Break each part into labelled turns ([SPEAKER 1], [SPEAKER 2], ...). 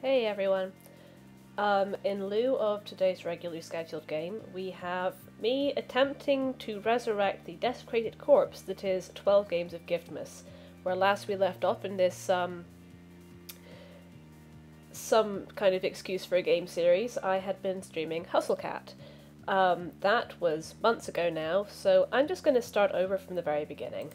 [SPEAKER 1] Hey everyone. In lieu of today's regularly scheduled game, we have me attempting to resurrect the desecrated corpse that is 12 Games of Giftmas, where last we left off in this, some kind of excuse for a game series. I had been streaming Hustlecat. That was months ago now, so I'm just going to start over from the very beginning.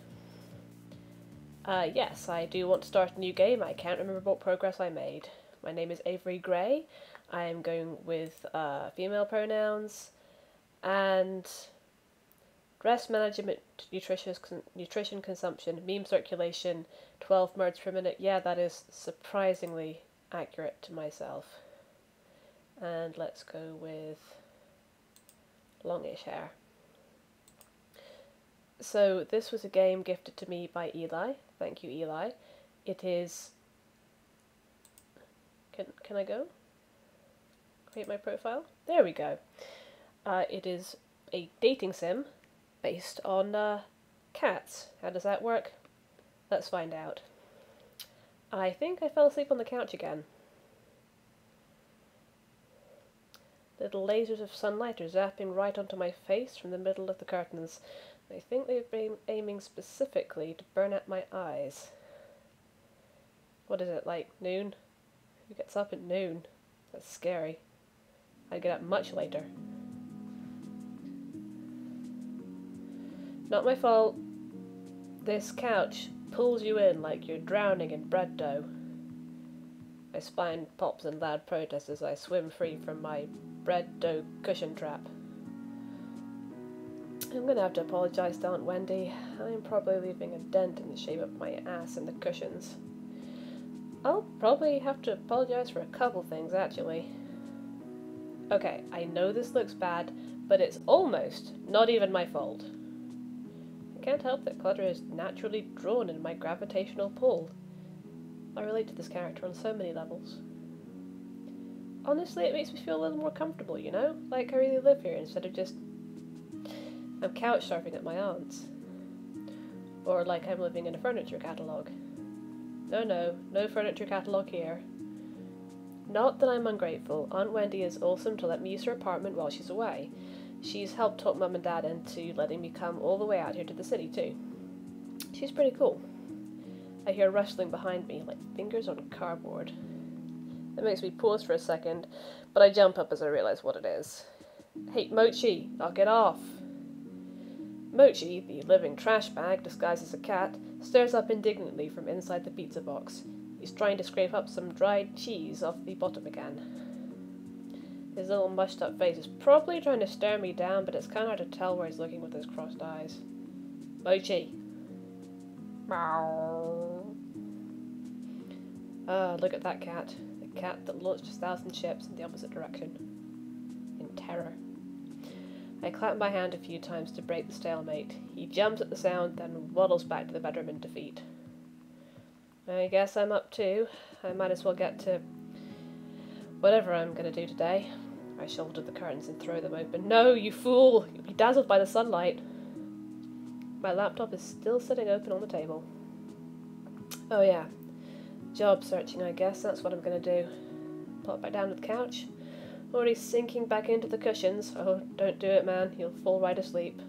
[SPEAKER 1] Yes, I do want to start a new game. I can't remember what progress I made. My name is Avery Grey. I am going with female pronouns, and rest management, nutrition consumption, meme circulation, 12 words per minute. Yeah, that is surprisingly accurate to myself. And let's go with longish hair. So this was a game gifted to me by Eli. Thank you, Eli. It is... Can I go? Create my profile? There we go. It is a dating sim based on cats. How does that work? Let's find out. I think I fell asleep on the couch again. Little lasers of sunlight are zapping right onto my face from the middle of the curtains. I think they've been aiming specifically to burn out my eyes. What is it, like noon? Who gets up at noon? That's scary. I'd get up much later. Not my fault. This couch pulls you in like you're drowning in bread dough. My spine pops in loud protest as I swim free from my bread dough cushion trap. I'm gonna have to apologise to Aunt Wendy. I'm probably leaving a dent in the shape of my ass in the cushions. I'll probably have to apologise for a couple things, actually. Okay, I know this looks bad, but it's almost not even my fault. I can't help that clutter is naturally drawn in my gravitational pull. I relate to this character on so many levels. Honestly, it makes me feel a little more comfortable, you know? Like I really live here instead of just... I'm couch surfing at my aunt's. Or like I'm living in a furniture catalogue. No furniture catalogue here. Not that I'm ungrateful. Aunt Wendy is awesome to let me use her apartment while she's away. She's helped talk Mum and Dad into letting me come all the way out here to the city too. She's pretty cool. I hear rustling behind me, like fingers on cardboard. That makes me pause for a second, but I jump up as I realise what it is. Hey, Mochi, knock it off! Mochi, the living trash bag disguised as a cat, stares up indignantly from inside the pizza box. He's trying to scrape up some dried cheese off the bottom again. His little mushed up face is probably trying to stare me down, but it's kind of hard to tell where he's looking with his crossed eyes. Mochi! Meow. Look at that cat. The cat that launched 1,000 ships in the opposite direction. In terror. I clap my hand a few times to break the stalemate. He jumps at the sound, then waddles back to the bedroom in defeat. I guess I'm up too. I might as well get to whatever I'm gonna do today. I shoulder the curtains and throw them open. No, you fool! You'll be dazzled by the sunlight. My laptop is still sitting open on the table. Oh yeah. Job searching, I guess. That's what I'm gonna do. Plop back down to the couch. Already sinking back into the cushions. Oh, don't do it, man. You'll fall right asleep.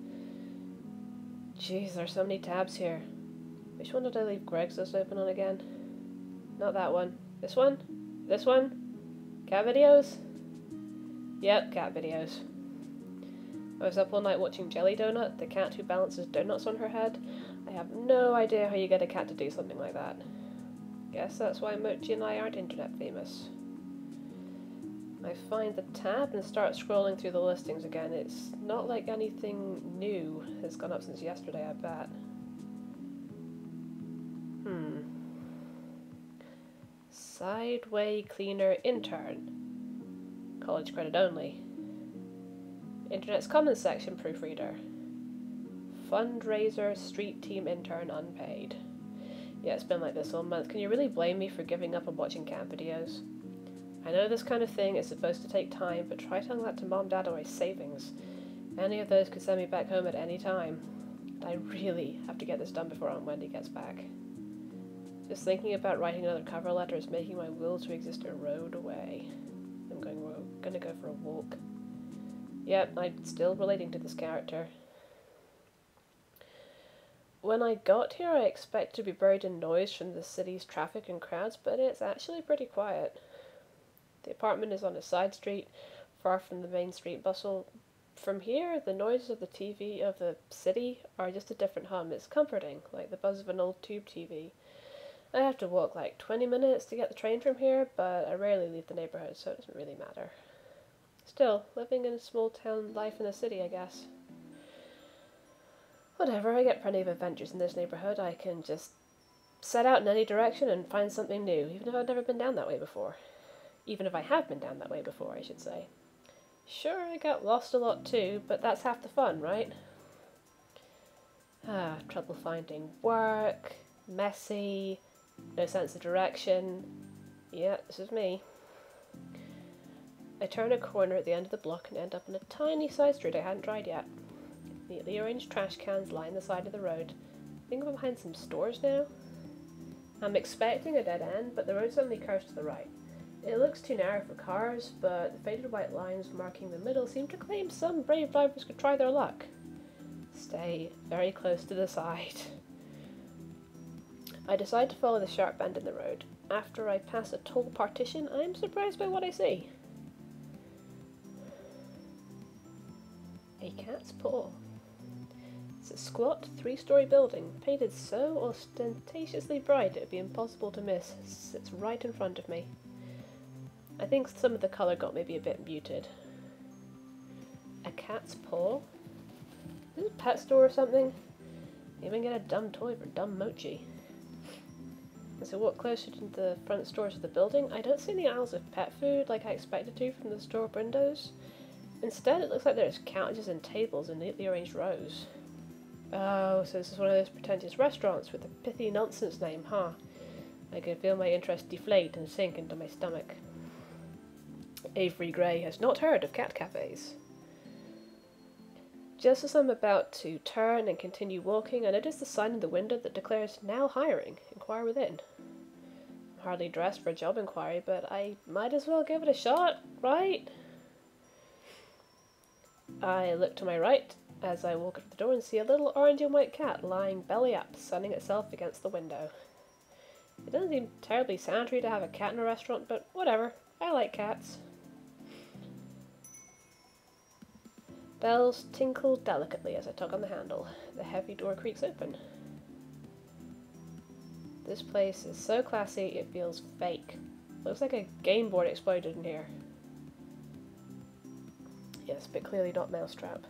[SPEAKER 1] Jeez, there's so many tabs here. Which one did I leave Greg's list open on again? Not that one. This one? This one? Cat videos? Yep, cat videos. I was up all night watching Jelly Donut, the cat who balances donuts on her head. I have no idea how you get a cat to do something like that. Guess that's why Mochi and I aren't internet famous. I find the tab and start scrolling through the listings again. It's not like anything new has gone up since yesterday, I bet. Sideway cleaner intern. College credit only. Internet's comments section proofreader. Fundraiser street team intern unpaid. Yeah, it's been like this all month. Can you really blame me for giving up on watching cat videos? I know this kind of thing is supposed to take time, but try telling that to Mom, Dad, or my savings. Any of those could send me back home at any time. I really have to get this done before Aunt Wendy gets back. Just thinking about writing another cover letter is making my will to exist erode away. I'm gonna go for a walk. Yep, I'm still relating to this character. When I got here, I expected to be buried in noise from the city's traffic and crowds, but it's actually pretty quiet. The apartment is on a side street, far from the main street bustle. From here, the noises of the TV of the city are just a different hum. It's comforting, like the buzz of an old tube TV. I have to walk like 20 minutes to get the train from here, but I rarely leave the neighborhood, so it doesn't really matter. Still, living in a small town life in the city, I guess. Whatever, I get plenty of adventures in this neighborhood. I can just set out in any direction and find something new, even if I've never been down that way before. Even if I have been down that way before, I should say. Sure, I got lost a lot too, but that's half the fun, right? Trouble finding work, messy, no sense of direction. Yeah, this is me. I turn a corner at the end of the block and end up on a tiny side street I hadn't tried yet. Neatly arranged trash cans line the side of the road. I think I'm behind some stores now. I'm expecting a dead end, but the road suddenly curves to the right. It looks too narrow for cars, but the faded white lines marking the middle seem to claim some brave drivers could try their luck. Stay very close to the side. I decide to follow the sharp bend in the road. After I pass a tall partition, I'm surprised by what I see. A cat's paw. It's a squat, 3-story building, painted so ostentatiously bright it would be impossible to miss. It sits right in front of me. I think some of the colour got maybe a bit muted. A cat's paw? Is this a pet store or something? Even get a dumb toy for dumb mochi. As I walk closer to the front doors of the building, I don't see any aisles of pet food like I expected to from the store windows. Instead, it looks like there's couches and tables in neatly arranged rows. Oh, so this is one of those pretentious restaurants with a pithy nonsense name, huh? I can feel my interest deflate and sink into my stomach. Avery Grey has not heard of cat cafes. Just as I'm about to turn and continue walking, I notice the sign in the window that declares, "Now hiring, inquire within." I'm hardly dressed for a job inquiry, but I might as well give it a shot, right? I look to my right as I walk up to the door and see a little orange and white cat lying belly up, sunning itself against the window. It doesn't seem terribly sanitary to have a cat in a restaurant, but whatever, I like cats. Bells tinkle delicately as I tug on the handle. The heavy door creaks open. This place is so classy it feels fake. Looks like a game board exploded in here. Yes, but clearly not Mousetrap.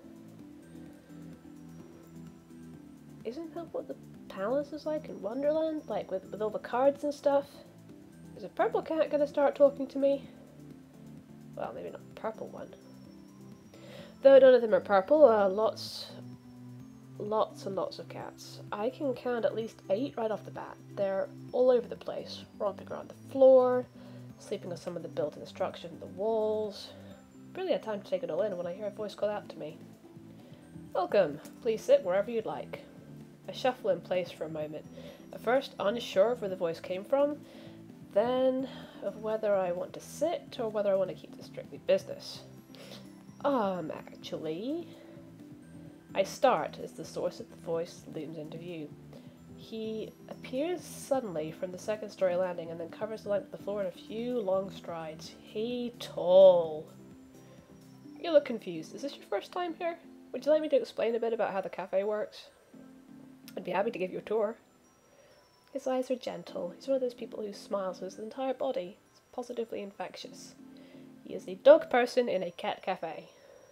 [SPEAKER 1] Isn't that what the palace is like in Wonderland? Like with all the cards and stuff? Is a purple cat gonna start talking to me? Well, maybe not a purple one. Though none of them are purple, lots and lots of cats. I can count at least 8 right off the bat. They're all over the place, romping around the floor, sleeping on some of the built-in structure in the walls. Really had time to take it all in when I hear a voice call out to me. "Welcome, please sit wherever you'd like." I shuffle in place for a moment, at first unsure of where the voice came from, then of whether I want to sit or whether I want to keep this strictly business. Actually... I start as the source of the voice looms into view. He appears suddenly from the second-story landing and then covers the length of the floor in a few long strides. He tall. You look confused. Is this your first time here? Would you like me to explain a bit about how the cafe works? I'd be happy to give you a tour. His eyes are gentle. He's one of those people who smiles with his entire body. It's positively infectious. He is a dog person in a cat cafe.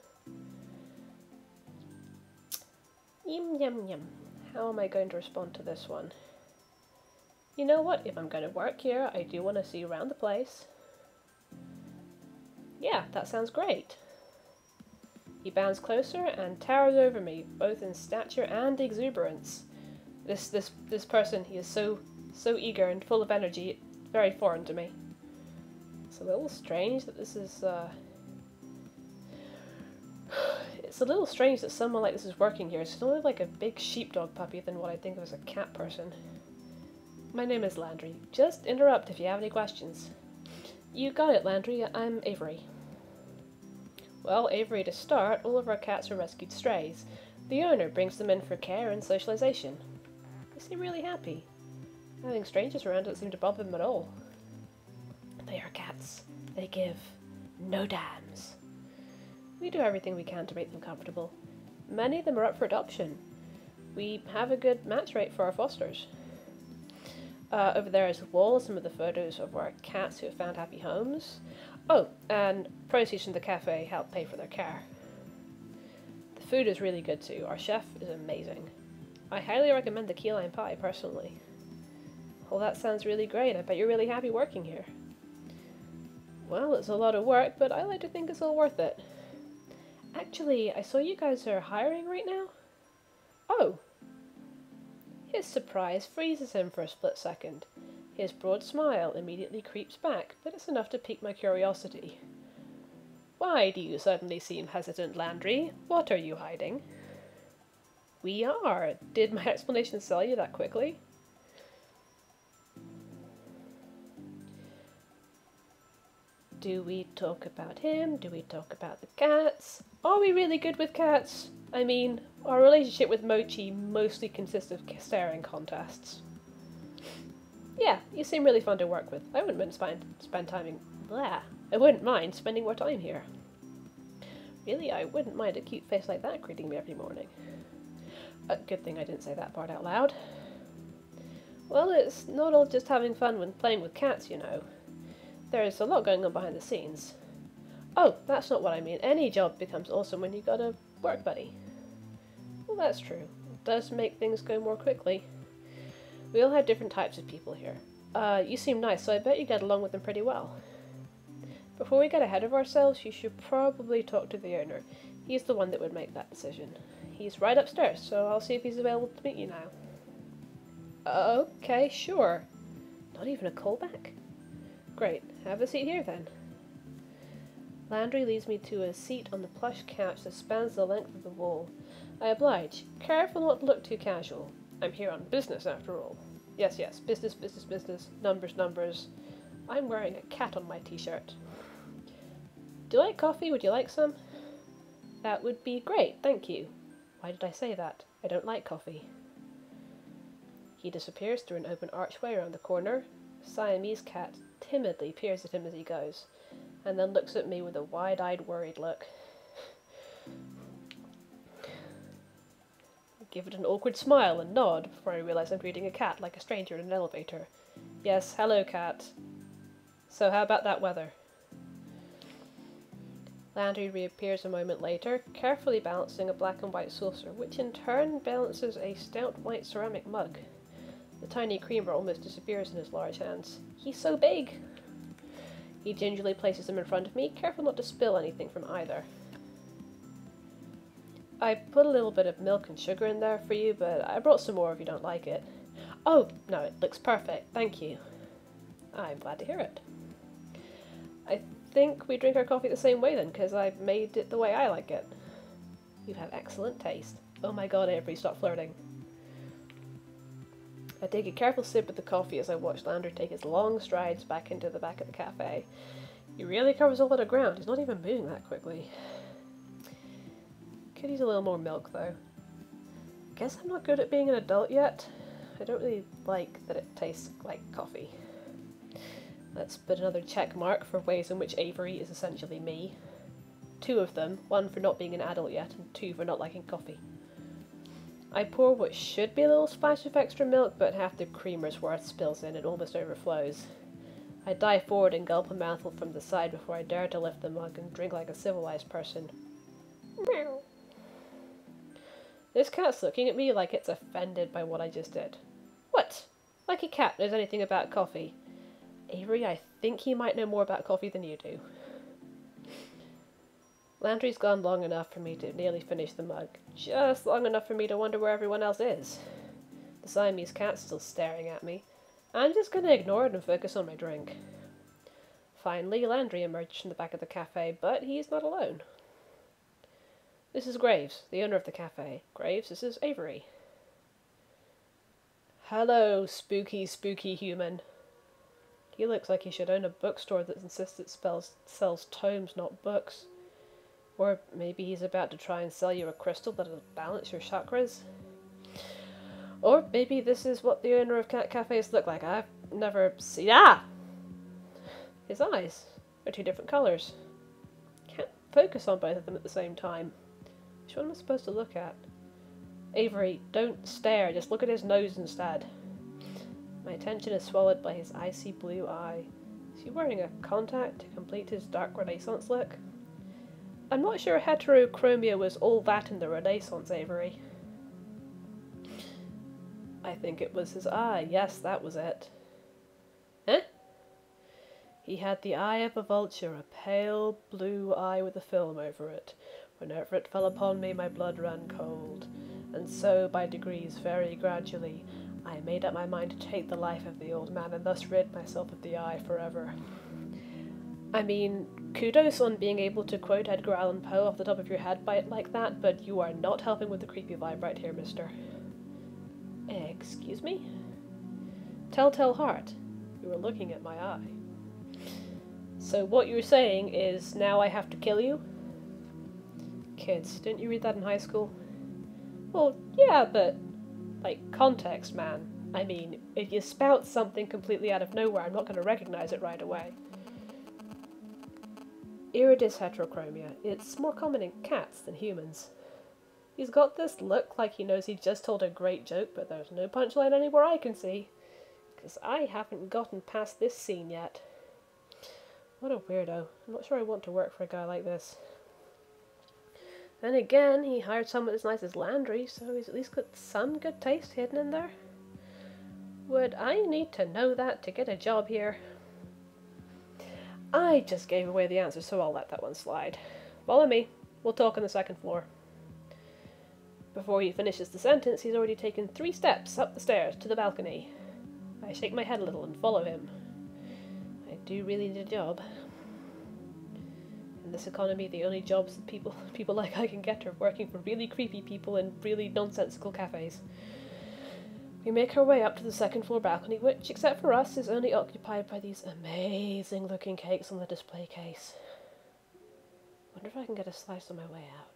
[SPEAKER 1] Yum yum yum. How am I going to respond to this one? You know what? If I'm going to work here, I do want to see around the place. Yeah, that sounds great. He bounds closer and towers over me, both in stature and exuberance. This person, he is so eager and full of energy, it's very foreign to me. It's a little strange that this is, It's a little strange that someone like this is working here. It's more like a big sheepdog puppy than what I think of as a cat person. My name is Landry. Just interrupt if you have any questions. You got it, Landry. I'm Avery. Well, Avery, to start, all of our cats are rescued strays. The owner brings them in for care and socialization. They seem really happy. Having strangers around doesn't seem to bother them at all. They are cats. They give no damns. We do everything we can to make them comfortable. Many of them are up for adoption. We have a good match rate for our fosters. Over there is a wall, some of the photos of our cats who have found happy homes. Oh, and proceeds from the cafe help pay for their care. The food is really good too. Our chef is amazing. I highly recommend the key lime pie, personally. Well, that sounds really great. I bet you're really happy working here. Well, it's a lot of work, but I like to think it's all worth it. Actually, I saw you guys are hiring right now. Oh! His surprise freezes him for a split second. His broad smile immediately creeps back, but it's enough to pique my curiosity. Why do you suddenly seem hesitant, Landry? What are you hiding? We are. Did my explanation sell you that quickly? Do we talk about him? Do we talk about the cats? Are we really good with cats? I mean, our relationship with Mochi mostly consists of staring contests. Yeah, you seem really fun to work with. I wouldn't mind spending more time here. Really, I wouldn't mind a cute face like that greeting me every morning. Good thing I didn't say that part out loud. Well, it's not all just having fun when playing with cats, you know. There's a lot going on behind the scenes. Oh, that's not what I mean. Any job becomes awesome when you got a work buddy. Well, that's true. It does make things go more quickly. We all have different types of people here. You seem nice, so I bet you get along with them pretty well. Before we get ahead of ourselves, you should probably talk to the owner. He's the one that would make that decision. He's right upstairs, so I'll see if he's available to meet you now. Okay, sure. Not even a callback? Great. Have a seat here, then. Landry leads me to a seat on the plush couch that spans the length of the wall. I oblige, careful not to look too casual. I'm here on business, after all. Yes, business, business, business, numbers, numbers. I'm wearing a cat on my t-shirt. Do you like coffee? Would you like some? That would be great, thank you. Why did I say that? I don't like coffee. He disappears through an open archway around the corner. Siamese cat timidly peers at him as he goes, and then looks at me with a wide-eyed, worried look. I give it an awkward smile and nod before I realize I'm greeting a cat like a stranger in an elevator. Yes, hello, cat. So how about that weather? Landry reappears a moment later, carefully balancing a black and white saucer, which in turn balances a stout white ceramic mug. The tiny creamer almost disappears in his large hands. He's so big! He gingerly places them in front of me, careful not to spill anything from either. I put a little bit of milk and sugar in there for you, but I brought some more if you don't like it. Oh, no, it looks perfect, thank you. I'm glad to hear it. I think we drink our coffee the same way then, because I've made it the way I like it. You have excellent taste. Oh my god, Avery, stop flirting. I take a careful sip of the coffee as I watch Landry take his long strides back into the back of the cafe. He really covers a lot of ground. He's not even moving that quickly. Could use a little more milk, though. Guess I'm not good at being an adult yet. I don't really like that it tastes like coffee. Let's put another check mark for ways in which Avery is essentially me. 2 of them, 1 for not being an adult yet, and 2 for not liking coffee. I pour what should be a little splash of extra milk, but half the creamer's worth spills in and almost overflows. I dive forward and gulp a mouthful from the side before I dare to lift the mug and drink like a civilized person. Meow. This cat's looking at me like it's offended by what I just did. What? Like a cat knows anything about coffee. Avery, I think he might know more about coffee than you do. Landry's gone long enough for me to nearly finish the mug, just long enough for me to wonder where everyone else is. The Siamese cat's still staring at me. I'm just going to ignore it and focus on my drink. Finally, Landry emerged from the back of the cafe, but he's not alone. This is Graves, the owner of the cafe. Graves, this is Avery. Hello, spooky, spooky human. He looks like he should own a bookstore that insists it sells tomes, not books. Or maybe he's about to try and sell you a crystal that'll balance your chakras. Or maybe this is what the owner of cat cafes look like. I've never seen... Ah! His eyes are two different colours. Can't focus on both of them at the same time. Which one am I supposed to look at? Avery, don't stare, just look at his nose instead. My attention is swallowed by his icy blue eye. Is he wearing a contact to complete his dark Renaissance look? I'm not sure heterochromia was all that in the Renaissance, Avery. I think it was his eye. Yes, that was it. Eh? He had the eye of a vulture, a pale blue eye with a film over it. Whenever it fell upon me, my blood ran cold. And so, by degrees, very gradually, I made up my mind to take the life of the old man and thus rid myself of the eye forever. I mean, kudos on being able to quote Edgar Allan Poe off the top of your head like that, but you are not helping with the creepy vibe right here, mister. Excuse me? Telltale heart, you were looking at my eye. So what you're saying is, now I have to kill you? Kids, didn't you read that in high school? Well, yeah, but, like, context, man. I mean, if you spout something completely out of nowhere, I'm not going to recognize it right away. Iridis heterochromia. It's more common in cats than humans. He's got this look like he knows he just told a great joke, but there's no punchline anywhere I can see. Because I haven't gotten past this scene yet. What a weirdo. I'm not sure I want to work for a guy like this. Then again, he hired someone as nice as Landry, so he's at least got some good taste hidden in there. Would I need to know that to get a job here? I just gave away the answer, so I'll let that one slide. Follow me. We'll talk on the second floor. Before he finishes the sentence, he's already taken 3 steps up the stairs to the balcony. I shake my head a little and follow him. I do really need a job. In this economy, the only jobs that people like I can get are working for really creepy people in really nonsensical cafes. We make our way up to the second floor balcony, which, except for us, is only occupied by these amazing looking cakes on the display case. Wonder if I can get a slice on my way out.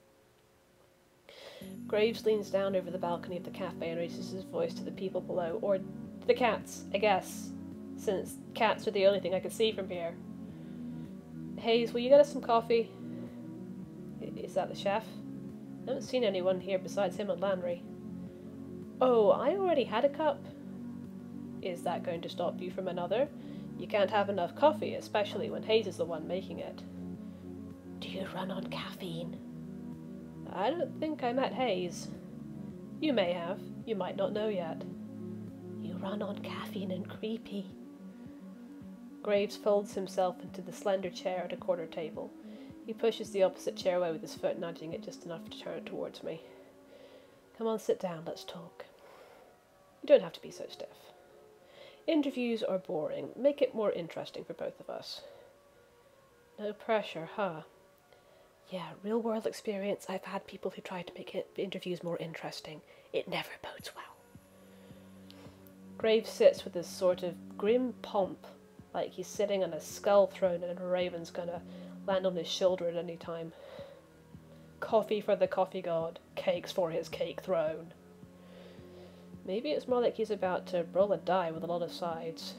[SPEAKER 1] Graves leans down over the balcony of the cafe and raises his voice to the people below, or the cats, I guess, since cats are the only thing I can see from here. Hayes, will you get us some coffee? Is that the chef? I haven't seen anyone here besides him and Landry. Oh, I already had a cup. Is that going to stop you from another? You can't have enough coffee, especially when Hayes is the one making it. Do you run on caffeine? I don't think I met Hayes. You may have. You might not know yet. You run on caffeine and creepy. Graves folds himself into the slender chair at a corner table. He pushes the opposite chair away with his foot, nudging it just enough to turn it towards me. Come on, sit down, let's talk. You don't have to be so stiff. Interviews are boring. Make it more interesting for both of us. No pressure, huh? Yeah, real-world experience. I've had people who try to make interviews more interesting. It never bodes well. Graves sits with this sort of grim pomp, like he's sitting on a skull throne and a raven's gonna land on his shoulder at any time. Coffee for the coffee god, cakes for his cake throne. Maybe it's more like he's about to roll a die with a lot of sides.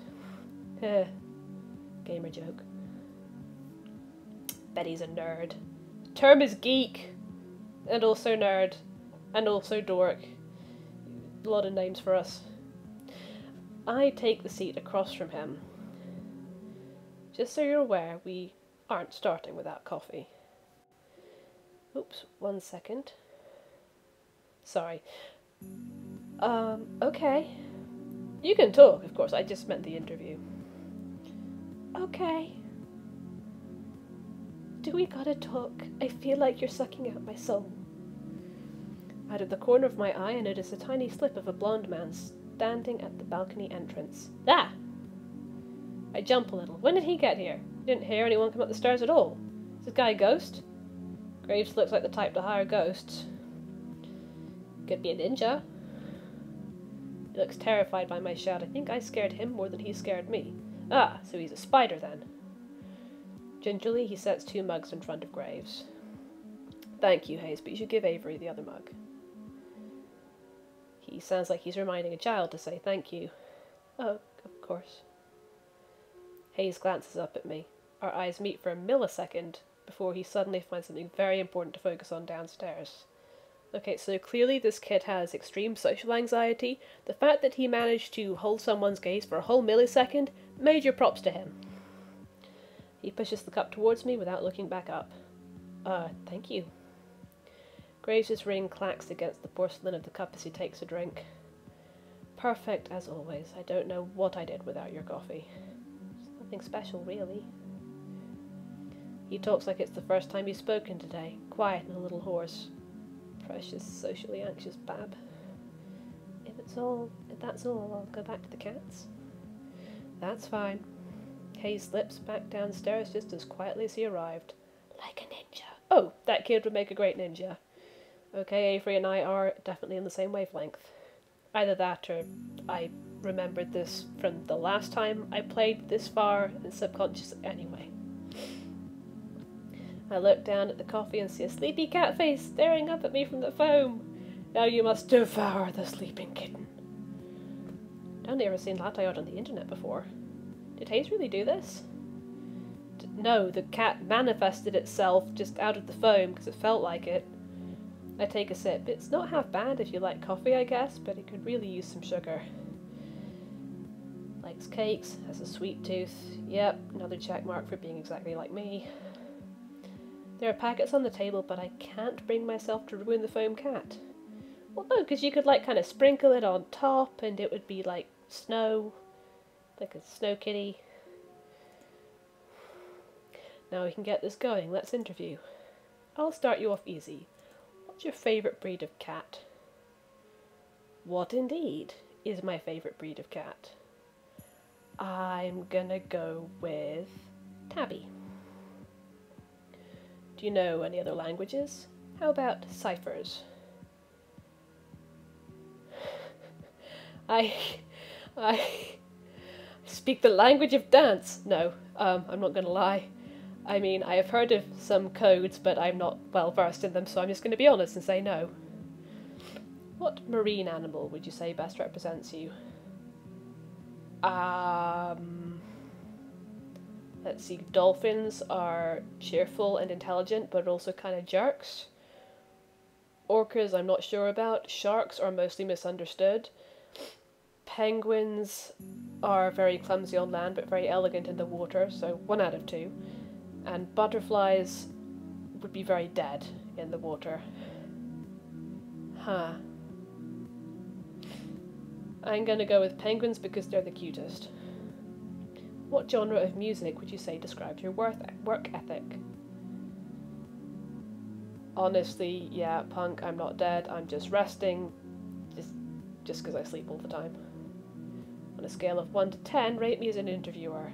[SPEAKER 1] Gamer joke. Bet he's a nerd. The term is geek, and also nerd, and also dork. A lot of names for us. I take the seat across from him. Just so you're aware, we aren't starting without coffee. Oops, 1 second. Sorry. Okay. You can talk, of course, I just meant the interview. Okay. Do we gotta talk? I feel like you're sucking out my soul. Out of the corner of my eye, I notice a tiny slip of a blonde man standing at the balcony entrance. Ah! I jump a little. When did he get here? Didn't hear anyone come up the stairs at all. Is this guy a ghost? Graves looks like the type to hire ghosts. Could be a ninja. He looks terrified by my shout. I think I scared him more than he scared me. Ah, so he's a spider then. Gingerly, he sets 2 mugs in front of Graves. Thank you, Hayes, but you should give Avery the other mug. He sounds like he's reminding a child to say thank you. Oh, of course. Hayes glances up at me. Our eyes meet for a millisecond before he suddenly finds something very important to focus on downstairs. Okay, so clearly this kid has extreme social anxiety. The fact that he managed to hold someone's gaze for a whole millisecond, major props to him. He pushes the cup towards me without looking back up. Thank you. Graves' ring clacks against the porcelain of the cup as he takes a drink. Perfect as always. I don't know what I did without your coffee. It's nothing special, really. He talks like it's the first time he's spoken today, quiet and a little hoarse. Precious, socially anxious Bab. If that's all, I'll go back to the cats. That's fine. Hayes slips back downstairs just as quietly as he arrived. Like a ninja. Oh, that kid would make a great ninja. Okay, Avery and I are definitely in the same wavelength. Either that or I remembered this from the last time I played this far and subconsciously anyway. I look down at the coffee and see a sleepy cat face staring up at me from the foam. Now you must devour the sleeping kitten. I've only ever seen latte art on the internet before. Did Hayes really do this? No, the cat manifested itself just out of the foam because it felt like it. I take a sip. It's not half bad if you like coffee, I guess, but it could really use some sugar. Likes cakes, has a sweet tooth. Yep, another check mark for being exactly like me. There are packets on the table, but I can't bring myself to ruin the foam cat. Well, no, because you could, like, kind of sprinkle it on top, and it would be, like, snow. Like a snow kitty. Now we can get this going. Let's interview. I'll start you off easy. What's your favourite breed of cat? What indeed is my favourite breed of cat? I'm gonna go with Tabby. Do you know any other languages? How about ciphers? I speak the language of dance. No, I'm not gonna lie. I mean, I have heard of some codes, but I'm not well versed in them, so I'm just going to be honest and say no. What marine animal would you say best represents you? Let's see, dolphins are cheerful and intelligent, but also kind of jerks. Orcas I'm not sure about. Sharks are mostly misunderstood. Penguins are very clumsy on land, but very elegant in the water, so 1 out of 2. And butterflies would be very dead in the water. Huh. I'm gonna go with penguins because they're the cutest. What genre of music would you say describes your work ethic? Honestly, yeah, punk, I'm not dead, I'm just resting, just because I sleep all the time. On a scale of 1 to 10, rate me as an interviewer.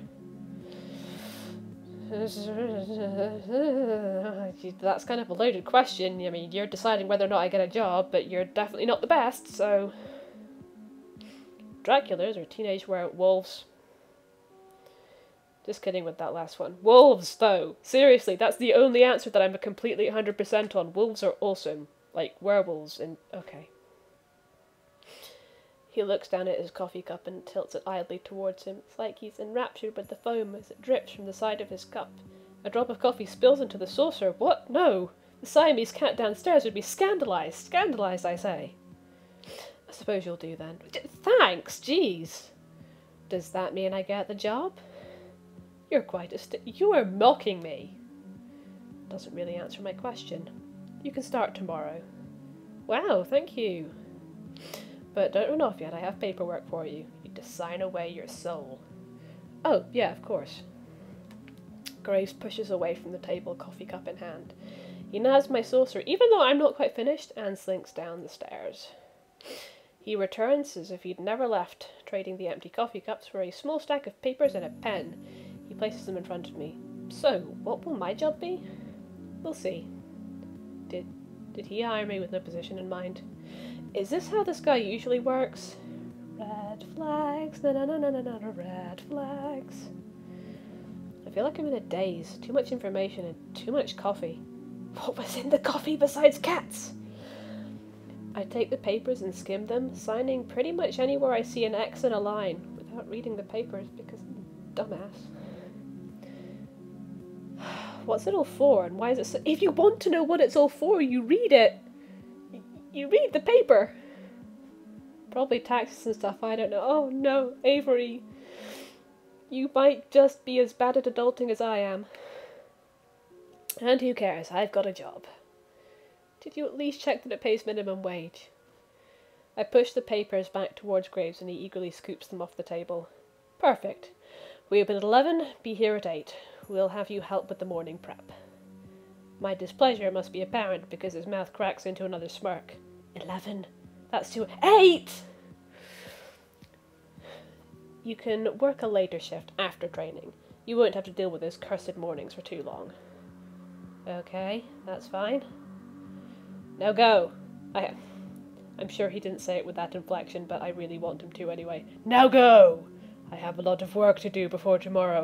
[SPEAKER 1] That's kind of a loaded question. I mean, you're deciding whether or not I get a job, but you're definitely not the best, so... Draculas or teenage werewolves? Just kidding with that last one. Wolves, though! Seriously, that's the only answer that I'm completely 100% on. Wolves are awesome. Like, werewolves and... okay. He looks down at his coffee cup and tilts it idly towards him. It's like he's enraptured with the foam as it drips from the side of his cup. A drop of coffee spills into the saucer. What? No! The Siamese cat downstairs would be scandalised. Scandalised, I say. I suppose you'll do then. Thanks, jeez. Does that mean I get the job? You're quite you are mocking me. Doesn't really answer my question. You can start tomorrow. Wow, thank you. But don't run off yet, I have paperwork for you. You need to sign away your soul. Oh, yeah, of course. Graves pushes away from the table, coffee cup in hand. He nabs my saucer, even though I'm not quite finished, and slinks down the stairs. He returns as if he'd never left, trading the empty coffee cups for a small stack of papers and a pen. He places them in front of me. So, what will my job be? We'll see. Did he hire me with no position in mind? Is this how this guy usually works? Red flags, na na na na na na, red flags. I feel like I'm in a daze. Too much information and too much coffee. What was in the coffee besides cats? I take the papers and skim them, signing pretty much anywhere I see an X and a line, without reading the papers because I'm a dumbass. What's it all for, and why is it so— If you want to know what it's all for, you read it! You read the paper! Probably taxes and stuff, I don't know. Oh no, Avery. You might just be as bad at adulting as I am. And who cares, I've got a job. Did you at least check that it pays minimum wage? I push the papers back towards Graves and he eagerly scoops them off the table. Perfect. We open at 11, be here at 8. We'll have you help with the morning prep. My displeasure must be apparent because his mouth cracks into another smirk. 11? That's too— 8! You can work a later shift after training. You won't have to deal with those cursed mornings for too long. Okay, that's fine. Now go! I'm sure he didn't say it with that inflection, but I really want him to anyway. Now go! I have a lot of work to do before tomorrow.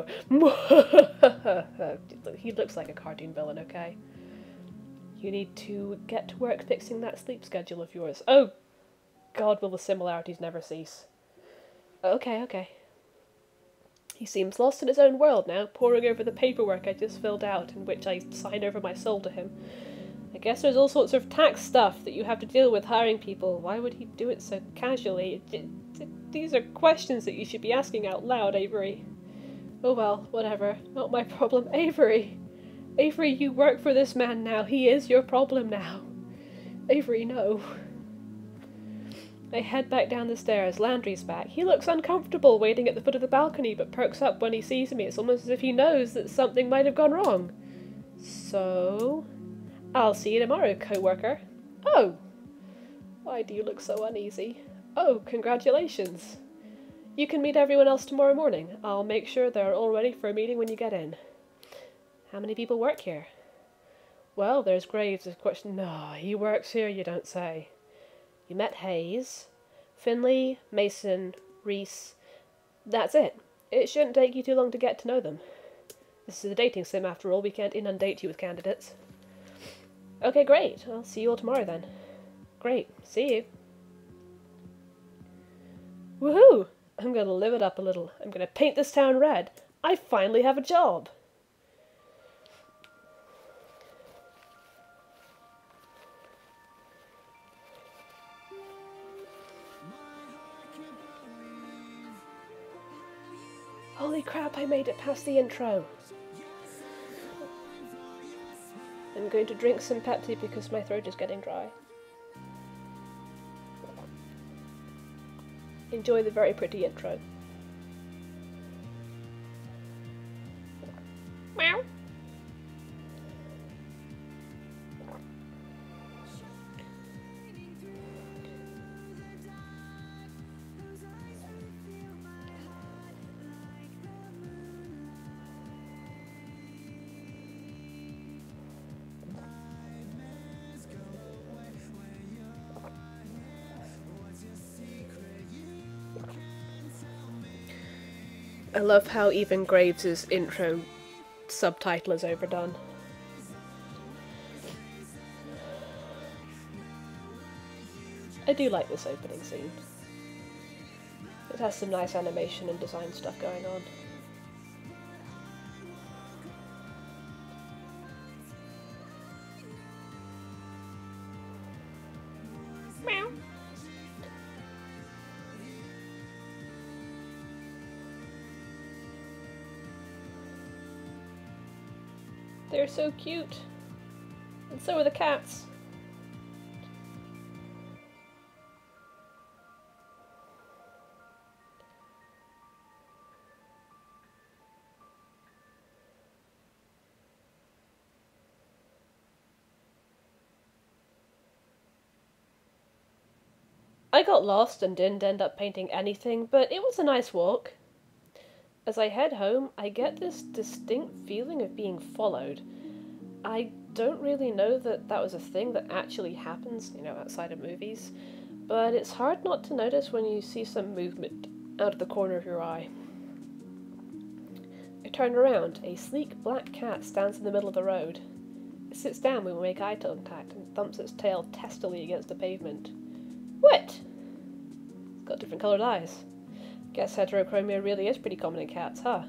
[SPEAKER 1] He looks like a cartoon villain, okay? You need to get to work fixing that sleep schedule of yours. Oh, God, will the similarities never cease. Okay. He seems lost in his own world now, poring over the paperwork I just filled out, in which I signed over my soul to him. I guess there's all sorts of tax stuff that you have to deal with hiring people. Why would he do it so casually? These are questions that you should be asking out loud, Avery. Oh well, whatever. Not my problem. Avery! Avery, you work for this man now. He is your problem now. Avery, no. I head back down the stairs. Landry's back. He looks uncomfortable waiting at the foot of the balcony, but perks up when he sees me. It's almost as if he knows that something might have gone wrong. So— I'll see you tomorrow, co-worker. Oh! Why do you look so uneasy? Oh, congratulations. You can meet everyone else tomorrow morning. I'll make sure they're all ready for a meeting when you get in. How many people work here? Well, there's Graves, of course. No, he works here, you don't say. You met Hayes, Finley, Mason, Reese. That's it. It shouldn't take you too long to get to know them. This is a dating sim after all. We can't inundate you with candidates. Okay, great. I'll see you all tomorrow then. Great. See you. Woohoo! I'm gonna live it up a little. I'm gonna paint this town red. I finally have a job! Holy crap, I made it past the intro. I'm going to drink some Pepsi because my throat is getting dry. Enjoy the very pretty intro. Meow. I love how even Graves' intro subtitle is overdone. I do like this opening scene. It has some nice animation and design stuff going on. Meow. They're so cute. And so are the cats. I got lost and didn't end up painting anything, but it was a nice walk. As I head home, I get this distinct feeling of being followed. I don't really know that that was a thing that actually happens, outside of movies, but it's hard not to notice when you see some movement out of the corner of your eye. I turn around. A sleek black cat stands in the middle of the road. It sits down when we make eye contact and thumps its tail testily against the pavement. What? It's got different coloured eyes. Guess heterochromia really is pretty common in cats, huh?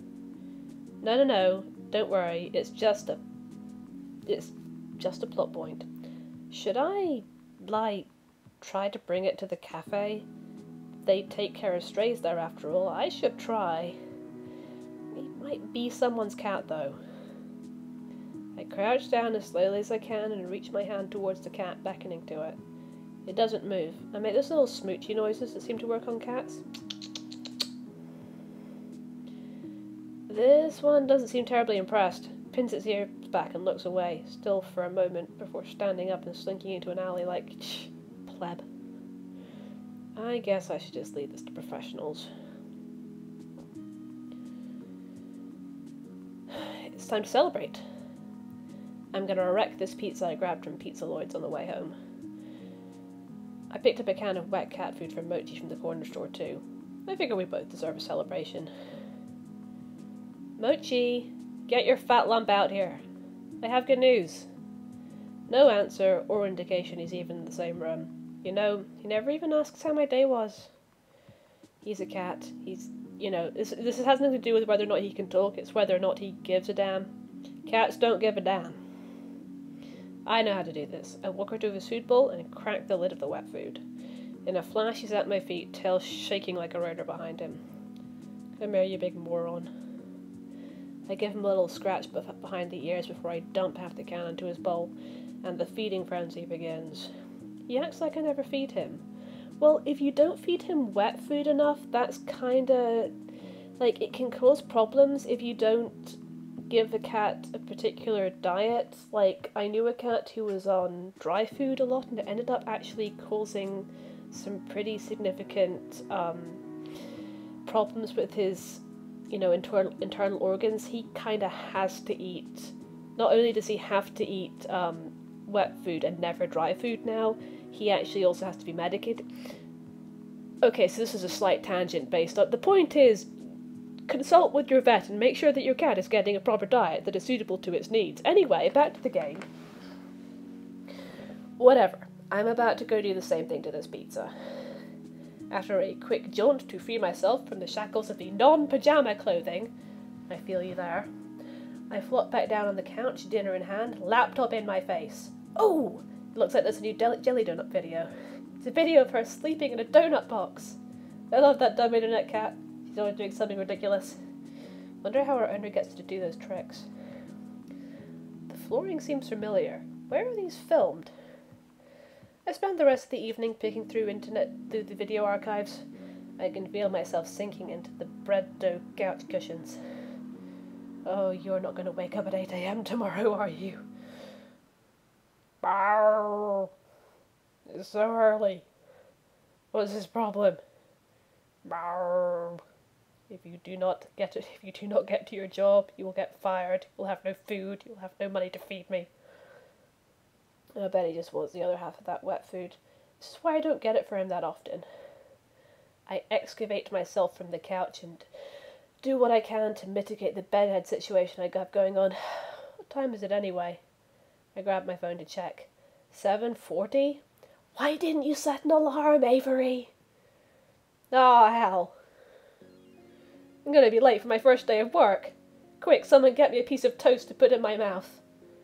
[SPEAKER 1] No, don't worry, it's just a plot point. Should I, like, try to bring it to the cafe? They take care of strays there after all. I should try. It might be someone's cat though. I crouch down as slowly as I can and reach my hand towards the cat, beckoning to it. It doesn't move. I make those little smoochy noises that seem to work on cats. This one doesn't seem terribly impressed. Pins its ears back and looks away, still for a moment, before standing up and slinking into an alley like, pleb. I guess I should just leave this to professionals. It's time to celebrate. I'm gonna wreck this pizza I grabbed from Pizza Lloyd's on the way home. I picked up a can of wet cat food from Mochi from the corner store too. I figure we both deserve a celebration. Mochi, get your fat lump out here. I have good news. No answer or indication he's even in the same room. You know, he never even asks how my day was. He's a cat. This has nothing to do with whether or not he can talk, it's whether or not he gives a damn. Cats don't give a damn. I know how to do this. I walk her to his food bowl and crack the lid of the wet food. In a flash, he's at my feet, tail shaking like a rider behind him. Come here, you big moron. I give him a little scratch behind the ears before I dump half the can into his bowl, and the feeding frenzy begins. He acts like I never feed him. Well, if you don't feed him wet food enough, that's kinda... like, it can cause problems if you don't give a cat a particular diet. Like, I knew a cat who was on dry food a lot, and it ended up actually causing some pretty significant problems with his, internal organs. He kind of has to eat. Not only does he have to eat wet food and never dry food now, he actually also has to be medicated. Okay, so this is a slight tangent based on... The point is, consult with your vet and make sure that your cat is getting a proper diet that is suitable to its needs. Anyway, back to the game. Whatever. I'm about to go do the same thing to this pizza. After a quick jaunt to free myself from the shackles of the non-pajama clothing, I feel you there, I flop back down on the couch, dinner in hand, laptop in my face. Oh! It looks like there's a new jelly donut video. It's a video of her sleeping in a donut box. I love that dumb internet cat. She's always doing something ridiculous. Wonder how her owner gets to do those tricks. The flooring seems familiar. Where are these filmed? I spend the rest of the evening picking through the video archives. I can feel myself sinking into the bread dough couch cushions. Oh, you're not going to wake up at 8 AM tomorrow, are you? Barrr. It's so early. What's his problem? Barrr. If you do not get to your job, you will get fired. You'll have no food. You'll have no money to feed me. I bet he just wants the other half of that wet food. This is why I don't get it for him that often. I excavate myself from the couch and do what I can to mitigate the bedhead situation I have going on. What time is it anyway? I grab my phone to check. 7:40? Why didn't you set an alarm, Avery? Oh, hell. I'm gonna be late for my first day of work. Quick, someone get me a piece of toast to put in my mouth.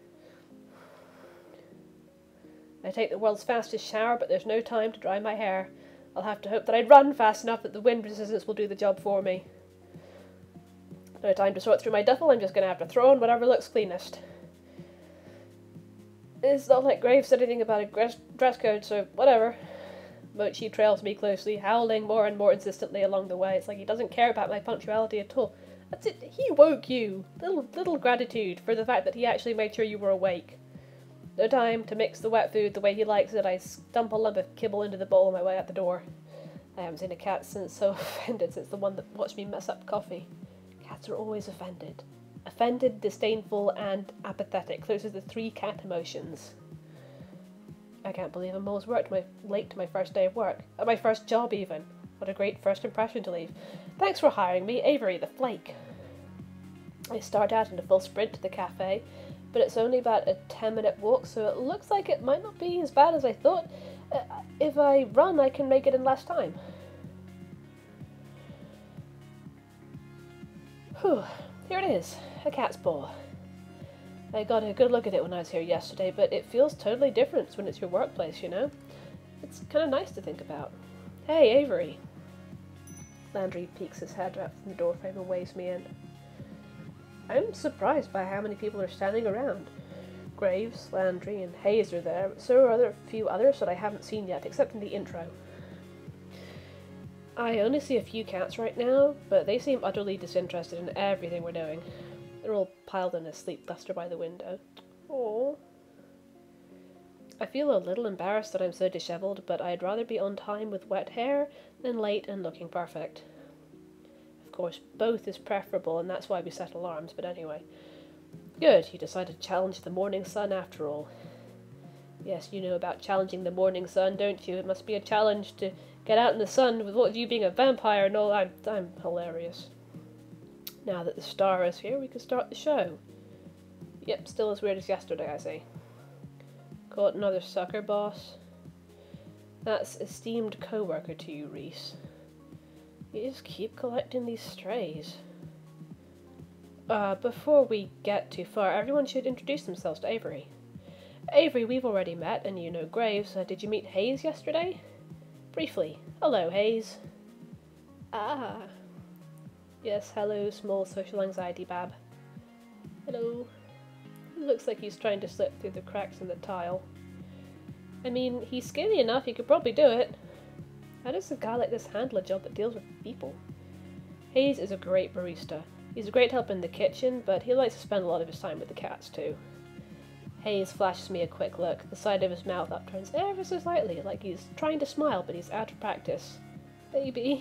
[SPEAKER 1] I take the world's fastest shower, but there's no time to dry my hair. I'll have to hope that I run fast enough that the wind resistance will do the job for me. No time to sort through my duffel, I'm just going to have to throw on whatever looks cleanest. It's not like Graves said anything about a dress code, so whatever. Mochi trails me closely, howling more and more insistently along the way. It's like he doesn't care about my punctuality at all. That's it, he woke you. Little gratitude for the fact that he actually made sure you were awake. No time to mix the wet food the way he likes it. I dump a lump of kibble into the bowl on my way out the door. I haven't seen a cat since the one that watched me mess up coffee. Cats are always offended. Offended, disdainful, and apathetic. Those are the 3 cat emotions. I can't believe I'm almost late to my first day of work. My first job, even. What a great first impression to leave. Thanks for hiring me, Avery the Flake. I start out in a full sprint to the cafe, but it's only about a 10-minute walk, so it looks like it might not be as bad as I thought. If I run, I can make it in less time. Whew, here it is, a cat's paw. I got a good look at it when I was here yesterday, but it feels totally different when it's your workplace, you know? It's kind of nice to think about. Hey, Avery. Landry peeks his head out from the doorframe and waves me in. I'm surprised by how many people are standing around. Graves, Landry, and Hayes are there, but so are a few others that I haven't seen yet, except in the intro. I only see a few cats right now, but they seem utterly disinterested in everything we're doing. They're all piled in a sleep cluster by the window. Aww. I feel a little embarrassed that I'm so dishevelled, but I'd rather be on time with wet hair than late and looking perfect. Of course, both is preferable, and that's why we set alarms, but anyway. Good, you decided to challenge the morning sun after all. Yes, you know about challenging the morning sun, don't you? It must be a challenge to get out in the sun with what you being a vampire and all. I'm hilarious. Now that the star is here, we can start the show. Yep, still as weird as yesterday, I see. Caught another sucker, boss? That's esteemed co-worker to you, Reese. You just keep collecting these strays. Before we get too far, everyone should introduce themselves to Avery. Avery, we've already met, and you know Graves. Did you meet Hayes yesterday? Briefly. Hello, Hayes. Ah. Yes, hello, small social anxiety bab. Hello. Looks like he's trying to slip through the cracks in the tile. I mean, he's skinny enough, he could probably do it. How does a guy like this handle a job that deals with people? Hayes is a great barista. He's a great help in the kitchen, but he likes to spend a lot of his time with the cats too. Hayes flashes me a quick look, the side of his mouth upturns ever so slightly, like he's trying to smile, but he's out of practice. Baby.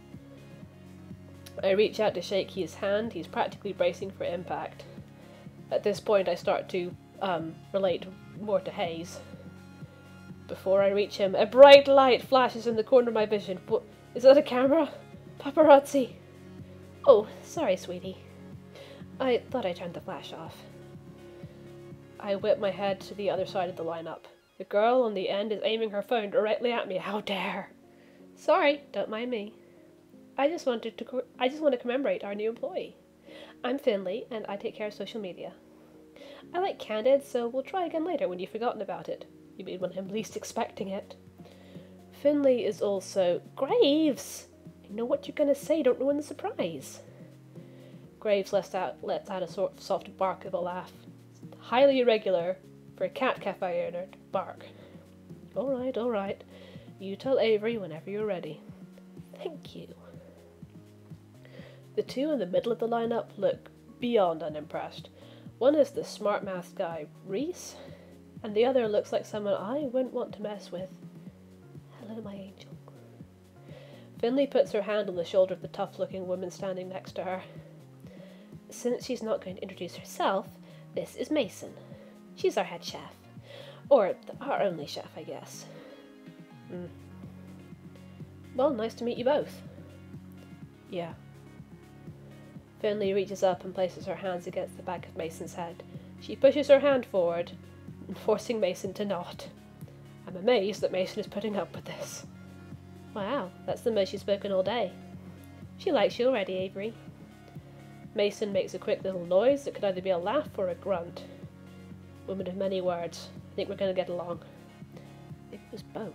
[SPEAKER 1] I reach out to shake his hand, he's practically bracing for impact. At this point I start to relate more to Hayes. Before I reach him, a bright light flashes in the corner of my vision. What, is that a camera? Paparazzi! Oh, sorry, sweetie. I thought I turned the flash off. I whip my head to the other side of the lineup. The girl on the end is aiming her phone directly at me. How dare! Sorry, don't mind me. I just want to commemorate our new employee. I'm Finley, and I take care of social media. I like candid, so we'll try again later when you've forgotten about it. You mean when I'm least expecting it. Finley is also... Graves! I know what you're going to say, don't ruin the surprise. Graves lets out a sort of soft bark of a laugh. It's highly irregular for a cat cafe owner to bark. Alright. You tell Avery whenever you're ready. Thank you. The two in the middle of the lineup look beyond unimpressed. One is the smart-mouthed guy, Reese, and the other looks like someone I wouldn't want to mess with. Hello, my angel. Finley puts her hand on the shoulder of the tough-looking woman standing next to her. Since she's not going to introduce herself, this is Mason. She's our head chef. Or our only chef, I guess. Well, nice to meet you both. Yeah. Finley reaches up and places her hands against the back of Mason's head. She pushes her hand forward, forcing Mason to nod. I'm amazed that Mason is putting up with this. Wow, that's the most she's spoken all day. She likes you already, Avery. Mason makes a quick little noise that could either be a laugh or a grunt. Woman of many words. I think we're going to get along. It was both.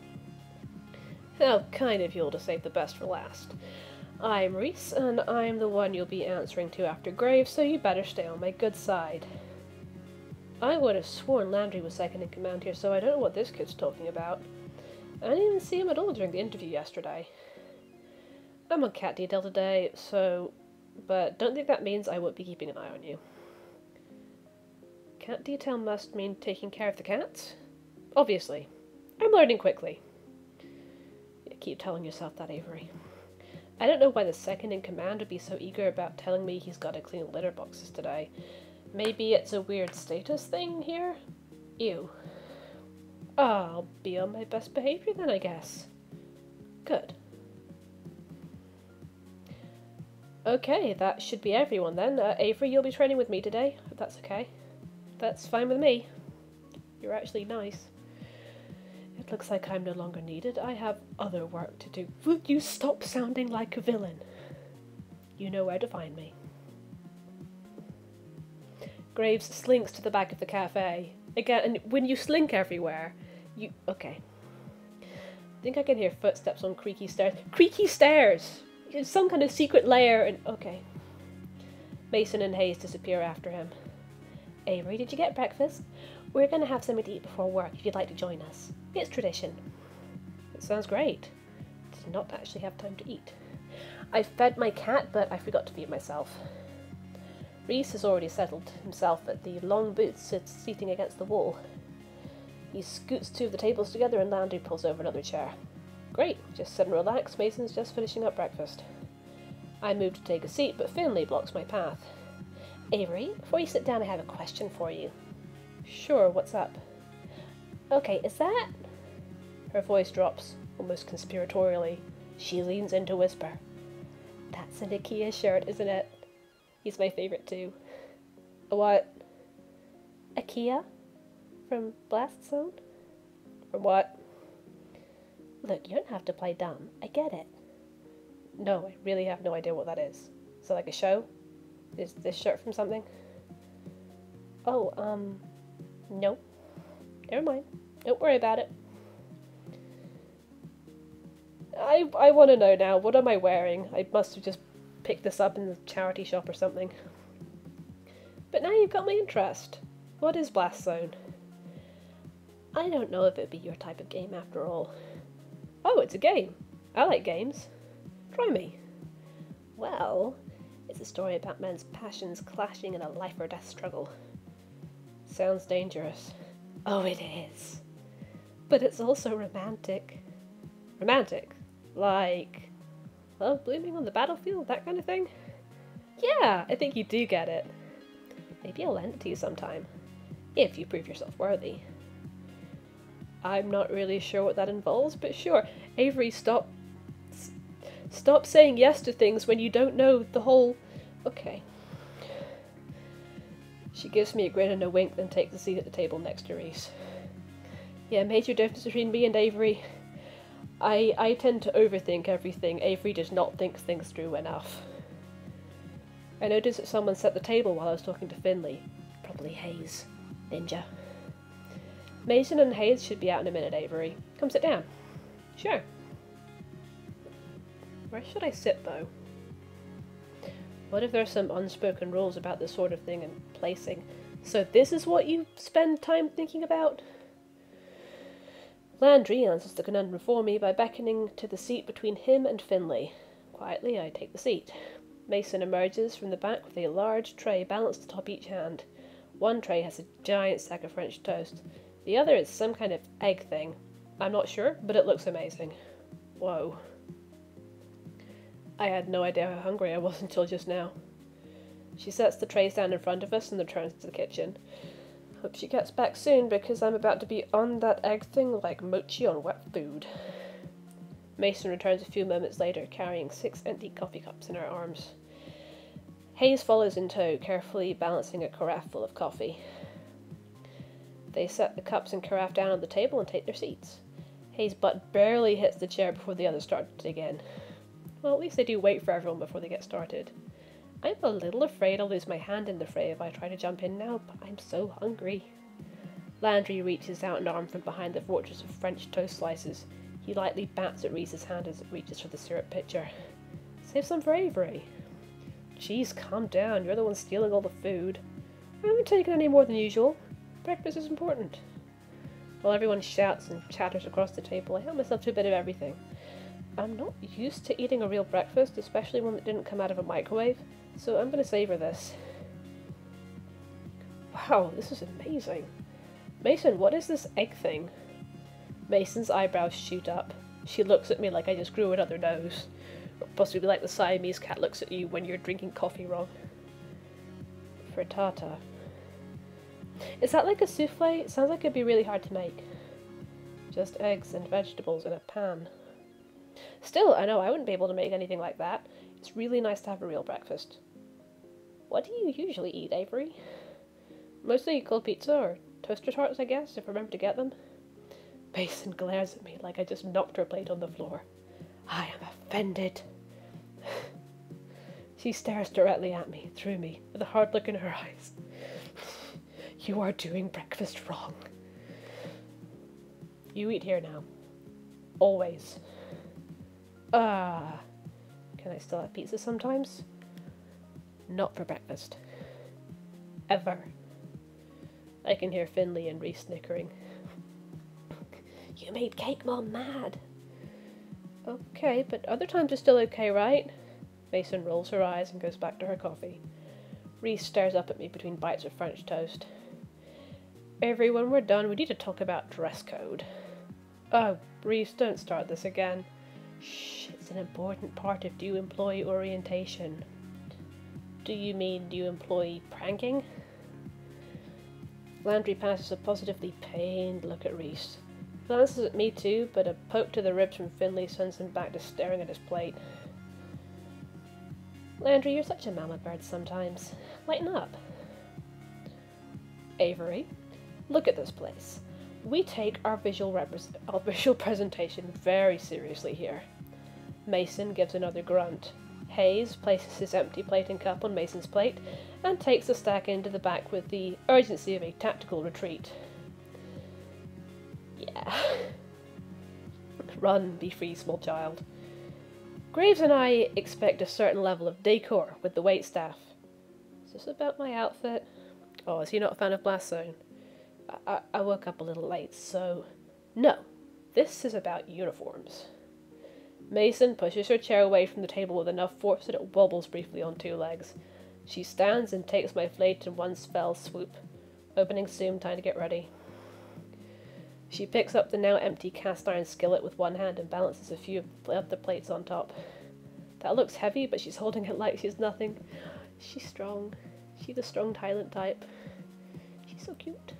[SPEAKER 1] How kind of you all to save the best for last. I'm Reese, and I'm the one you'll be answering to after Graves, so you better stay on my good side. I would have sworn Landry was second in command here, so I don't know what this kid's talking about. I didn't even see him at all during the interview yesterday. I'm on cat detail today, but don't think that means I won't be keeping an eye on you. Cat detail must mean taking care of the cats? Obviously. I'm learning quickly. You keep telling yourself that, Avery. I don't know why the second in command would be so eager about telling me he's got to clean litter boxes today. Maybe it's a weird status thing here? Ew. I'll be on my best behaviour then, I guess. Good. Okay, that should be everyone then. Avery, you'll be training with me today, if that's okay. That's fine with me. You're actually nice. It looks like I'm no longer needed. I have other work to do. Will you stop sounding like a villain? You know where to find me. Graves slinks to the back of the cafe. Again, and when you slink everywhere, you... Okay. I think I can hear footsteps on creaky stairs. Creaky stairs! It's some kind of secret lair and... Okay. Mason and Hayes disappear after him. Avery, did you get breakfast? We're going to have something to eat before work if you'd like to join us. It's tradition. It sounds great. Did not actually have time to eat. I fed my cat, but I forgot to feed myself. Reese has already settled himself at the long boots seating against the wall. He scoots two of the tables together and Landry pulls over another chair. Great, just sit and relax. Mason's just finishing up breakfast. I move to take a seat, but Finlay blocks my path. Avery, before you sit down, I have a question for you. Sure, what's up? Okay, is that... Her voice drops, almost conspiratorially. She leans in to whisper. That's an IKEA shirt, isn't it? He's my favourite too. A what? IKEA? From Blast Zone? From what? Look, you don't have to play dumb. I get it. No, I really have no idea what that is. Is it like a show? Is this shirt from something? Oh, no. Never mind. Don't worry about it. I want to know now, what am I wearing? I must have just picked this up in the charity shop or something. But now you've got my interest. What is Blast Zone? I don't know if it'd be your type of game after all. Oh, it's a game. I like games. Try me. Well, it's a story about men's passions clashing in a life or death struggle. Sounds dangerous. Oh, it is. But it's also romantic. Romantic? Like, love blooming on the battlefield, that kind of thing? Yeah, I think you do get it. Maybe I'll lend it to you sometime. If you prove yourself worthy. I'm not really sure what that involves, but sure. Avery, stop saying yes to things when you don't know the whole... Okay. She gives me a grin and a wink, then takes a seat at the table next to Reese. Yeah, major difference between me and Avery. I tend to overthink everything. Avery does not think things through enough. I noticed that someone set the table while I was talking to Finlay. Probably Hayes. Ninja. Mason and Hayes should be out in a minute, Avery. Come sit down. Sure. Where should I sit, though? What if there's some unspoken rules about this sort of thing and placing? So this is what you spend time thinking about? Landry answers the conundrum for me by beckoning to the seat between him and Finlay. Quietly, I take the seat. Mason emerges from the back with a large tray balanced atop each hand. One tray has a giant stack of French toast. The other is some kind of egg thing. I'm not sure, but it looks amazing. Whoa. I had no idea how hungry I was until just now. She sets the trays down in front of us and returns to the kitchen. Hope she gets back soon because I'm about to be on that egg thing like mochi on wet food. Mason returns a few moments later carrying 6 empty coffee cups in her arms. Hayes follows in tow, carefully balancing a carafe full of coffee. They set the cups and carafe down on the table and take their seats. Hayes' butt barely hits the chair before the others start to dig in. Well, at least they do wait for everyone before they get started. I'm a little afraid I'll lose my hand in the fray if I try to jump in now, but I'm so hungry. Landry reaches out an arm from behind the fortress of French toast slices. He lightly bats at Reese's hand as it reaches for the syrup pitcher. Save some for Avery. Jeez, calm down. You're the one stealing all the food. I haven't taken any more than usual. Breakfast is important. While everyone shouts and chatters across the table, I help myself to a bit of everything. I'm not used to eating a real breakfast, especially one that didn't come out of a microwave, so I'm going to savor this. Wow, this is amazing. Mason, what is this egg thing? Mason's eyebrows shoot up. She looks at me like I just grew another nose. Or possibly like the Siamese cat looks at you when you're drinking coffee wrong. Frittata. Is that like a souffle? It sounds like it'd be really hard to make. Just eggs and vegetables in a pan. Still, I know I wouldn't be able to make anything like that. It's really nice to have a real breakfast. What do you usually eat, Avery? Mostly cold pizza or toaster tarts, I guess, if I remember to get them. Mason glares at me like I just knocked her plate on the floor. I am offended. She stares directly at me, through me, with a hard look in her eyes. You are doing breakfast wrong. You eat here now. Always. Can I still have pizza sometimes? Not for breakfast. Ever. I can hear Finley and Reese snickering. You made Cake Mom mad. Okay, but other times are still okay, right? Mason rolls her eyes and goes back to her coffee. Reese stares up at me between bites of French toast. Avery, when we're done, we need to talk about dress code. Oh, Reese, don't start this again. Shh, it's an important part of new employee orientation. Do you mean new employee pranking? Landry passes a positively pained look at Reese. Glances at me too, but a poke to the ribs from Finley sends him back to staring at his plate. Landry, you're such a mama bird sometimes. Lighten up. Avery, look at this place. We take our visual presentation very seriously here. Mason gives another grunt. Hayes places his empty plate and cup on Mason's plate and takes a stack into the back with the urgency of a tactical retreat. Yeah. Run, be free, small child. Graves and I expect a certain level of decor with the waitstaff. Is this about my outfit? Oh, is he not a fan of Blast Zone? I woke up a little late, so... No, this is about uniforms. Mason pushes her chair away from the table with enough force that it wobbles briefly on two legs. She stands and takes my plate in one fell swoop. Opening soon, time to get ready. She picks up the now empty cast iron skillet with one hand and balances a few of the plates on top. That looks heavy, but she's holding it like she's nothing. She's strong. She's the strong Thailand type. She's so cute.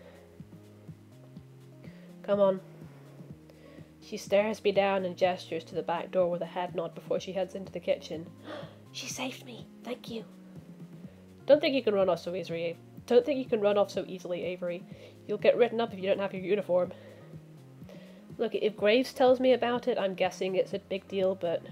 [SPEAKER 1] Come on. She stares me down and gestures to the back door with a head nod before she heads into the kitchen. She saved me. Thank you. Don't think you can run off so easily. Don't think you can run off so easily, Avery. You'll get written up if you don't have your uniform. Look, if Graves tells me about it, I'm guessing it's a big deal, but...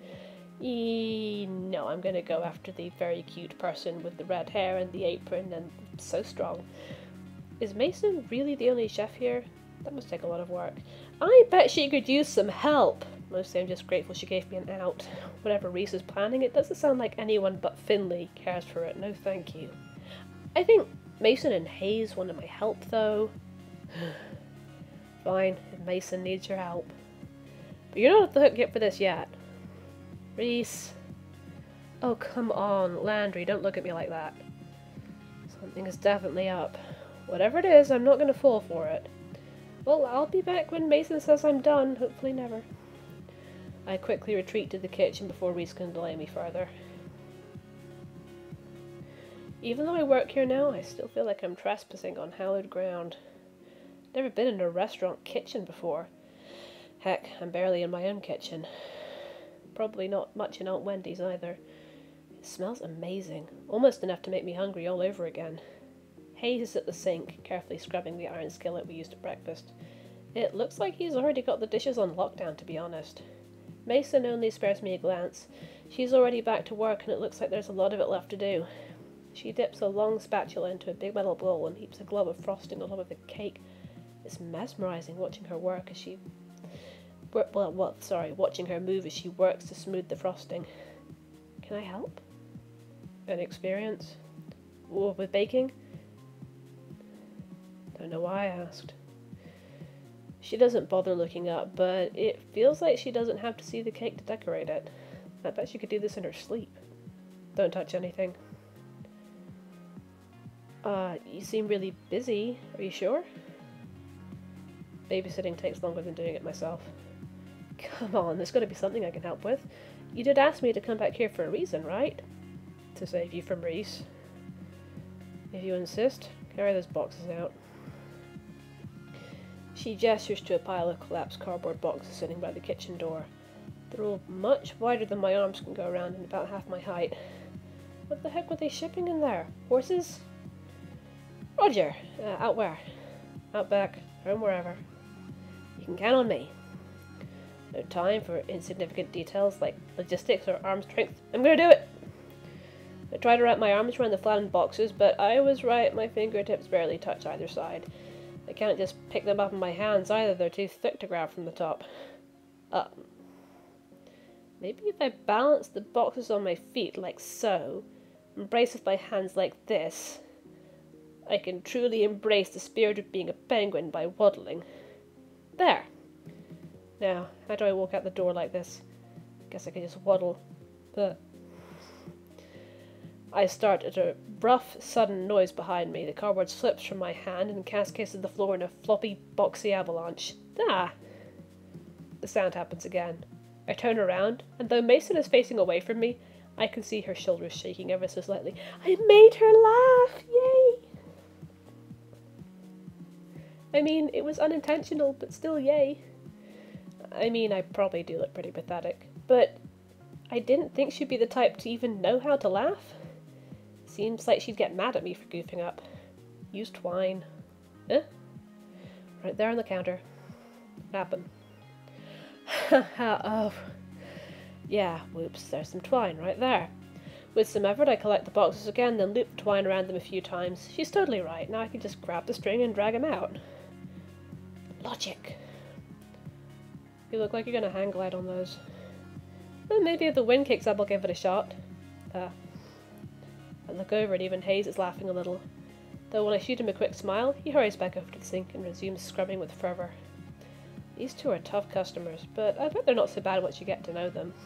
[SPEAKER 1] No, I'm gonna go after the very cute person with the red hair and the apron and so strong. Is Mason really the only chef here? That must take a lot of work. I bet she could use some help. Mostly I'm just grateful she gave me an out. Whatever Reese is planning, it doesn't sound like anyone but Finley cares for it. No thank you. I think Mason and Hayes wanted my help, though. Fine, if Mason needs your help. But you're not off the hook yet for this yet. Reese. Oh, come on, Landry, don't look at me like that. Something is definitely up. Whatever it is, I'm not going to fall for it. Well, I'll be back when Mason says I'm done. Hopefully never. I quickly retreat to the kitchen before Reese can delay me further. Even though I work here now, I still feel like I'm trespassing on hallowed ground. Never been in a restaurant kitchen before. Heck, I'm barely in my own kitchen. Probably not much in Aunt Wendy's either. It smells amazing, almost enough to make me hungry all over again. Hayes is at the sink, carefully scrubbing the iron skillet we used at breakfast. It looks like he's already got the dishes on lockdown, to be honest. Mason only spares me a glance. She's already back to work, and it looks like there's a lot of it left to do. She dips a long spatula into a big metal bowl and heaps a glob of frosting on top of the cake. It's mesmerizing watching her work as she... watching her move as she works to smooth the frosting. Can I help? An experience? With baking? Don't know why I asked. She doesn't bother looking up, but it feels like she doesn't have to see the cake to decorate it. I bet she could do this in her sleep. Don't touch anything. You seem really busy. Are you sure? Babysitting takes longer than doing it myself. Come on, there's got to be something I can help with. You did ask me to come back here for a reason, right? To save you from Reese. If you insist, carry those boxes out. She gestures to a pile of collapsed cardboard boxes sitting by the kitchen door. They're all much wider than my arms can go around and about half my height. What the heck were they shipping in there? Horses? Roger! Out where? Out back, home wherever. You can count on me. No time for insignificant details like logistics or arm strength. I'm gonna do it! I tried to wrap my arms around the flattened boxes, but I was right, my fingertips barely touch either side. I can't just pick them up in my hands either, they're too thick to grab from the top. Up. Maybe if I balance the boxes on my feet like so, and brace with my hands like this, I can truly embrace the spirit of being a penguin by waddling. There! Now, how do I walk out the door like this? Guess I could just waddle. But I start at a rough, sudden noise behind me. The cardboard slips from my hand and cascades to the floor in a floppy, boxy avalanche. Ah! The sound happens again. I turn around, and though Mason is facing away from me, I can see her shoulders shaking ever so slightly. I made her laugh! Yay! I mean, it was unintentional, but still yay. I mean, I probably do look pretty pathetic, but I didn't think she'd be the type to even know how to laugh. Seems like she'd get mad at me for goofing up. Use twine. Right there on the counter. Happen. Oh. Yeah, whoops, there's some twine right there. With some effort, I collect the boxes again, then loop the twine around them a few times. She's totally right. Now I can just grab the string and drag him out. Logic. You look like you're gonna hang glide on those. Well, maybe if the wind kicks up, I'll give it a shot. I look over and even Hayes is laughing a little. Though when I shoot him a quick smile, he hurries back over to the sink and resumes scrubbing with fervour. These two are tough customers, but I bet they're not so bad once you get to know them.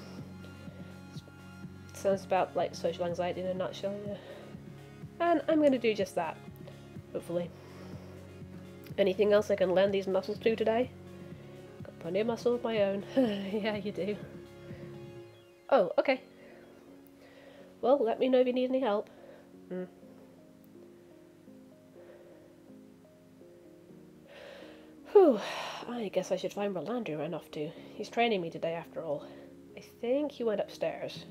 [SPEAKER 1] Sounds about like social anxiety in a nutshell, yeah. And I'm going to do just that. Hopefully. Anything else I can lend these muscles to today? Got plenty of muscle of my own. Yeah, you do. Oh, okay. Well, let me know if you need any help. Whew. I guess I should find where Landry ran off to. He's training me today after all. I think he went upstairs.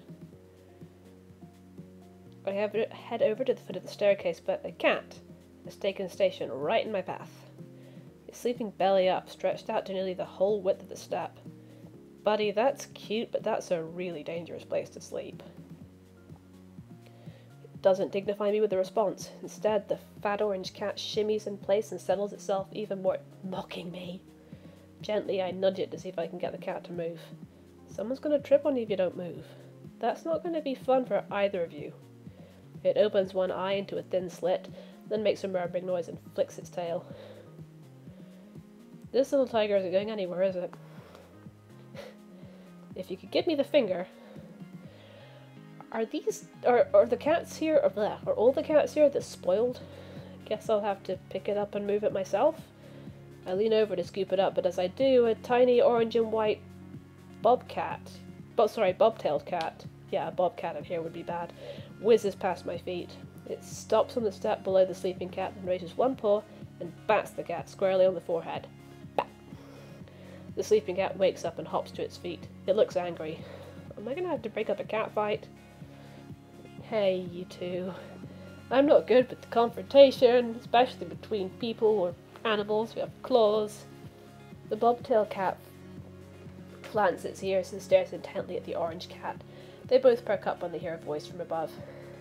[SPEAKER 1] I have to head over to the foot of the staircase, but a cat has taken station right in my path. He's sleeping belly up, stretched out to nearly the whole width of the step. Buddy, that's cute, but that's a really dangerous place to sleep. It doesn't dignify me with a response. Instead, the fat orange cat shimmies in place and settles itself even more, mocking me. Gently, I nudge it to see if I can get the cat to move. Someone's going to trip on you if you don't move. That's not going to be fun for either of you. It opens one eye into a thin slit, then makes a murmuring noise and flicks its tail. This little tiger isn't going anywhere, is it? If you could give me the finger... Are the cats here, are all the cats here that's spoiled? Guess I'll have to pick it up and move it myself. I lean over to scoop it up, but as I do, a tiny orange and white bobtailed cat. Yeah, a bobcat in here would be bad. Whizzes past my feet. It stops on the step below the sleeping cat, then raises one paw and bats the cat squarely on the forehead. Bat! The sleeping cat wakes up and hops to its feet. It looks angry. Am I gonna have to break up a cat fight? Hey, you two. I'm not good with the confrontation, especially between people or animals who have claws. The bobtail cat plants its ears and stares intently at the orange cat. They both perk up when they hear a voice from above.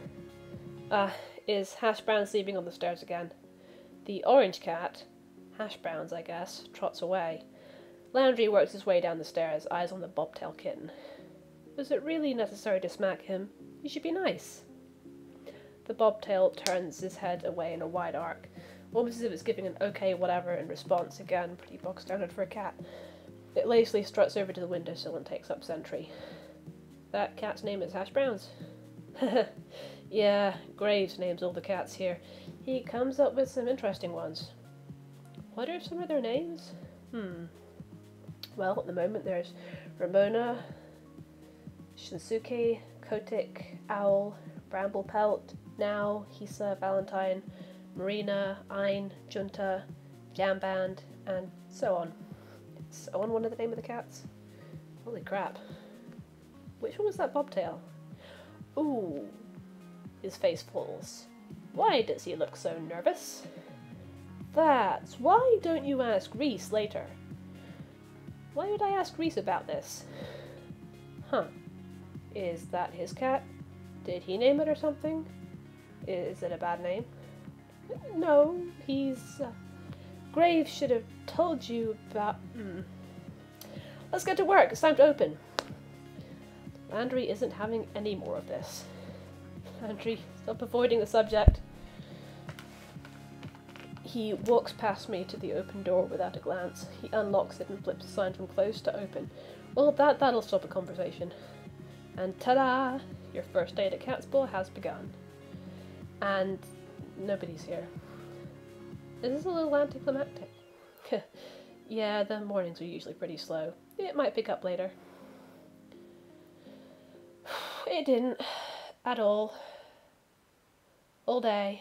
[SPEAKER 1] Is Hash Brown sleeping on the stairs again? The orange cat, Hash Brown's I guess, trots away. Landry works his way down the stairs, eyes on the bobtail kitten. Was it really necessary to smack him? You should be nice. The bobtail turns his head away in a wide arc, almost as if it's giving an okay whatever in response, again, pretty bog standard for a cat. It lazily struts over to the windowsill and takes up sentry. That cat's name is Hash Brown's. Yeah, Graves names all the cats here. He comes up with some interesting ones. What are some of their names? Well, at the moment there's Ramona, Shinsuke, Kotick, Owl, Bramblepelt, Now, Hisa, Valentine, Marina, Ein, Junta, Jamband, and So on. So on one of the name of the cats? Holy crap. Which one was that bobtail? Ooh. His face falls. Why does he look so nervous? That's why don't you ask Reese later? Why would I ask Reese about this? Huh. Is that his cat? Did he name it or something? Is it a bad name? No, he's... Graves should have told you about... Let's get to work, it's time to open. Landry isn't having any more of this. Landry, stop avoiding the subject. He walks past me to the open door without a glance. He unlocks it and flips the sign from closed to open. Well, that'll stop a conversation. And ta-da! Your first day at Cat's Paw has begun. And nobody's here. Is this a little anticlimactic? Yeah, the mornings are usually pretty slow. It might pick up later. It didn't. At all. All day.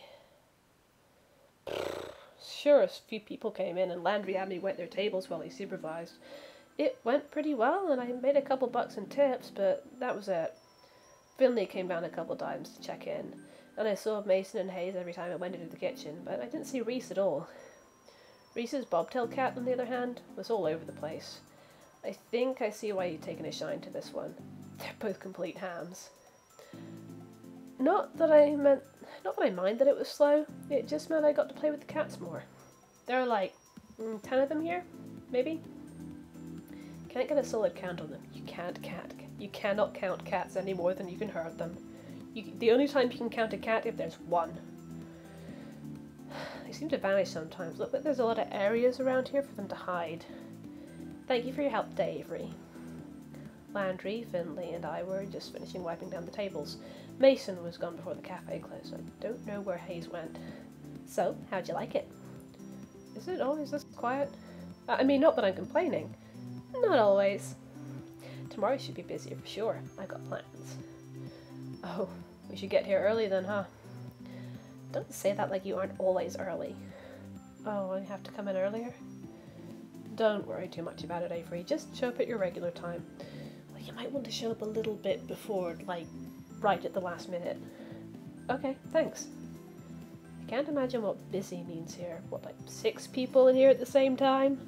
[SPEAKER 1] Sure, a few people came in and Landry had me wet their tables while he supervised. It went pretty well and I made a couple bucks in tips, but that was it. Finley came down a couple times to check in, and I saw Mason and Hayes every time I went into the kitchen, but I didn't see Reese at all. Reese's bobtail cat, on the other hand, was all over the place. I think I see why he'd taken a shine to this one. They're both complete hams. Not that I mind that it was slow, it just meant I got to play with the cats more. There are like 10 of them here, maybe? Can't get a solid count on them. You cannot count cats any more than you can herd them. The only time you can count a cat if there's one. They seem to vanish sometimes. Look, but there's a lot of areas around here for them to hide. Thank you for your help today, Avery. Landry, Finley, and I were just finishing wiping down the tables. Mason was gone before the cafe closed. I don't know where Hayes went. So, how'd you like it? Is it always this quiet? I mean, not that I'm complaining. Not always. Tomorrow should be busier for sure. I've got plans. Oh, we should get here early then, huh? Don't say that like you aren't always early. Oh, I have to come in earlier? Don't worry too much about it, Avery. Just show up at your regular time. Well, you might want to show up a little bit before, like, right at the last minute. Okay, thanks. I can't imagine what busy means here. What, like 6 people in here at the same time?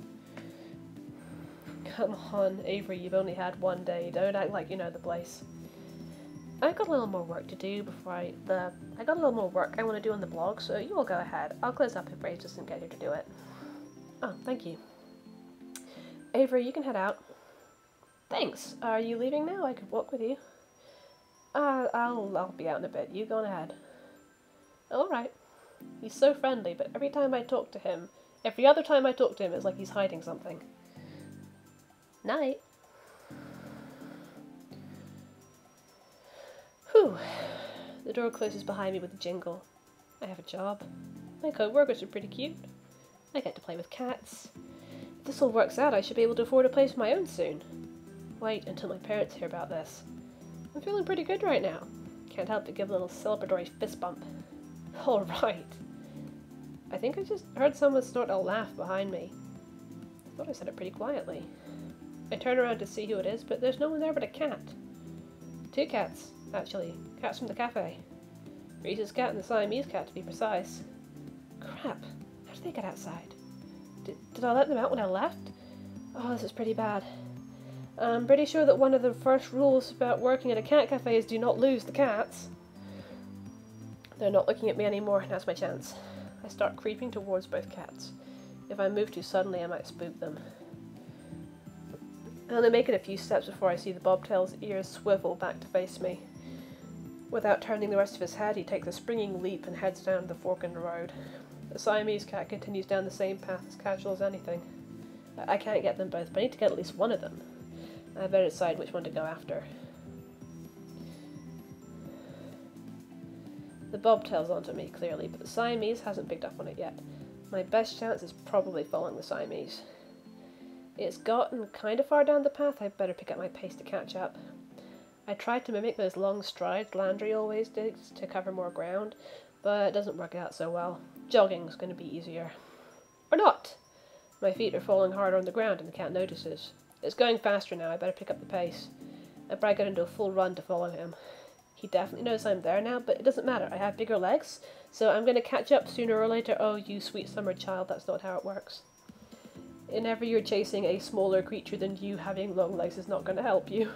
[SPEAKER 1] Come on, Avery, you've only had one day. Don't act like you know the place. I've got a little more work to do before I got a little more work I want to do on the blog, so you all go ahead. I'll close up if Ray doesn't get here to do it. Oh, thank you. Avery, you can head out. Thanks. Are you leaving now? I could walk with you. I'll be out in a bit. You go on ahead. Alright. He's so friendly, but every other time I talk to him, it's like he's hiding something. Night. Whew. The door closes behind me with a jingle. I have a job. My co-workers are pretty cute. I get to play with cats. If this all works out, I should be able to afford a place of my own soon. Wait until my parents hear about this. I'm feeling pretty good right now. Can't help but give a little celebratory fist bump. Alright. I think I just heard someone snort a laugh behind me. I thought I said it pretty quietly. I turn around to see who it is, but there's no one there but a cat. 2 cats, actually. Cats from the cafe. Reese's cat and the Siamese cat, to be precise. Crap. How did they get outside? Did I let them out when I left? Oh, this is pretty bad. I'm pretty sure that one of the first rules about working at a cat cafe is do not lose the cats. They're not looking at me anymore, now's my chance. I start creeping towards both cats. If I move too suddenly, I might spook them. I only make it a few steps before I see the bobtail's ears swivel back to face me. Without turning the rest of his head, he takes a springing leap and heads down the fork in the road. The Siamese cat continues down the same path as casual as anything. I can't get them both, but I need to get at least one of them. I better decide which one to go after. The bobtail's onto me, clearly, but the Siamese hasn't picked up on it yet. My best chance is probably following the Siamese. It's gotten kind of far down the path, I'd better pick up my pace to catch up. I tried to mimic those long strides Landry always does to cover more ground, but it doesn't work out so well. Jogging's going to be easier. Or not! My feet are falling hard on the ground and the cat notices. It's going faster now, I better pick up the pace. I probably get into a full run to follow him. He definitely knows I'm there now, but it doesn't matter. I have bigger legs, so I'm going to catch up sooner or later. Oh, you sweet summer child, that's not how it works. Whenever you're chasing a smaller creature than you, having long legs is not going to help you.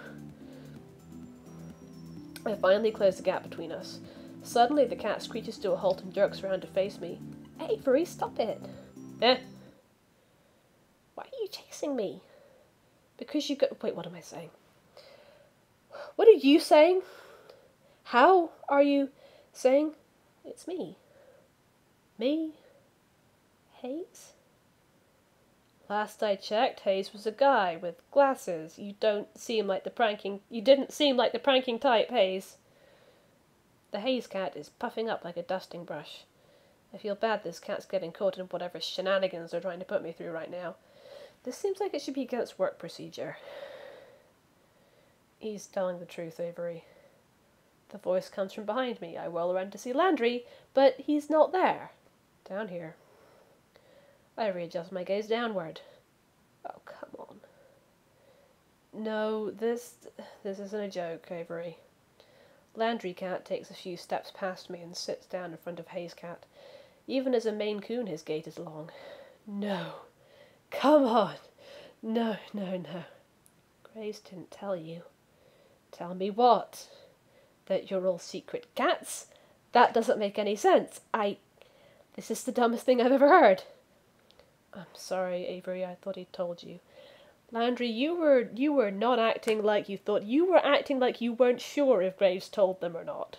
[SPEAKER 1] I finally close the gap between us. Suddenly the cat screeches to a halt and jerks around to face me. Avery, stop it! Eh? Why are you chasing me? Because you got... Wait, what am I saying? What are you saying? How are you saying? It's me. Me? Hayes? Last I checked, Hayes was a guy with glasses. You didn't seem like the pranking type, Hayes. The Hayes cat is puffing up like a dusting brush. I feel bad this cat's getting caught in whatever shenanigans they're trying to put me through right now. This seems like it should be against work procedure. He's telling the truth, Avery. The voice comes from behind me. I whirl around to see Landry, but he's not there. Down here. I readjust my gaze downward. Oh, come on. No, this isn't a joke, Avery. Landry cat takes a few steps past me and sits down in front of Hayes cat. Even as a Maine Coon, his gait is long. No. Come on. No. Graves didn't tell you. Tell me what? That you're all secret cats? That doesn't make any sense. This is the dumbest thing I've ever heard. I'm sorry, Avery, I thought he'd told you. Landry, you were not acting like you thought. You were acting like you weren't sure if Graves told them or not.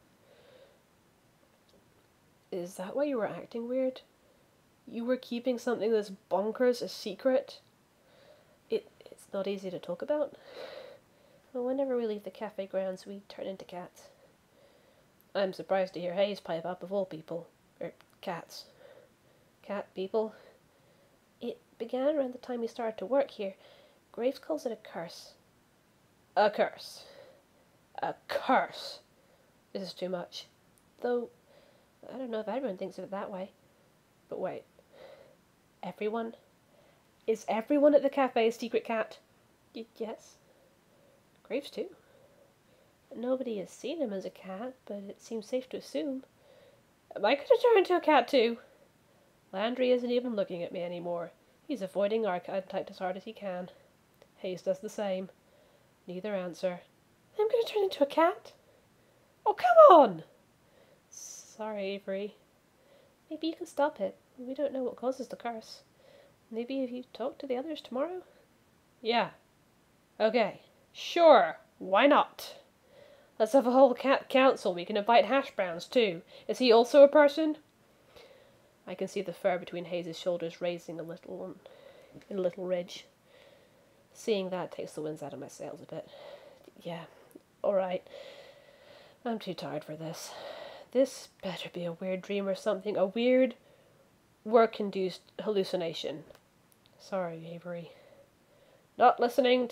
[SPEAKER 1] Is that why you were acting weird? You were keeping something that's bonkers a secret? It's not easy to talk about. Well, whenever we leave the cafe grounds, we turn into cats. I'm surprised to hear Hayes pipe up of all people. Cats. Cat people. It began around the time we started to work here. Graves calls it a curse. A curse. A curse. This is too much. Though, I don't know if everyone thinks of it that way. But wait. Everyone? Is everyone at the cafe a secret cat? Yes. Graves too. Nobody has seen him as a cat, but it seems safe to assume. Am I going to turn into a cat too? Landry isn't even looking at me anymore. He's avoiding our contact as hard as he can. Hayes does the same. Neither answer. I'm going to turn into a cat? Oh, come on! Sorry, Avery. Maybe you can stop it. We don't know what causes the curse. Maybe if you talk to the others tomorrow? Yeah. Okay. Sure. Why not? Let's have a whole cat council. We can invite Hash Browns too. Is he also a person? I can see the fur between Hayes' shoulders raising a little in a little ridge. Seeing that takes the winds out of my sails a bit. Yeah, alright. I'm too tired for this. This better be a weird dream or something. A weird, work-induced hallucination. Sorry, Avery. Not listening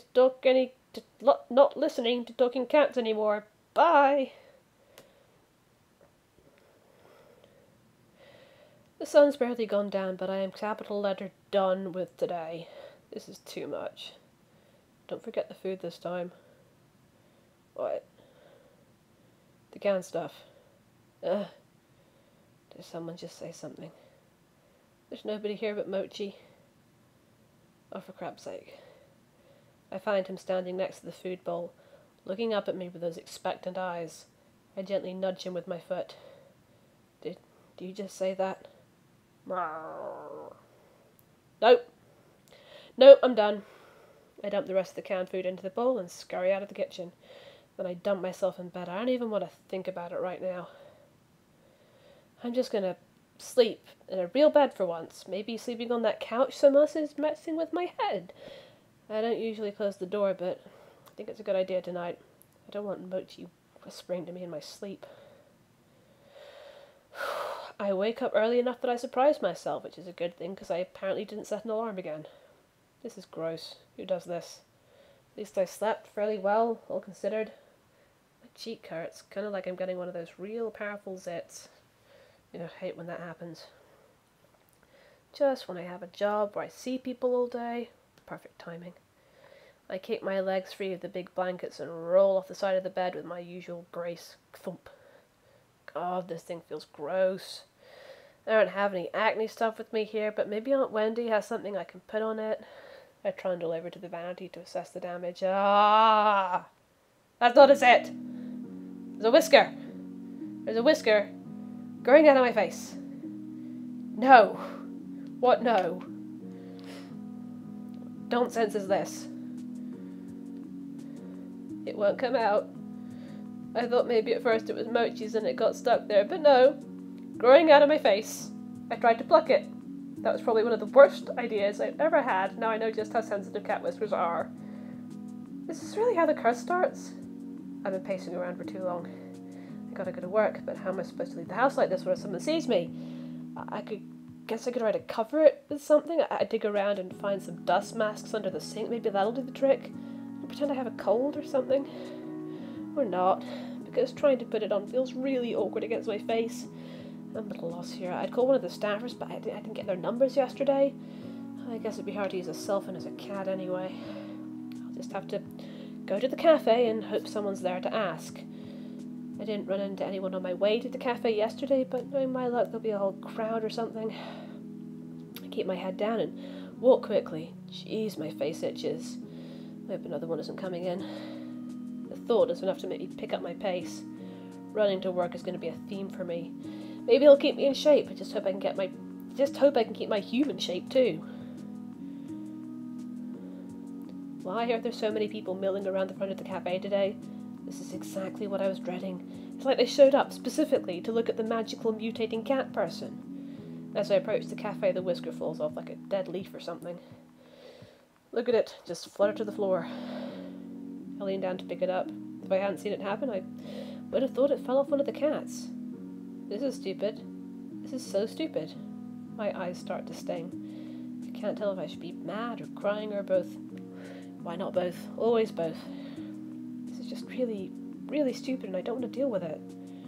[SPEAKER 1] to talking cats anymore. Bye! The sun's barely gone down, but I am capital letter done with today. This is too much. Don't forget the food this time. What? The canned stuff. Did someone just say something? There's nobody here but Mochi. Oh, for crap's sake. I find him standing next to the food bowl, looking up at me with those expectant eyes. I gently nudge him with my foot. Did you just say that? Nope. Nope, I'm done. I dump the rest of the canned food into the bowl and scurry out of the kitchen. Then I dump myself in bed. I don't even want to think about it right now. I'm just gonna sleep in a real bed for once. Maybe sleeping on that couch so much is messing with my head. I don't usually close the door, but I think it's a good idea tonight. I don't want Mochi whispering to me in my sleep. I wake up early enough that I surprise myself, which is a good thing because I apparently didn't set an alarm again. This is gross. Who does this? At least I slept fairly well, all considered. My cheek hurts, kind of like I'm getting one of those real powerful zits. You know, I hate when that happens. Just when I have a job where I see people all day. Perfect timing. I kick my legs free of the big blankets and roll off the side of the bed with my usual grace. Thump. God, this thing feels gross. I don't have any acne stuff with me here, but maybe Aunt Wendy has something I can put on it. I trundle over to the vanity to assess the damage. Ah! That's not it! There's a whisker! There's a whisker growing out of my face. No! What no? Nonsense is this? It won't come out. I thought maybe at first it was Mochi's and it got stuck there, but no. Growing out of my face. I tried to pluck it. That was probably one of the worst ideas I've ever had. Now I know just how sensitive cat whiskers are. Is this really how the curse starts? I've been pacing around for too long. I gotta go to work, but how am I supposed to leave the house like this when someone sees me? Guess I could try to cover it with something. I dig around and find some dust masks under the sink. Maybe that'll do the trick. I pretend I have a cold or something. Or not, because trying to put it on feels really awkward against my face. I'm at a loss here. I'd call one of the staffers, but I didn't get their numbers yesterday. I guess it'd be hard to use a cell phone as a cat anyway. I'll just have to go to the cafe and hope someone's there to ask. I didn't run into anyone on my way to the cafe yesterday, but knowing my luck there'll be a whole crowd or something. I keep my head down and walk quickly. Jeez, my face itches. I hope another one isn't coming in. The thought is enough to make me pick up my pace. Running to work is going to be a theme for me. Maybe it'll keep me in shape. I just hope I can keep my human shape too. Why are there so many people milling around the front of the cafe today? This is exactly what I was dreading. It's like they showed up specifically to look at the magical mutating cat person. As I approach the cafe, the whisker falls off like a dead leaf or something. Look at it, just flutter to the floor. I lean down to pick it up. If I hadn't seen it happen, I would have thought it fell off one of the cats. This is stupid. This is so stupid. My eyes start to sting. I can't tell if I should be mad or crying or both. Why not both? Always both. This is just really, really stupid and I don't want to deal with it.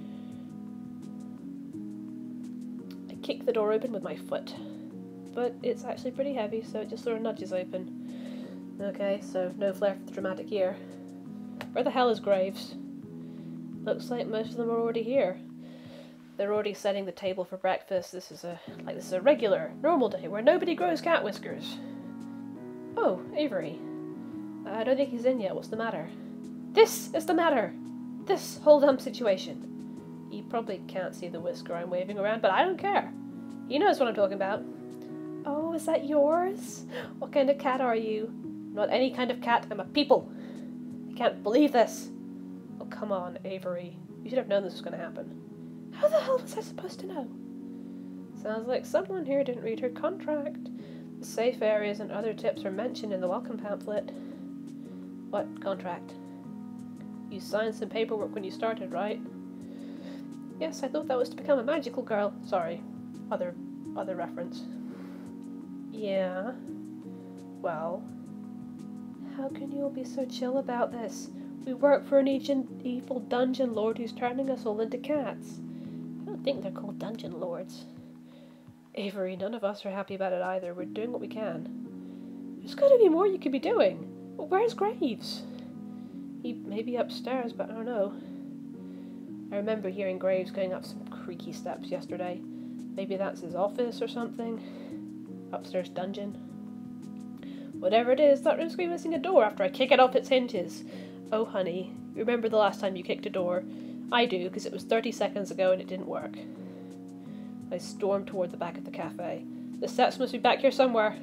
[SPEAKER 1] I kick the door open with my foot. But it's actually pretty heavy, so it just sort of nudges open. Okay, so no flair for the dramatic here. Where the hell is Graves? Looks like most of them are already here. They're already setting the table for breakfast. This is a regular, normal day where nobody grows cat whiskers. Oh, Avery. I don't think he's in yet. What's the matter? This is the matter! This whole dumb situation. He probably can't see the whisker I'm waving around, but I don't care. He knows what I'm talking about. Oh, is that yours? What kind of cat are you? Not any kind of cat. I'm a people. I can't believe this. Oh, come on, Avery. You should have known this was going to happen. How the hell was I supposed to know? Sounds like someone here didn't read her contract. The safe areas and other tips are mentioned in the welcome pamphlet. What contract? You signed some paperwork when you started, right? Yes, I thought that was to become a magical girl. Sorry. Other reference. Yeah. Well, how can you all be so chill about this? We work for an evil dungeon lord who's turning us all into cats. I don't think they're called dungeon lords. Avery, none of us are happy about it either. We're doing what we can. There's got to be more you could be doing. Well, where's Graves? He may be upstairs, but I don't know. I remember hearing Graves going up some creaky steps yesterday. Maybe that's his office or something. Upstairs dungeon. Whatever it is, that room's going to be missing a door after I kick it off its hinges. Oh, honey, remember the last time you kicked a door? I do, because it was 30 seconds ago and it didn't work. I stormed toward the back of the cafe. The steps must be back here somewhere.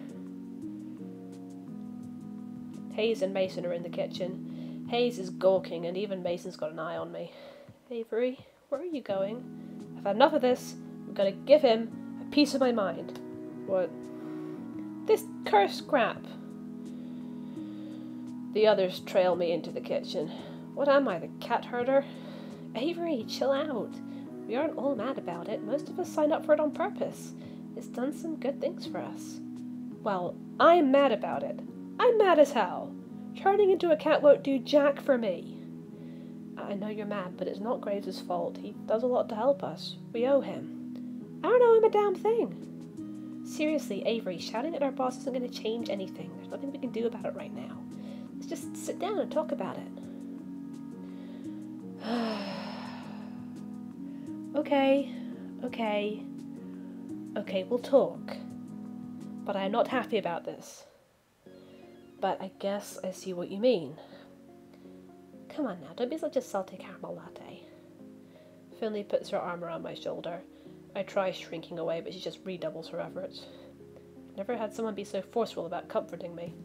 [SPEAKER 1] Hayes and Mason are in the kitchen. Hayes is gawking, and even Mason's got an eye on me. Avery, where are you going? I've had enough of this. I'm going to give him a piece of my mind. What? This cursed crap. The others trail me into the kitchen. What am I, the cat herder? Avery, chill out. We aren't all mad about it. Most of us signed up for it on purpose. It's done some good things for us. Well, I'm mad about it. I'm mad as hell. Turning into a cat won't do jack for me. I know you're mad, but it's not Graves' fault. He does a lot to help us. We owe him. I don't owe him a damn thing. Seriously, Avery, shouting at our boss isn't going to change anything. There's nothing we can do about it right now. Let's just sit down and talk about it. Okay, we'll talk. But I am not happy about this. But I guess I see what you mean. Come on now, don't be such a salty caramel latte. Finley puts her arm around my shoulder. I try shrinking away, but she just redoubles her efforts. I've never had someone be so forceful about comforting me.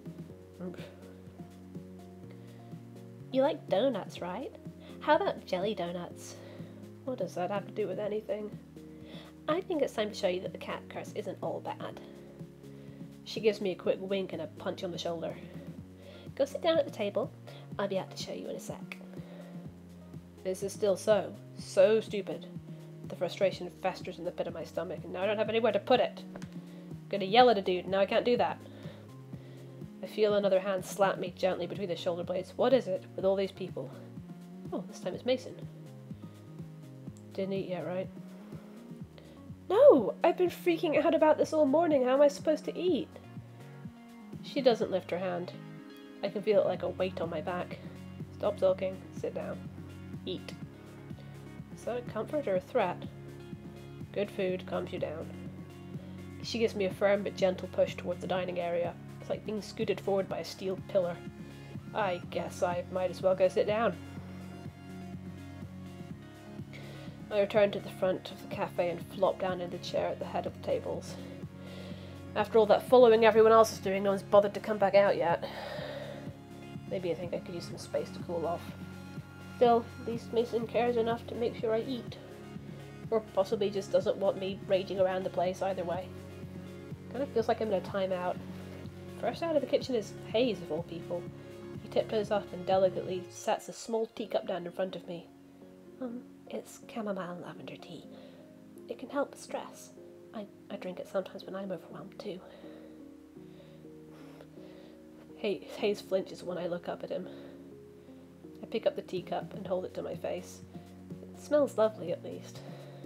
[SPEAKER 1] You like donuts, right? How about jelly donuts? What does that have to do with anything? I think it's time to show you that the cat curse isn't all bad. She gives me a quick wink and a punch on the shoulder. Go sit down at the table. I'll be out to show you in a sec. This is still so stupid. The frustration festers in the pit of my stomach, and now I don't have anywhere to put it. I'm gonna yell at a dude, and now I can't do that. I feel another hand slap me gently between the shoulder blades. What is it with all these people? Oh, this time it's Mason. Didn't eat yet, right? No! I've been freaking out about this all morning. How am I supposed to eat? She doesn't lift her hand. I can feel it like a weight on my back. Stop sulking. Sit down. Eat. Is that a comfort or a threat? Good food calms you down. She gives me a firm but gentle push towards the dining area. It's like being scooted forward by a steel pillar. I guess I might as well go sit down. I return to the front of the cafe and flop down in the chair at the head of the tables. After all that following everyone else is doing, no one's bothered to come back out yet. Maybe I think I could use some space to cool off. Still, at least Mason cares enough to make sure I eat. Or possibly just doesn't want me raging around the place either way. Kind of feels like I'm in a timeout. First out of the kitchen is Hayes, of all people. He tiptoes up and delicately sets a small teacup down in front of me. It's chamomile lavender tea. It can help with stress. I drink it sometimes when I'm overwhelmed too. Hayes flinches when I look up at him. I pick up the teacup and hold it to my face. It smells lovely, at least.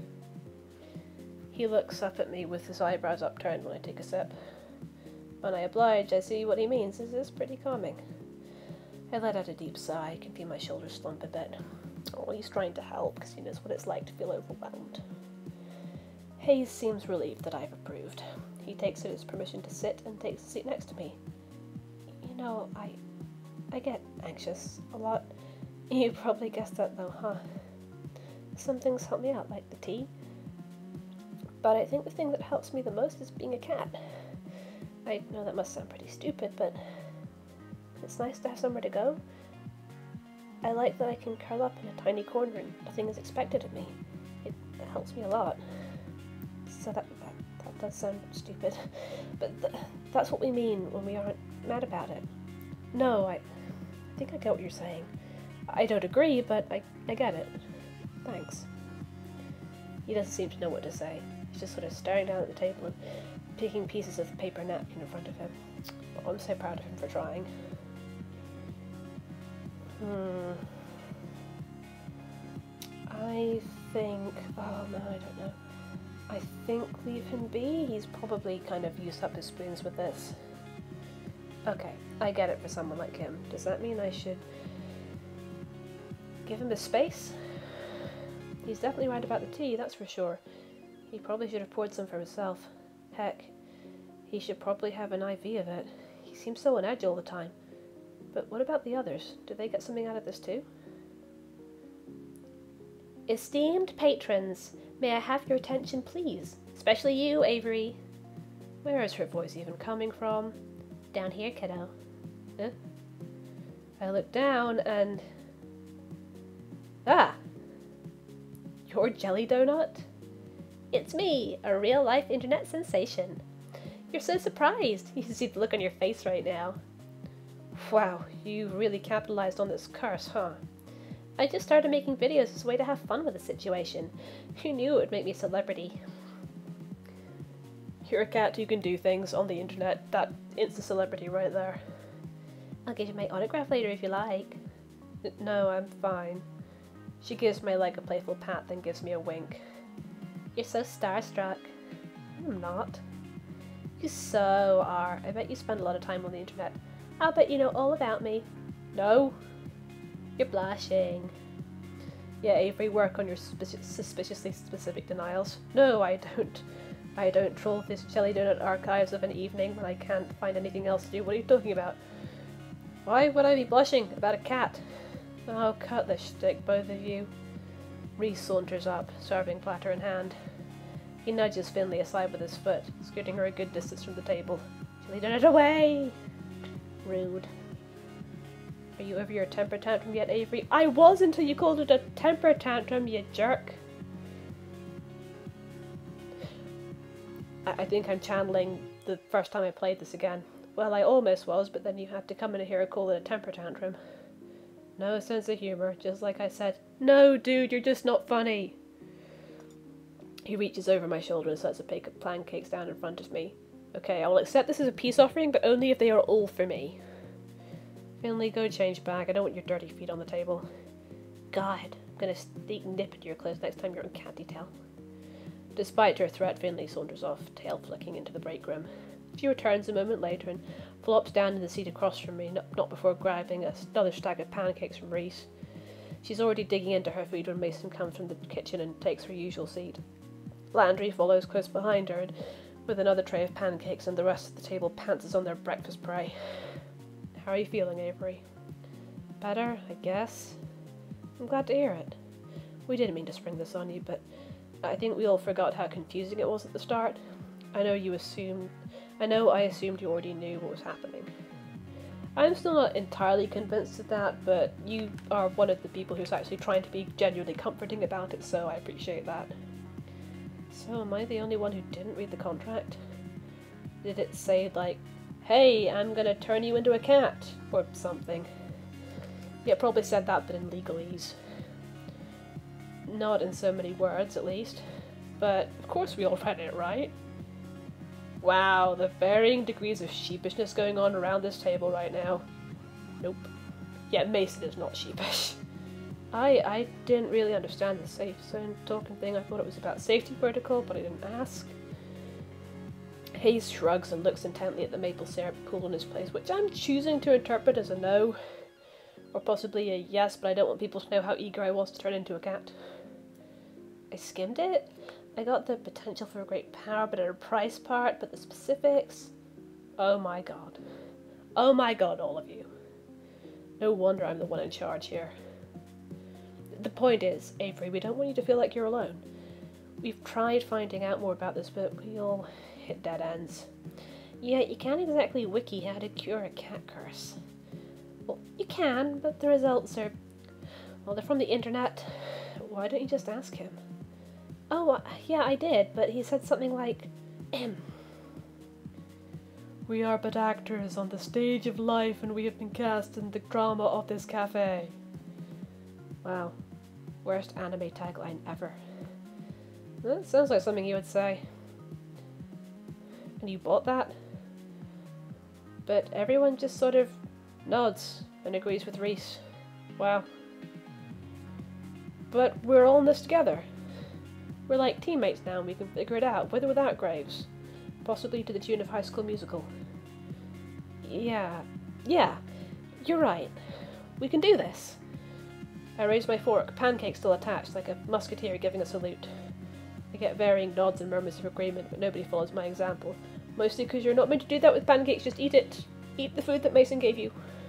[SPEAKER 1] He looks up at me with his eyebrows upturned when I take a sip. When I oblige, I see what he means. This is pretty calming. I let out a deep sigh, can feel my shoulders slump a bit. Oh, he's trying to help, because he knows what it's like to feel overwhelmed. Hayes seems relieved that I've approved. He takes it as permission to sit and takes a seat next to me. You know, I get anxious a lot. You probably guessed that though, huh? Some things help me out, like the tea. But I think the thing that helps me the most is being a cat. I know that must sound pretty stupid, but it's nice to have somewhere to go. I like that I can curl up in a tiny corner and nothing is expected of me. It helps me a lot. So that does sound stupid, but that's what we mean when we aren't mad about it. No, I think I get what you're saying. I don't agree, but I get it. Thanks. He doesn't seem to know what to say. He's just sort of staring down at the table and picking pieces of the paper napkin in front of him. Oh, I'm so proud of him for trying. I think... oh man, I don't know. I think leave him be. He's probably kind of used up his spoons with this. Okay, I get it for someone like him. Does that mean I should give him his space? He's definitely right about the tea, that's for sure. He probably should have poured some for himself. Heck, he should probably have an IV of it. He seems so on edge all the time. But what about the others? Do they get something out of this too? Esteemed patrons, may I have your attention please? Especially you, Avery. Where is her voice even coming from? Down here, kiddo. Huh? I look down and... ah! Your jelly donut? It's me, a real-life internet sensation. You're so surprised. You can see the look on your face right now. Wow, you really capitalized on this curse, huh? I just started making videos as a way to have fun with the situation. Who knew it would make me a celebrity? You're a cat who can do things on the internet. That insta celebrity right there. I'll give you my autograph later if you like. No, I'm fine. She gives my leg a playful pat, then gives me a wink. You're so starstruck. I'm not. You so are. I bet you spend a lot of time on the internet. I'll bet you know all about me. No. You're blushing. Yeah, Avery, work on your suspiciously specific denials. No, I don't. I don't troll this jelly donut archives of an evening when I can't find anything else to do. What are you talking about? Why would I be blushing about a cat? Oh, cut the shtick, both of you. Rhys saunters up, serving platter in hand. He nudges Finley aside with his foot, scooting her a good distance from the table. Jelly donut away! Rude. Are you over your temper tantrum yet, Avery? I was until you called it a temper tantrum, you jerk. I think I'm channeling the first time I played this again. Well, I almost was, but then you had to come in here and call it a temper tantrum. No sense of humour, just like I said. No, dude, you're just not funny. He reaches over my shoulder and sets a plate of pancakes down in front of me. Okay, I will accept this as a peace offering, but only if they are all for me. Finley, go change bag. I don't want your dirty feet on the table. God, I'm gonna sneak nip into your clothes next time you're on cat detail. Despite her threat, Finley saunters off, tail flicking into the break room. She returns a moment later and flops down in the seat across from me, not before grabbing another stack of pancakes from Rhys. She's already digging into her food when Mason comes from the kitchen and takes her usual seat. Landry follows close behind her with another tray of pancakes, and the rest of the table pantses on their breakfast prey. How are you feeling, Avery? Better, I guess. I'm glad to hear it. We didn't mean to spring this on you, but I think we all forgot how confusing it was at the start. I know I assumed you already knew what was happening. I'm still not entirely convinced of that, but you are one of the people who's actually trying to be genuinely comforting about it, so I appreciate that. So am I the only one who didn't read the contract? Did it say, like, hey, I'm gonna turn you into a cat, or something? Yeah, it probably said that, but in legalese. Not in so many words, at least. But, of course we all read it, right? Wow, the varying degrees of sheepishness going on around this table right now. Nope. Yeah, Mason is not sheepish. I didn't really understand the safe zone token thing. I thought it was about safety protocol, but I didn't ask. Hayes shrugs and looks intently at the maple syrup pool in his place, which I'm choosing to interpret as a no. Or possibly a yes, but I don't want people to know how eager I was to turn into a cat. I skimmed it. I got the potential for a great power, but at a price part, but the specifics... Oh my god. Oh my god, all of you. No wonder I'm the one in charge here. The point is, Avery, we don't want you to feel like you're alone. We've tried finding out more about this, but we all hit dead ends. Yeah, you can't exactly wiki how to cure a cat curse. Well, you can, but the results are... Well, they're from the internet. Why don't you just ask him? Oh, yeah, I did, but he said something like, We are but actors on the stage of life, and we have been cast in the drama of this cafe. Wow. Worst anime tagline ever. That sounds like something you would say. And you bought that? But everyone just sort of nods and agrees with Rhys. Wow. But we're all in this together. We're like teammates now, and we can figure it out, with or without Graves. Possibly to the tune of High School Musical. Yeah, you're right. We can do this. I raise my fork, pancake still attached, like a musketeer giving a salute. I get varying nods and murmurs of agreement, but nobody follows my example. Mostly because you're not meant to do that with pancakes, just eat it. Eat the food that Mason gave you.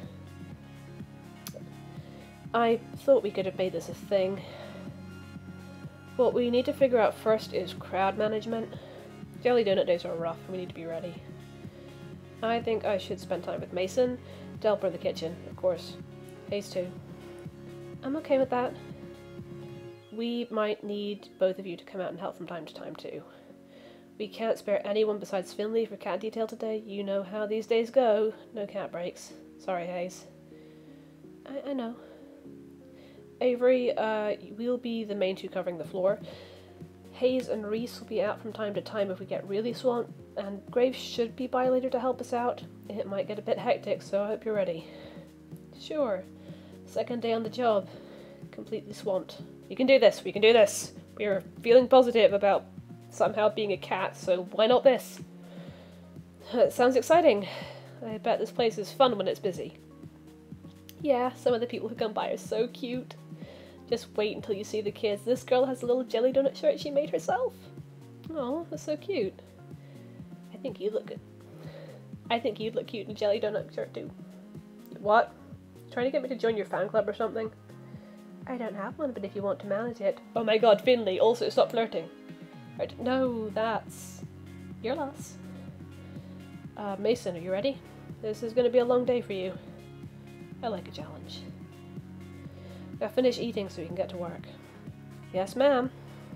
[SPEAKER 1] I thought we could have made this a thing. What we need to figure out first is crowd management. Jelly donut days are rough, we need to be ready. I think I should spend time with Mason, to help her in the kitchen, of course. Hayes too. I'm okay with that. We might need both of you to come out and help from time to time too. We can't spare anyone besides Finley for cat detail today. You know how these days go. No cat breaks. Sorry, Hayes. I know. Avery, we'll be the main two covering the floor. Hayes and Rhys will be out from time to time if we get really swamped, and Graves should be by later to help us out. It might get a bit hectic, so I hope you're ready. Sure. Second day on the job. Completely swamped. We can do this, we can do this. We're feeling positive about somehow being a cat, so why not this? It sounds exciting. I bet this place is fun when it's busy. Yeah, some of the people who come by are so cute. Just wait until you see the kids. This girl has a little jelly donut shirt she made herself. Oh, that's so cute. I think you'd look good. I think you'd look cute in a jelly donut shirt too. What? Trying to get me to join your fan club or something? I don't have one, but if you want to manage it. Oh my god, Finley, also stop flirting. Right, no, that's your loss. Mason, are you ready? This is going to be a long day for you. I like a challenge. Now finish eating so we can get to work. Yes, ma'am.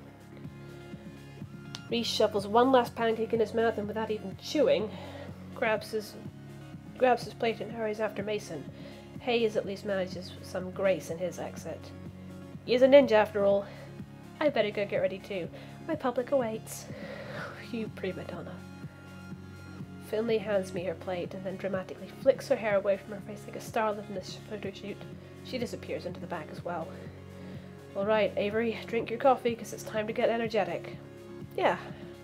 [SPEAKER 1] Reese shovels one last pancake in his mouth and without even chewing, grabs his plate and hurries after Mason. Hayes at least manages some grace in his exit. He's a ninja after all. I better go get ready too. My public awaits. You prima donna. Finley hands me her plate and then dramatically flicks her hair away from her face like a starlet in this photo shoot. She disappears into the back as well. Alright, Avery, drink your coffee because it's time to get energetic. Yeah.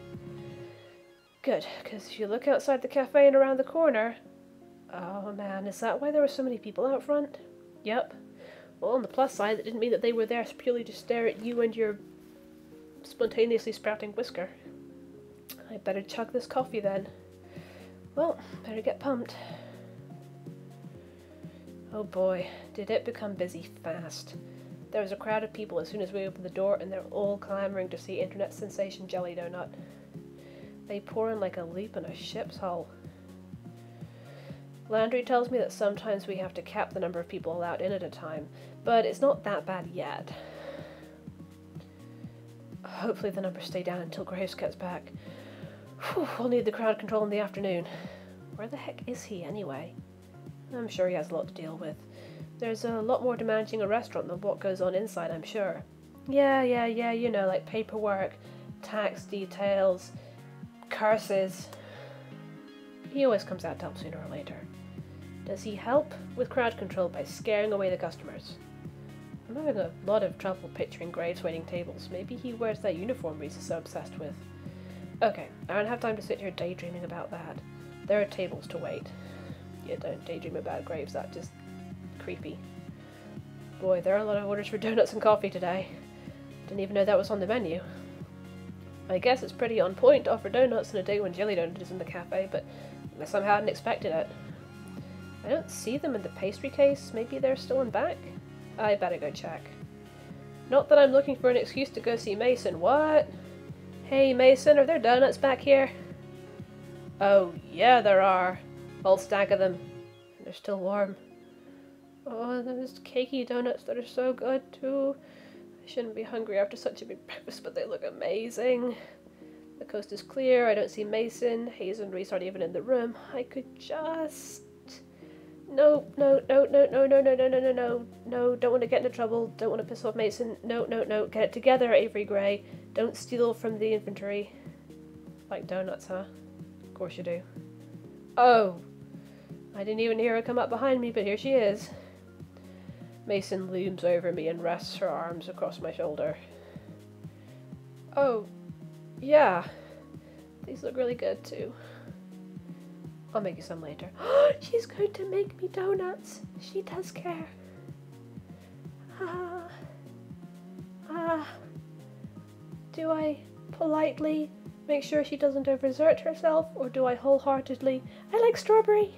[SPEAKER 1] Good, because if you look outside the cafe and around the corner... Oh man, is that why there were so many people out front? Yep. Well, on the plus side, that didn't mean that they were there purely to stare at you and your spontaneously sprouting whisker. I better chug this coffee then. Well, better get pumped. Oh boy, did it become busy fast. There was a crowd of people as soon as we opened the door, and they're all clamoring to see internet sensation Jelly Donut. They pour in like a leap in a ship's hull. Landry tells me that sometimes we have to cap the number of people allowed in at a time, but it's not that bad yet. Hopefully the numbers stay down until Graves gets back. Whew, we'll need the crowd control in the afternoon. Where the heck is he anyway? I'm sure he has a lot to deal with. There's a lot more to managing a restaurant than what goes on inside, I'm sure. Yeah, you know, like paperwork, tax details, curses. He always comes out to help sooner or later. Does he help with crowd control by scaring away the customers? I'm having a lot of trouble picturing Graves waiting tables. Maybe he wears that uniform he's so obsessed with. Okay, I don't have time to sit here daydreaming about that. There are tables to wait. Yeah, don't daydream about Graves, that's just creepy. Boy, there are a lot of orders for donuts and coffee today. Didn't even know that was on the menu. I guess it's pretty on point to offer donuts on a day when Jelly Donut is in the cafe, but I guess I hadn't expected it. I don't see them in the pastry case. Maybe they're still in back? I better go check. Not that I'm looking for an excuse to go see Mason. What? Hey Mason, are there donuts back here? Oh yeah, there are. Whole stack of them. They're still warm. Oh, those cakey donuts that are so good too. I shouldn't be hungry after such a big breakfast, but they look amazing. The coast is clear. I don't see Mason. Hayes and Reese aren't even in the room. I could just... No, don't want to get into trouble. Don't want to piss off Mason. No. Get it together, Avery Grey. Don't steal from the inventory. Like donuts, huh? Of course you do. Oh! I didn't even hear her come up behind me, but here she is. Mason looms over me and rests her arms across my shoulder. Oh, yeah. These look really good too. I'll make you some later. She's going to make me donuts. She does care. Do I politely make sure she doesn't overexert herself, or do I wholeheartedly... I like strawberry!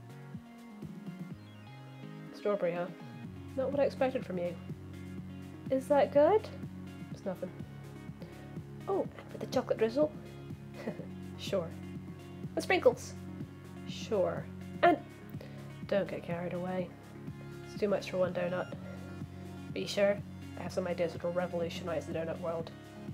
[SPEAKER 1] Strawberry, huh? Not what I expected from you. Is that good? It's nothing. Oh, and with the chocolate drizzle? Sure. And sprinkles? Sure. And don't get carried away. It's too much for one donut. Be sure, I have some ideas that will revolutionize the donut world.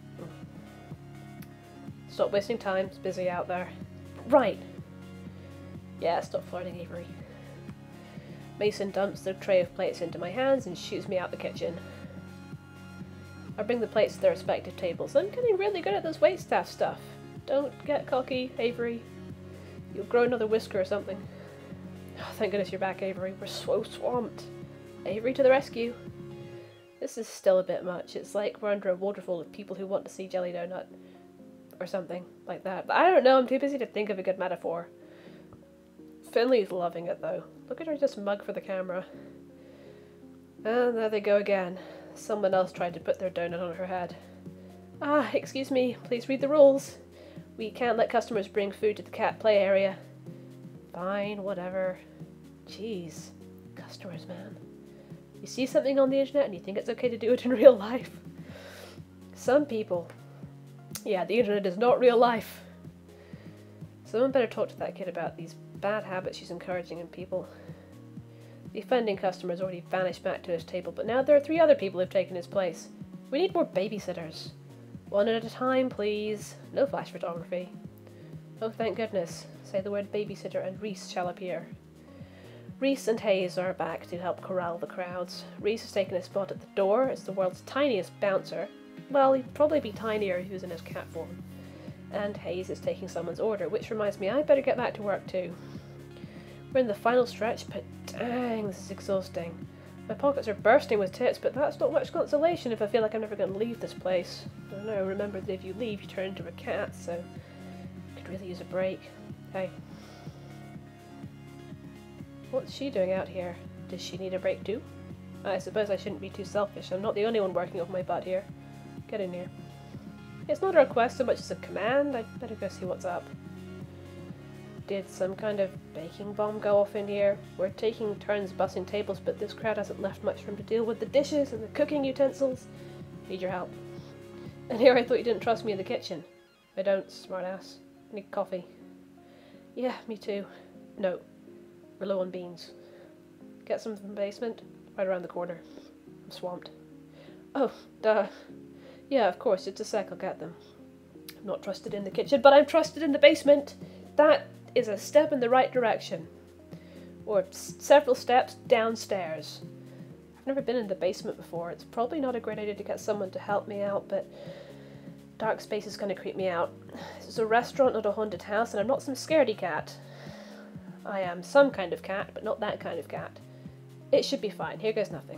[SPEAKER 1] Stop wasting time, it's busy out there. Right! Yeah, stop flirting, Avery. Mason dumps the tray of plates into my hands and shoots me out the kitchen. I bring the plates to their respective tables. I'm getting really good at this waitstaff stuff. Don't get cocky, Avery. You'll grow another whisker or something. Oh, thank goodness you're back, Avery. We're so swamped. Avery to the rescue. This is still a bit much. It's like we're under a waterfall of people who want to see Jelly Donut. or something like that. But I don't know, I'm too busy to think of a good metaphor. Finley's loving it though. Look at her just mug for the camera. And there they go again. Someone else tried to put their donut on her head. Ah, excuse me, please read the rules. We can't let customers bring food to the cat play area. Fine, whatever. Jeez, customers, man. You see something on the internet and you think it's okay to do it in real life. Some people. Yeah, the internet is not real life. Someone better talk to that kid about these bad habits she's encouraging in people. The offending customer's already vanished back to his table, but now there are 3 other people who've taken his place. We need more babysitters. 1 at a time, please. No flash photography. Oh, thank goodness. Say the word babysitter and Reese shall appear. Reese and Hayes are back to help corral the crowds. Reese has taken a spot at the door. It's the world's tiniest bouncer. Well, he'd probably be tinier if he was in his cat form. And Hayes is taking someone's order, which reminds me I better get back to work too. We're in the final stretch, but dang, this is exhausting. My pockets are bursting with tips, but that's not much consolation if I feel like I'm never going to leave this place. I don't know, remember that if you leave, you turn into a cat, so I could really use a break. Hey. What's she doing out here? Does she need a break too? I suppose I shouldn't be too selfish. I'm not the only one working off my butt here. Get in here. It's not a request so much as a command. I'd better go see what's up. Did some kind of baking bomb go off in here? We're taking turns bussing tables, but this crowd hasn't left much room to deal with the dishes and the cooking utensils. Need your help. And here I thought you didn't trust me in the kitchen. I don't, smartass. I need coffee. Yeah, me too. No. We're low on beans. Get some from the basement? Right around the corner. I'm swamped. Oh, duh. Yeah, of course, just a sec, I'll get them. I'm not trusted in the kitchen, but I'm trusted in the basement. That is a step in the right direction. Or several steps downstairs. I've never been in the basement before. It's probably not a great idea to get someone to help me out, but dark space is going to creep me out. This is a restaurant, not a haunted house, and I'm not some scaredy cat. I am some kind of cat, but not that kind of cat. It should be fine. Here goes nothing.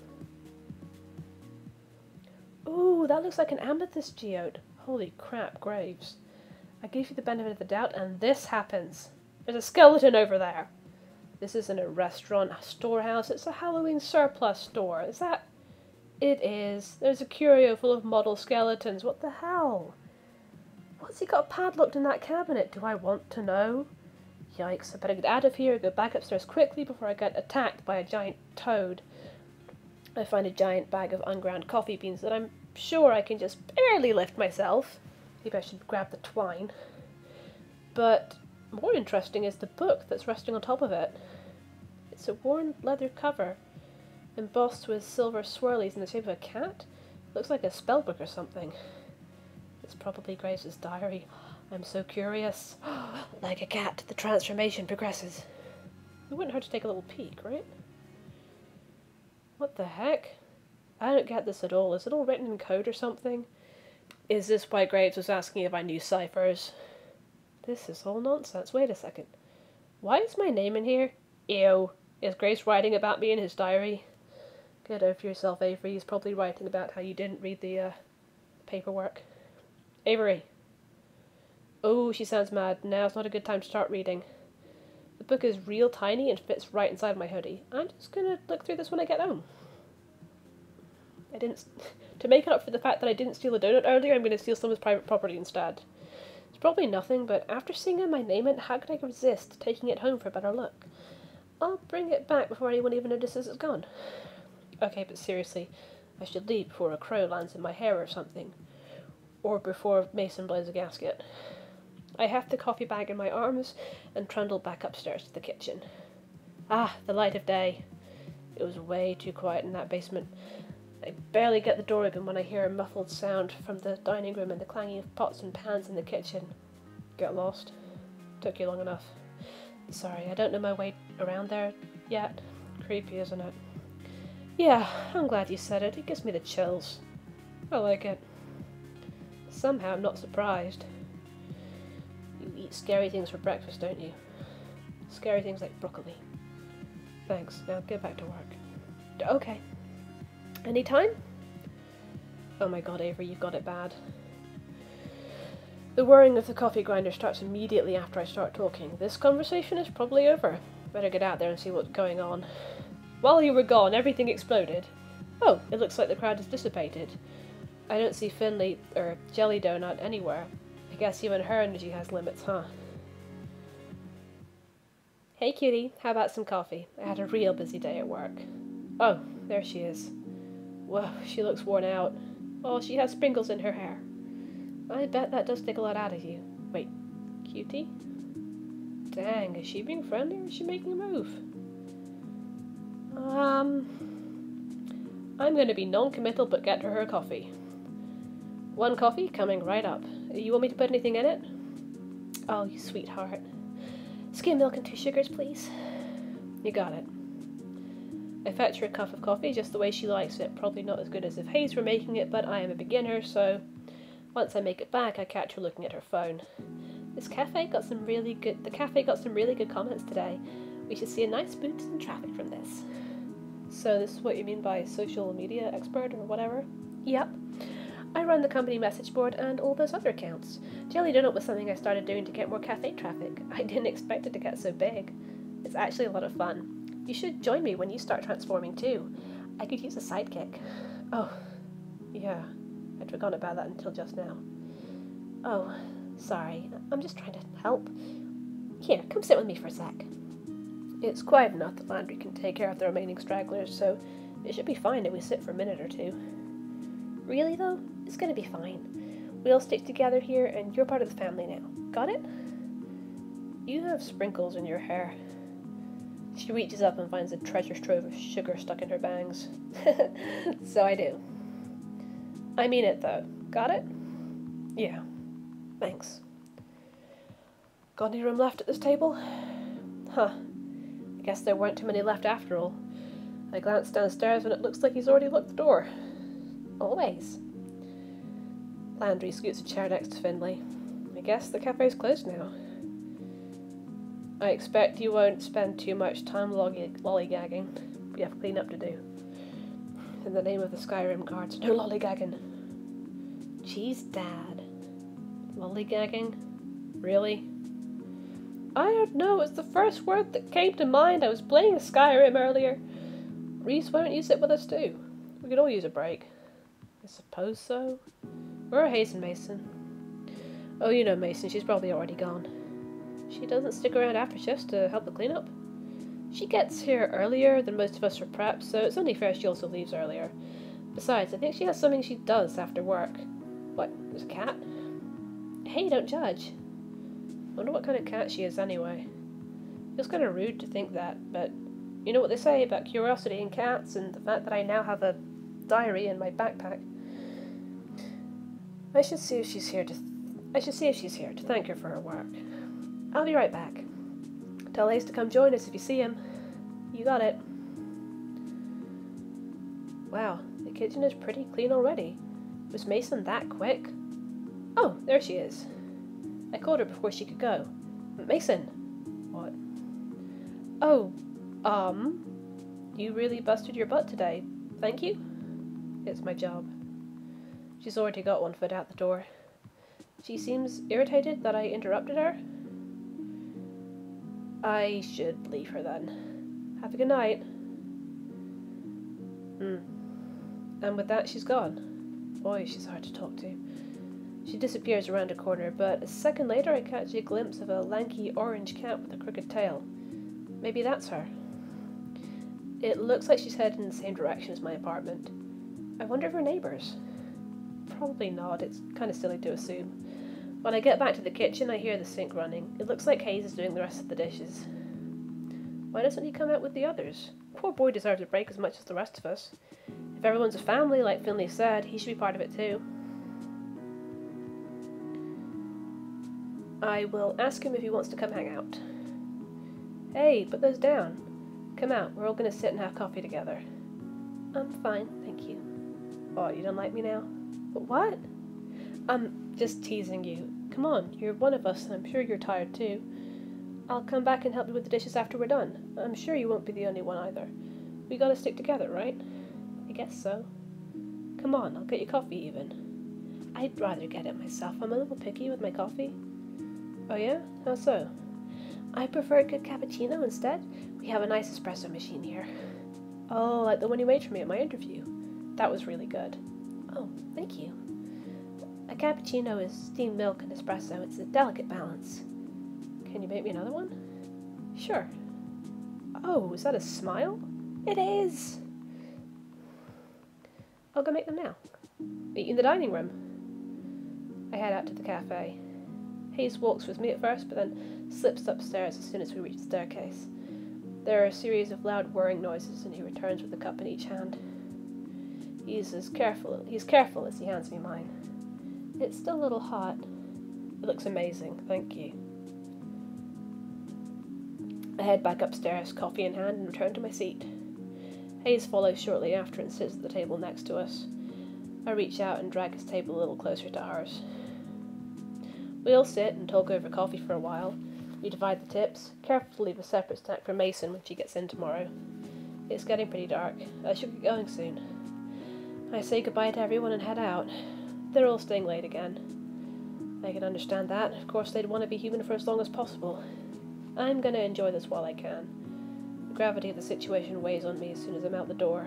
[SPEAKER 1] Ooh, that looks like an amethyst geode. Holy crap, Graves. I gave you the benefit of the doubt, and this happens. There's a skeleton over there. This isn't a restaurant, a storehouse. It's a Halloween surplus store. Is that... It is. There's a curio full of model skeletons. What the hell? What's he got padlocked in that cabinet? Do I want to know? Yikes, I better get out of here and go back upstairs quickly before I get attacked by a giant toad. I find a giant bag of unground coffee beans that I'm sure I can just barely lift myself. Maybe I should grab the twine. But more interesting is the book that's resting on top of it. It's a worn leather cover, embossed with silver swirlies in the shape of a cat. Looks like a spell book or something. It's probably Graves' diary. I'm so curious. Like a cat, the transformation progresses. It wouldn't hurt to take a little peek, right? What the heck? I don't get this at all. Is it all written in code or something? Is this why Graves was asking if I knew ciphers? This is all nonsense. Wait a second. Why is my name in here? Ew. Is Graves writing about me in his diary? Get over yourself, Avery. He's probably writing about how you didn't read the paperwork. Avery. Oh, she sounds mad. Now's not a good time to start reading. The book is real tiny and fits right inside my hoodie. I'm just gonna look through this when I get home. To make it up for the fact that I didn't steal a donut earlier, I'm gonna steal someone's private property instead. It's probably nothing, but after seeing my name in it, how could I resist taking it home for a better look? I'll bring it back before anyone even notices it's gone. Okay, but seriously, I should leave before a crow lands in my hair or something. Or before Mason blows a gasket. I heft the coffee bag in my arms and trundled back upstairs to the kitchen. Ah, the light of day. It was way too quiet in that basement. I barely get the door open when I hear a muffled sound from the dining room and the clanging of pots and pans in the kitchen. Get lost. Took you long enough. Sorry, I don't know my way around there yet. Creepy, isn't it? Yeah, I'm glad you said it. It gives me the chills. I like it. Somehow I'm not surprised. You eat scary things for breakfast, don't you? Scary things like broccoli. Thanks. Now get back to work. Okay. Any time? Oh my god, Avery, you've got it bad. The whirring of the coffee grinder starts immediately after I start talking. This conversation is probably over. Better get out there and see what's going on. While you were gone, everything exploded. Oh, it looks like the crowd has dissipated. I don't see Finley or Jelly Donut anywhere. I guess even her energy has limits, huh? Hey cutie, how about some coffee? I had a real busy day at work. Oh, there she is. Whoa, she looks worn out. Oh, she has sprinkles in her hair. I bet that does take a lot out of you. Wait, cutie? Dang, is she being friendly or is she making a move? I'm gonna be non-committal but get her coffee. One coffee coming right up. You want me to put anything in it? Oh, you sweetheart. Skim milk and 2 sugars, please. You got it. I fetch her a cup of coffee just the way she likes it. Probably not as good as if Hayes were making it, but I am a beginner, so once I make it back, I catch her looking at her phone. The cafe got some really good comments today. We should see a nice boost in traffic from this. So this is what you mean by social media expert or whatever? Yep. I run the company message board and all those other accounts. Jelly Donut was something I started doing to get more cafe traffic. I didn't expect it to get so big. It's actually a lot of fun. You should join me when you start transforming too. I could use a sidekick. Oh, yeah. I'd forgotten about that until just now. Oh, sorry. I'm just trying to help. Here, come sit with me for a sec. It's quiet enough that Landry can take care of the remaining stragglers, so it should be fine if we sit for a minute or two. Really, though? It's gonna be fine. We all stick together here, and you're part of the family now. Got it? You have sprinkles in your hair. She reaches up and finds a treasure trove of sugar stuck in her bangs. So I do. I mean it, though. Got it? Yeah. Thanks. Got any room left at this table? Huh. I guess there weren't too many left after all. I glance downstairs and it looks like he's already locked the door. Always. Landry scoots a chair next to Finley. I guess the cafe's closed now. I expect you won't spend too much time lollygagging. We have cleanup to do. In the name of the Skyrim guards, no lollygagging. Jeez, Dad. Lollygagging? Really? I don't know, it's the first word that came to mind. I was playing Skyrim earlier. Reese won't use it with us too. We could all use a break. I suppose so. Where are Hayes and Mason? Oh, you know Mason, she's probably already gone. She doesn't stick around after shifts to help the cleanup. She gets here earlier than most of us for prep, so it's only fair she also leaves earlier. Besides, I think she has something she does after work. What, there's a cat? Hey, don't judge. Wonder what kind of cat she is anyway. Feels kind of rude to think that, but you know what they say about curiosity in cats and the fact that I now have a diary in my backpack. I should see if she's here to thank her for her work. I'll be right back. Tell Ace to come join us if you see him. You got it. Wow, the kitchen is pretty clean already. Was Mason that quick? Oh, there she is. I called her before she could go. Mason! What? Oh, you really busted your butt today. Thank you? It's my job. She's already got one foot out the door. She seems irritated that I interrupted her. I should leave her then. Have a good night. And with that, she's gone. Boy, she's hard to talk to. She disappears around a corner, but a second later I catch a glimpse of a lanky orange cat with a crooked tail. Maybe that's her. It looks like she's headed in the same direction as my apartment. I wonder if we're neighbours. Probably not, it's kind of silly to assume. When I get back to the kitchen, I hear the sink running. It looks like Hayes is doing the rest of the dishes. Why doesn't he come out with the others? Poor boy deserves a break as much as the rest of us. If everyone's a family, like Finley said, he should be part of it too. I will ask him if he wants to come hang out. Hey, put those down. Come out, we're all going to sit and have coffee together. I'm fine, thank you. Oh, you don't like me now? But what? I'm just teasing you. Come on, you're one of us and I'm sure you're tired too. I'll come back and help you with the dishes after we're done. I'm sure you won't be the only one either. We gotta stick together, right? I guess so. Come on, I'll get you coffee even. I'd rather get it myself. I'm a little picky with my coffee. Oh yeah? How so? I prefer a good cappuccino instead. We have a nice espresso machine here. Oh, like the one you made for me at my interview. That was really good. Oh, thank you. A cappuccino is steamed milk and espresso. It's a delicate balance. Can you make me another one? Sure. Oh, is that a smile? It is! I'll go make them now. Meet you in the dining room. I head out to the cafe. Hayes walks with me at first, but then slips upstairs as soon as we reach the staircase. There are a series of loud whirring noises, and he returns with a cup in each hand. He's careful as he hands me mine. It's still a little hot. It looks amazing, thank you. I head back upstairs, coffee in hand, and return to my seat. Hayes follows shortly after and sits at the table next to us. I reach out and drag his table a little closer to ours. We all sit and talk over coffee for a while. We divide the tips, careful to leave a separate snack for Mason when she gets in tomorrow. It's getting pretty dark. I should get going soon. I say goodbye to everyone and head out. They're all staying late again. I can understand that. Of course, they'd want to be human for as long as possible. I'm going to enjoy this while I can. The gravity of the situation weighs on me as soon as I'm out the door.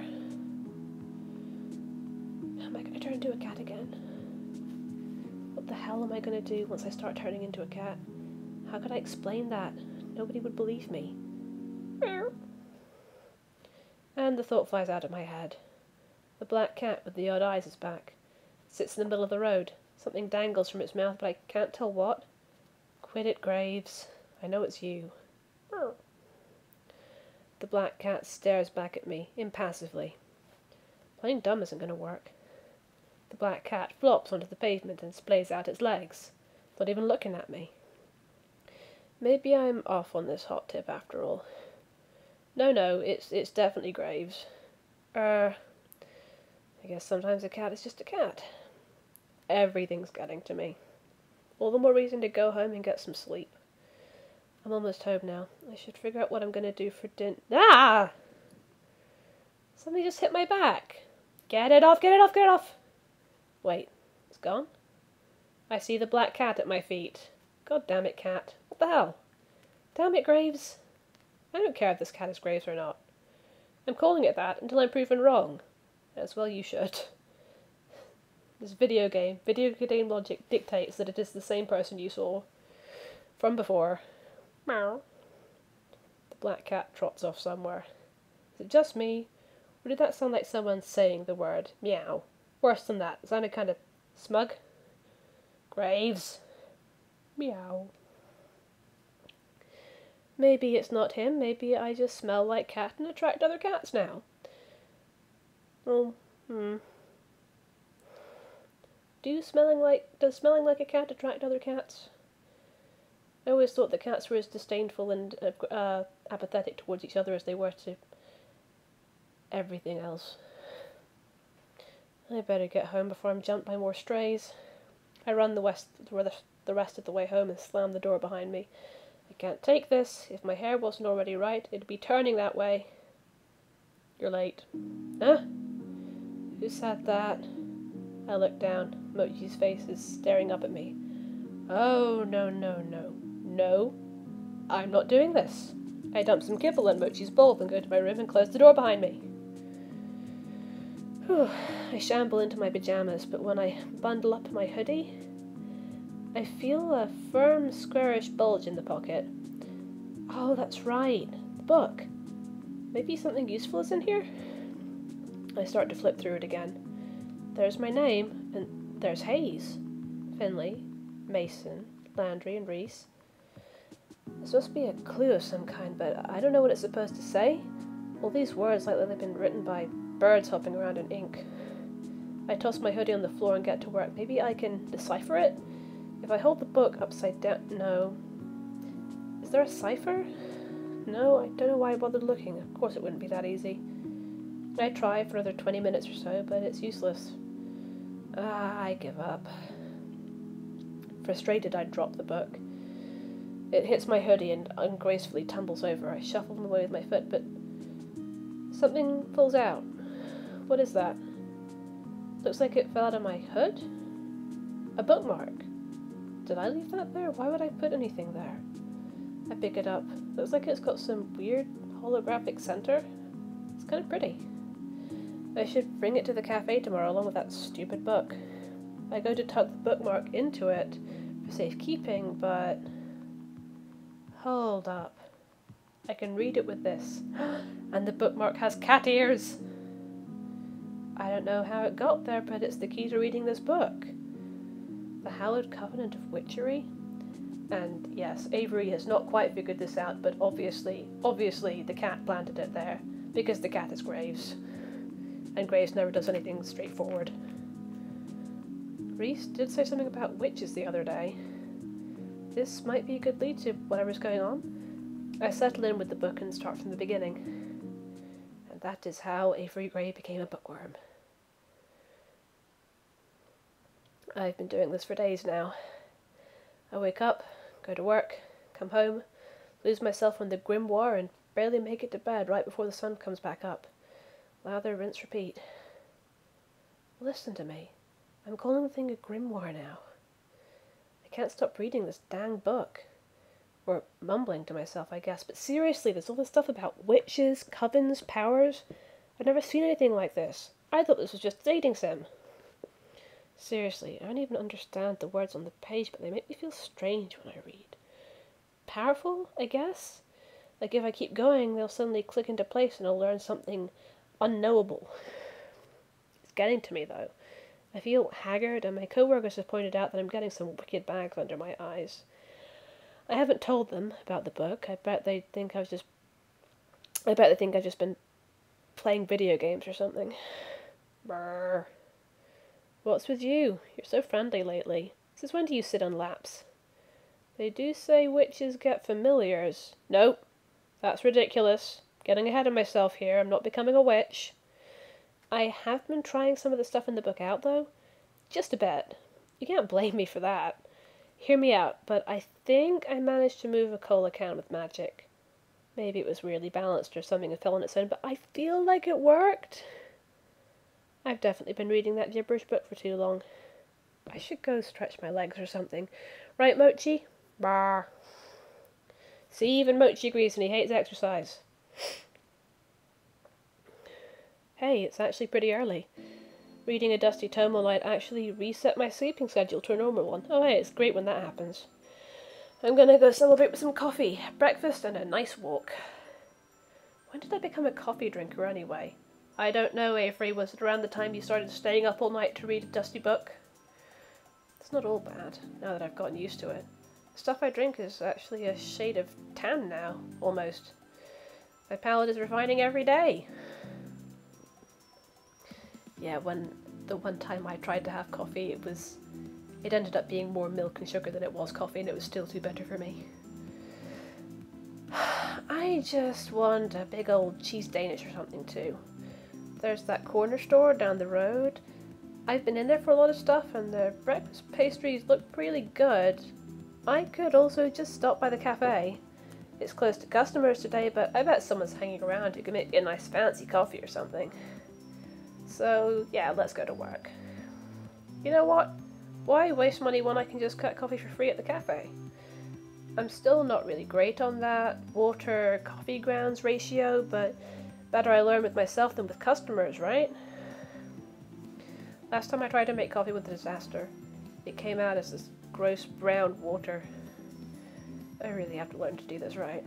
[SPEAKER 1] Am I going to turn into a cat again? What the hell am I going to do once I start turning into a cat? How could I explain that? Nobody would believe me. And the thought flies out of my head. The black cat with the odd eyes is back. It sits in the middle of the road. Something dangles from its mouth, but I can't tell what. Quit it, Graves. I know it's you. The black cat stares back at me, impassively. Playing dumb isn't going to work. The black cat flops onto the pavement and splays out its legs, not even looking at me. Maybe I'm off on this hot tip after all. No, it's definitely Graves. I guess sometimes a cat is just a cat. Everything's getting to me. All the more reason to go home and get some sleep. I'm almost home now. I should figure out what I'm going to do for dinner. Ah! Something just hit my back. Get it off, get it off, get it off! Wait, it's gone? I see the black cat at my feet. God damn it, cat. What the hell? Damn it, Graves. I don't care if this cat is Graves or not. I'm calling it that until I'm proven wrong. As well you should. This video game logic dictates that it is the same person you saw from before. Meow. The black cat trots off somewhere. Is it just me? Or did that sound like someone saying the word meow? Worse than that, it sounded kind of smug. Graves. Meow. Maybe it's not him, maybe I just smell like cat and attract other cats now. Oh, Does smelling like a cat attract other cats? I always thought that cats were as disdainful and apathetic towards each other as they were to everything else. I better get home before I'm jumped by more strays. I run the rest of the way home and slam the door behind me. I can't take this. If my hair wasn't already right, it'd be turning that way. You're late. Huh? Who said that? I look down. Mochi's face is staring up at me. Oh, no. No, I'm not doing this. I dump some kibble in Mochi's bowl and go to my room and close the door behind me. Whew. I shamble into my pajamas, but when I bundle up my hoodie, I feel a firm, squarish bulge in the pocket. Oh, that's right. The book. Maybe something useful is in here? I start to flip through it again. There's my name, and there's Hayes, Finley, Mason, Landry, and Reese. This must be a clue of some kind, but I don't know what it's supposed to say. All these words like they've been written by birds hopping around in ink. I toss my hoodie on the floor and get to work. Maybe I can decipher it? If I hold the book upside down... No. Is there a cipher? No, I don't know why I bothered looking. Of course it wouldn't be that easy. I try for another 20 minutes or so, but it's useless. I give up. Frustrated, I drop the book. It hits my hoodie and ungracefully tumbles over. I shuffle them away with my foot, but something falls out. What is that? Looks like it fell out of my hood? A bookmark. Did I leave that there? Why would I put anything there? I pick it up. Looks like it's got some weird holographic center. It's kind of pretty. I should bring it to the cafe tomorrow along with that stupid book. I go to tuck the bookmark into it for safekeeping, but... Hold up. I can read it with this. And the bookmark has cat ears! I don't know how it got there, but it's the key to reading this book. The Hallowed Covenant of Witchery? And yes, Avery has not quite figured this out, but obviously the cat planted it there, because the cat is Graves. And Graves never does anything straightforward. Reese did say something about witches the other day. This might be a good lead to whatever's going on. I settle in with the book and start from the beginning. And that is how Avery Grey became a bookworm. I've been doing this for days now. I wake up, go to work, come home, lose myself in the grimoire and barely make it to bed right before the sun comes back up. Lather, rinse, repeat. Listen to me. I'm calling the thing a grimoire now. I can't stop reading this dang book. Or mumbling to myself, I guess. But seriously, there's all this stuff about witches, covens, powers. I've never seen anything like this. I thought this was just a dating sim. Seriously, I don't even understand the words on the page, but they make me feel strange when I read. Powerful, I guess? Like if I keep going, they'll suddenly click into place and I'll learn something unknowable. It's getting to me, though. I feel haggard, and my co-workers have pointed out that I'm getting some wicked bags under my eyes. I haven't told them about the book. I bet they think I've just been playing video games or something. Brr. What's with you? You're so friendly lately. Since when do you sit on laps? They do say witches get familiars. Nope. That's ridiculous. Getting ahead of myself here. I'm not becoming a witch. I have been trying some of the stuff in the book out, though. Just a bit. You can't blame me for that. Hear me out, but I think I managed to move a cola can with magic. Maybe it was weirdly balanced or something and fell on its own, but I feel like it worked. I've definitely been reading that gibberish book for too long. I should go stretch my legs or something. Right, Mochi? Brr. See, even Mochi agrees and he hates exercise. Hey, it's actually pretty early. Reading a dusty tome all night actually reset my sleeping schedule to a normal one. Oh hey, it's great when that happens. I'm gonna go celebrate with some coffee, breakfast, and a nice walk. When did I become a coffee drinker anyway? I don't know, Avery. Was it around the time you started staying up all night to read a dusty book? It's not all bad, now that I've gotten used to it. The stuff I drink is actually a shade of tan now, almost. My palate is refining every day. Yeah, the one time I tried to have coffee, it ended up being more milk and sugar than it was coffee, and it was still too bitter for me. I just want a big old cheese Danish or something too. There's that corner store down the road. I've been in there for a lot of stuff, and the breakfast pastries look really good. I could also just stop by the cafe. It's closed to customers today, but I bet someone's hanging around who can make me a nice fancy coffee or something. So, yeah, let's go to work. You know what? Why waste money when I can just get coffee for free at the cafe? I'm still not really great on that water-coffee grounds ratio, but better I learn with myself than with customers, right? Last time I tried to make coffee was a disaster. It came out as this gross brown water. I really have to learn to do this right.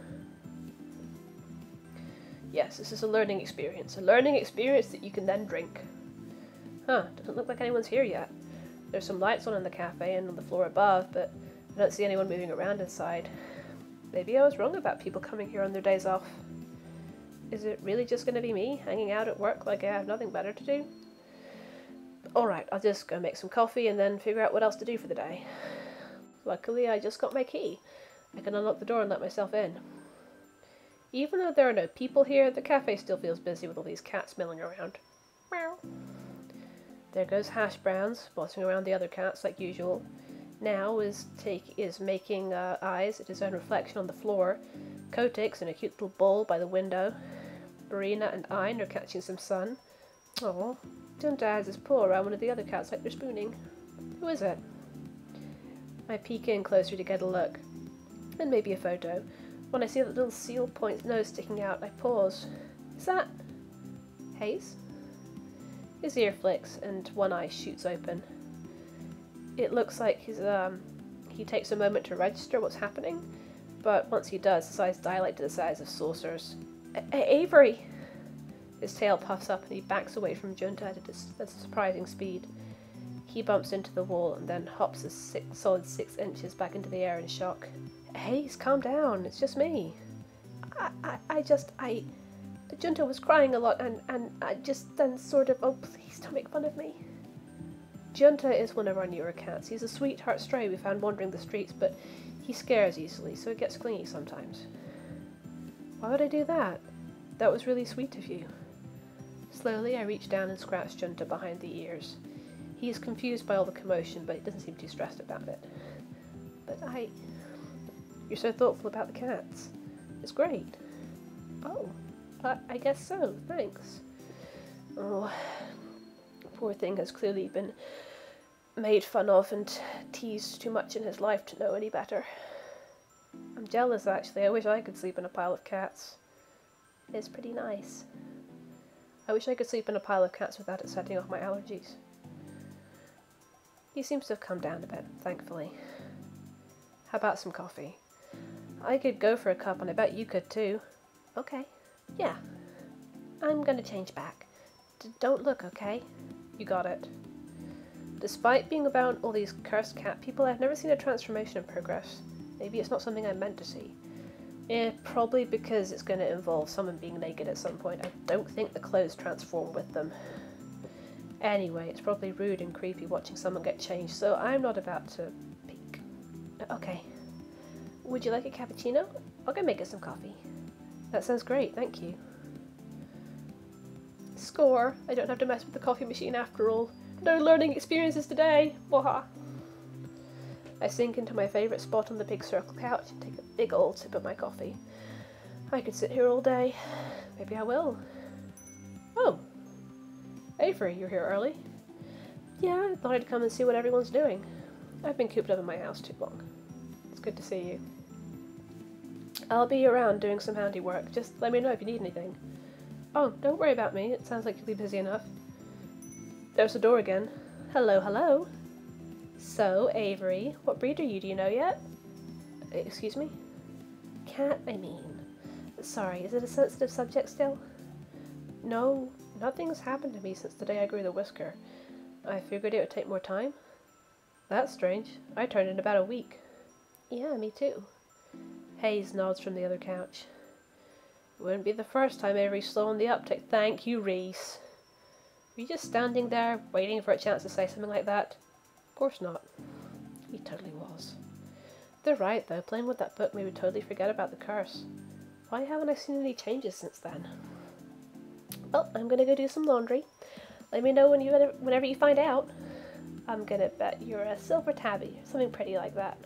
[SPEAKER 1] Yes, this is a learning experience that you can then drink. Huh, doesn't look like anyone's here yet. There's some lights on in the cafe and on the floor above, but I don't see anyone moving around inside. Maybe I was wrong about people coming here on their days off. Is it really just going to be me, hanging out at work like I have nothing better to do? Alright, I'll just go make some coffee and then figure out what else to do for the day. Luckily, I just got my key. I can unlock the door and let myself in. Even though there are no people here, the cafe still feels busy with all these cats milling around. Meow. There goes Hash Browns, bossing around the other cats like usual. Now is making eyes at his own reflection on the floor. Kotick's in a cute little bowl by the window. Marina and Ein are catching some sun. Aw, Dunda has his paw around one of the other cats like they're spooning. Who is it? I peek in closer to get a look, and maybe a photo. When I see that little seal point nose sticking out, I pause. Is that Hayes? His ear flicks, and one eye shoots open. It looks like he takes a moment to register what's happening, but once he does, his eyes dilate to the size of saucers. Avery! His tail puffs up and he backs away from Junta at a surprising speed. He bumps into the wall and then hops a solid 6 inches back into the air in shock. Hayes, calm down, it's just me. The Junta was crying a lot and I just then sort of, oh please don't make fun of me. Junta is one of our newer cats. He's a sweetheart stray we found wandering the streets, but he scares easily, so he gets clingy sometimes. Why would I do that? That was really sweet of you. Slowly I reach down and scratch Junta behind the ears. He is confused by all the commotion, but he doesn't seem too stressed about it. But You're so thoughtful about the cats. It's great. Oh, I guess so, thanks. Oh, poor thing has clearly been made fun of and teased too much in his life to know any better. I'm jealous, actually. I wish I could sleep in a pile of cats. It's pretty nice. I wish I could sleep in a pile of cats without it setting off my allergies. He seems to have calmed down a bit, thankfully. How about some coffee? I could go for a cup, and I bet you could too. Okay. Yeah. I'm gonna change back. Don't look, okay? You got it. Despite being about all these cursed cat people, I've never seen a transformation in progress. Maybe it's not something I'm meant to see. Probably because it's going to involve someone being naked at some point. I don't think the clothes transform with them. Anyway, it's probably rude and creepy watching someone get changed, so I'm not about to peek. Okay. Would you like a cappuccino? I'll go make us some coffee. That sounds great, thank you. Score! I don't have to mess with the coffee machine after all. No learning experiences today! Waha! I sink into my favourite spot on the big circle couch and take a big old sip of my coffee. I could sit here all day. Maybe I will. Oh! Avery, you're here early? Yeah, I thought I'd come and see what everyone's doing. I've been cooped up in my house too long. It's good to see you. I'll be around doing some handiwork. Just let me know if you need anything. Oh, don't worry about me. It sounds like you'll be busy enough. There's the door again. Hello, hello. So, Avery, what breed are you? Do you know yet? Excuse me? Cat, I mean. Sorry, is it a sensitive subject still? No, nothing's happened to me since the day I grew the whisker. I figured it would take more time. That's strange. I turned in about a week. Yeah, me too. Hayes nods from the other couch. It wouldn't be the first time Avery's slow on the uptick. Thank you, Reese. Were you just standing there, waiting for a chance to say something like that? Of course not. He totally was. They're right, though. Playing with that book made me totally forget about the curse. Why haven't I seen any changes since then? Well, I'm gonna go do some laundry. Let me know whenever you find out. I'm gonna bet you're a silver tabby, something pretty like that.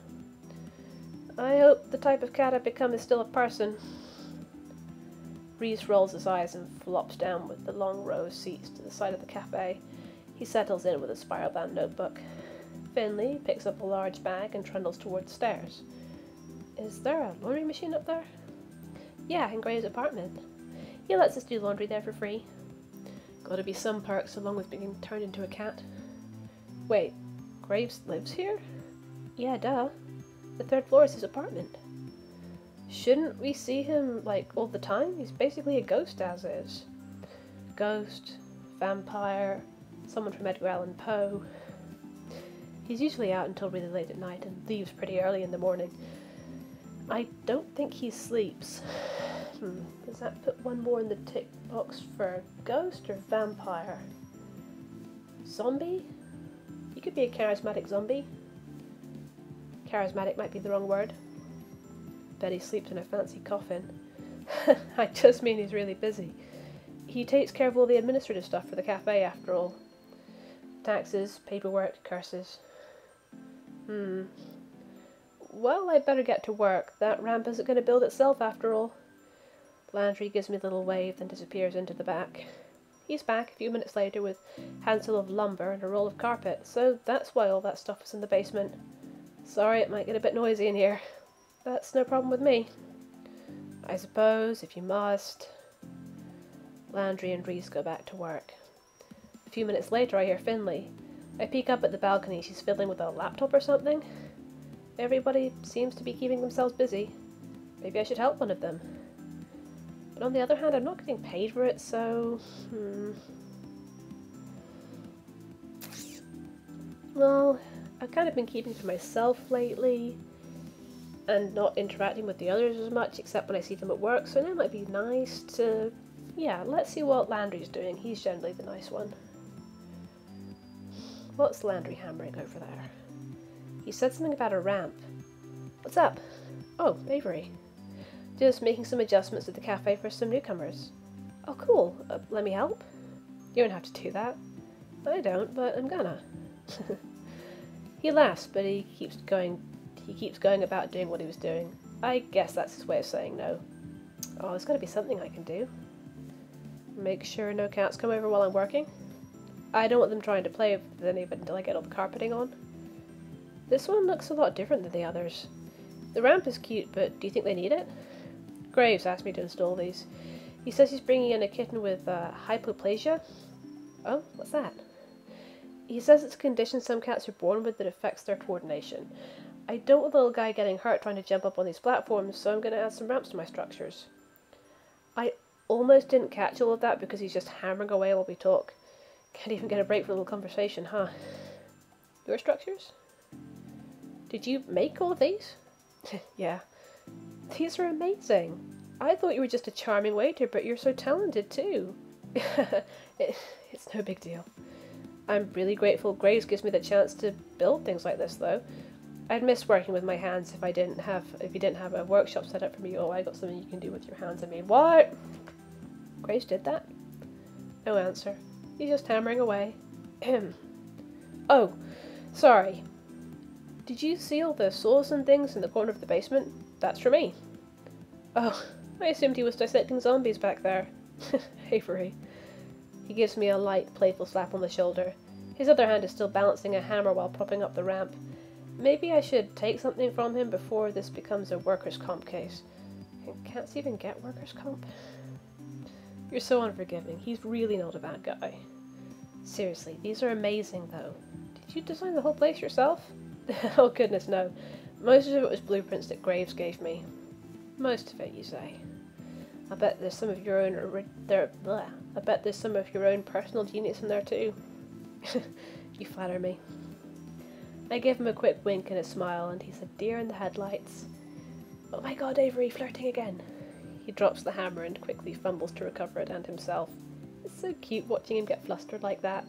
[SPEAKER 1] I hope the type of cat I become is still a person. Reese rolls his eyes and flops down with the long row of seats to the side of the cafe. He settles in with a spiral-bound notebook. Finley picks up a large bag and trundles toward the stairs. Is there a laundry machine up there? Yeah, in Gray's apartment. He lets us do laundry there for free. Gotta be some perks along with being turned into a cat. Wait, Graves lives here? Yeah, duh. The 3rd floor is his apartment. Shouldn't we see him, like, all the time? He's basically a ghost as is. Ghost, vampire, someone from Edgar Allan Poe. He's usually out until really late at night and leaves pretty early in the morning. I don't think he sleeps. Does that put one more in the tick box for ghost or vampire? Zombie? He could be a charismatic zombie. Charismatic might be the wrong word. Bet he sleeps in a fancy coffin. I just mean he's really busy. He takes care of all the administrative stuff for the cafe, after all. Taxes, paperwork, curses. Well, I'd better get to work. That ramp isn't going to build itself, after all. Landry gives me a little wave, then disappears into the back. He's back a few minutes later with a handful of lumber and a roll of carpet, so that's why all that stuff is in the basement. Sorry, it might get a bit noisy in here. That's no problem with me. I suppose, if you must. Landry and Reese go back to work. A few minutes later, I hear Finley. I peek up at the balcony. She's fiddling with a laptop or something. Everybody seems to be keeping themselves busy. Maybe I should help one of them. But on the other hand, I'm not getting paid for it, so... Well, I've kind of been keeping to myself lately, and not interacting with the others as much, except when I see them at work, so it might be nice to... Yeah, let's see what Landry's doing. He's generally the nice one. What's Landry hammering over there? He said something about a ramp. What's up? Oh, Avery. Just making some adjustments at the cafe for some newcomers. Oh, cool. Let me help? You don't have to do that. I don't, but I'm gonna. He laughs, but he keeps going about doing what he was doing. I guess that's his way of saying no. Oh, there's gotta be something I can do. Make sure no cats come over while I'm working. I don't want them trying to play with any of it until I get all the carpeting on. This one looks a lot different than the others. The ramp is cute, but do you think they need it? Graves asked me to install these. He says he's bringing in a kitten with hypoplasia. Oh, what's that? He says it's a condition some cats are born with that affects their coordination. I don't want the little guy getting hurt trying to jump up on these platforms, so I'm going to add some ramps to my structures. I almost didn't catch all of that because he's just hammering away while we talk. Can't even get a break for a little conversation, huh? Your structures? Did you make all of these? Yeah. These are amazing. I thought you were just a charming waiter, but you're so talented too. It's no big deal. I'm really grateful Graves gives me the chance to build things like this, though. I'd miss working with my hands if you didn't have a workshop set up for me. Oh, I got something you can do with your hands. I mean, what? Graves did that? No answer. He's just hammering away. Oh, sorry. Did you see all the saws and things in the corner of the basement? That's for me. Oh, I assumed he was dissecting zombies back there. Avery. He gives me a light, playful slap on the shoulder. His other hand is still balancing a hammer while propping up the ramp. Maybe I should take something from him before this becomes a workers' comp case. Can cats even get workers' comp? You're so unforgiving. He's really not a bad guy. Seriously, these are amazing, though. Did you design the whole place yourself? Oh goodness, no. Most of it was blueprints that Graves gave me. Most of it, you say. I bet there's some of your own I bet there's some of your own personal genius in there too. You flatter me. I give him a quick wink and a smile, and he's a deer in the headlights. Oh my god, Avery, flirting again. He drops the hammer and quickly fumbles to recover it and himself. It's so cute watching him get flustered like that.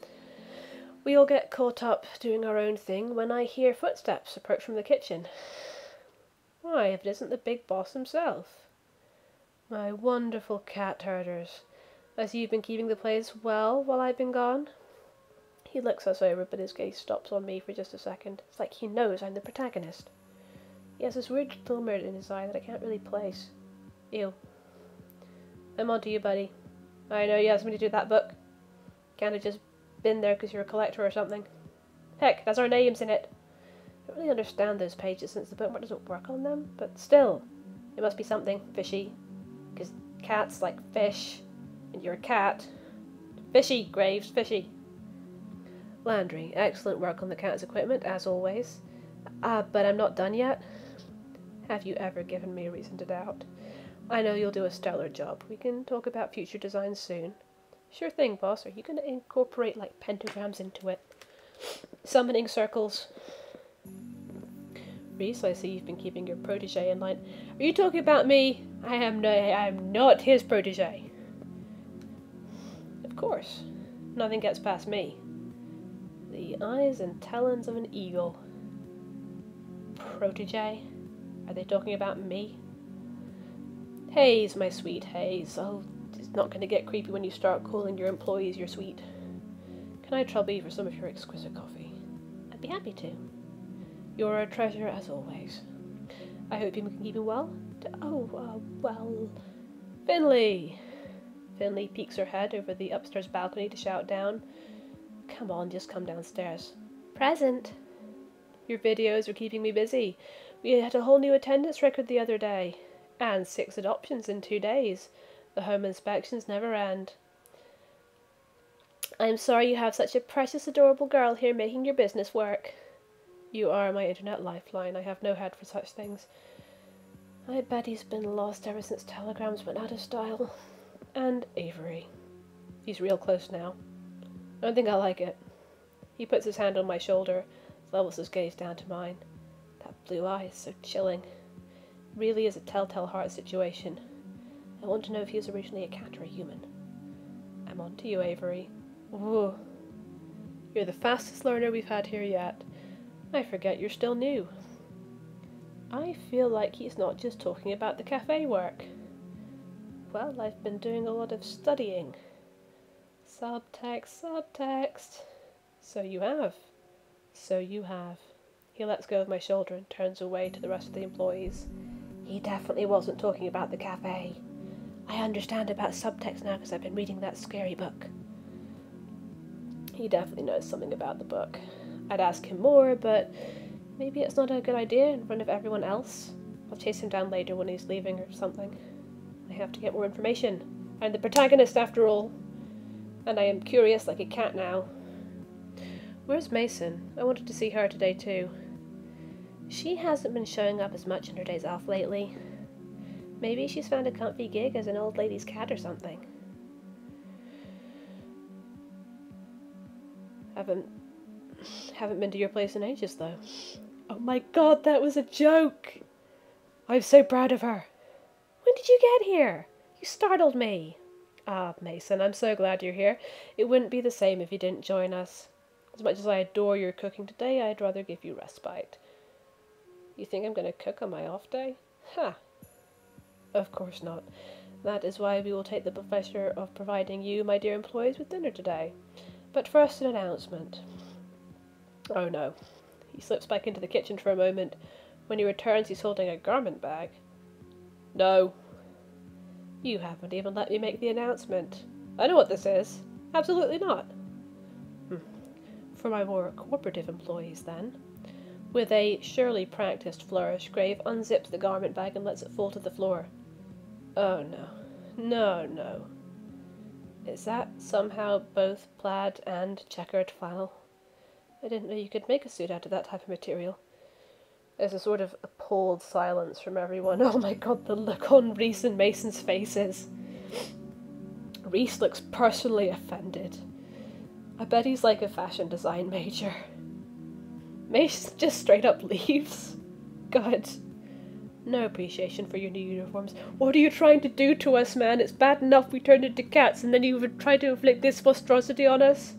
[SPEAKER 1] We all get caught up doing our own thing when I hear footsteps approach from the kitchen. Why, if it isn't the big boss himself. My wonderful cat herders. As you've been keeping the place well while I've been gone? He looks us over, but his gaze stops on me for just a second. It's like he knows I'm the protagonist. He has this weird glimmer in his eye that I can't really place. Ew. I'm on to you, buddy. I know you asked me to do that book. Can't have just been there because you're a collector or something. Heck, that's our names in it. I don't really understand those pages since the bookmark doesn't work on them, but still, it must be something fishy. Because cats like fish, and you're a cat. Fishy, Graves, fishy. Landry, excellent work on the cat's equipment, as always. But I'm not done yet. Have you ever given me a reason to doubt? I know you'll do a stellar job. We can talk about future designs soon. Sure thing, boss. Are you going to incorporate, like, pentagrams into it? Summoning circles? Reese, I see you've been keeping your protege in line. Are you talking about me? I am not his protege. Of course. Nothing gets past me. The eyes and talons of an eagle. Protege? Are they talking about me? Hayes, my sweet Hayes. Oh, it's not going to get creepy when you start calling your employees your sweet. Can I trouble you for some of your exquisite coffee? I'd be happy to. You're a treasure as always. I hope you've been keeping well? Well... Finley! Finley peeks her head over the upstairs balcony to shout down. Come on, just come downstairs. Present! Your videos are keeping me busy. We had a whole new attendance record the other day. And 6 adoptions in 2 days. The home inspections never end. I'm sorry you have such a precious, adorable girl here making your business work. You are my internet lifeline. I have no head for such things. I bet he's been lost ever since telegrams went out of style. And Avery. He's real close now. I don't think I like it. He puts his hand on my shoulder, levels his gaze down to mine. That blue eye is so chilling. It really is a telltale heart situation. I want to know if he was originally a cat or a human. I'm on to you, Avery. Whoa. You're the fastest learner we've had here yet. I forget you're still new. I feel like he's not just talking about the cafe work. Well, I've been doing a lot of studying. Subtext, subtext. So you have. So you have. He lets go of my shoulder and turns away to the rest of the employees. He definitely wasn't talking about the cafe. I understand about subtext now because I've been reading that scary book. He definitely knows something about the book. I'd ask him more, but maybe it's not a good idea in front of everyone else. I'll chase him down later when he's leaving or something. I have to get more information. I'm the protagonist after all. And I am curious like a cat now. Where's Mason? I wanted to see her today too. She hasn't been showing up as much on her days off lately. Maybe she's found a comfy gig as an old lady's cat or something. Haven't been to your place in ages, though. Oh my god, that was a joke! I'm so proud of her. When did you get here? You startled me. Ah, Mason, I'm so glad you're here. It wouldn't be the same if you didn't join us. As much as I adore your cooking today, I'd rather give you respite. You think I'm going to cook on my off day? Ha! Of course not. That is why we will take the pleasure of providing you, my dear employees, with dinner today. But first, an announcement. Oh no. He slips back into the kitchen for a moment. When he returns, he's holding a garment bag. No. You haven't even let me make the announcement. I know what this is. Absolutely not. For my more cooperative employees, then. With a surely practiced flourish, Grave unzips the garment bag and lets it fall to the floor. Oh no. No, no. Is that somehow both plaid and checkered flannel? I didn't know you could make a suit out of that type of material. There's a sort of appalled silence from everyone. Oh my god, the look on Reese and Mason's faces. Reese looks personally offended. I bet he's like a fashion design major. Mason just straight up leaves. God. No appreciation for your new uniforms. What are you trying to do to us, man? It's bad enough we turned into cats, and then you would try to inflict this monstrosity on us?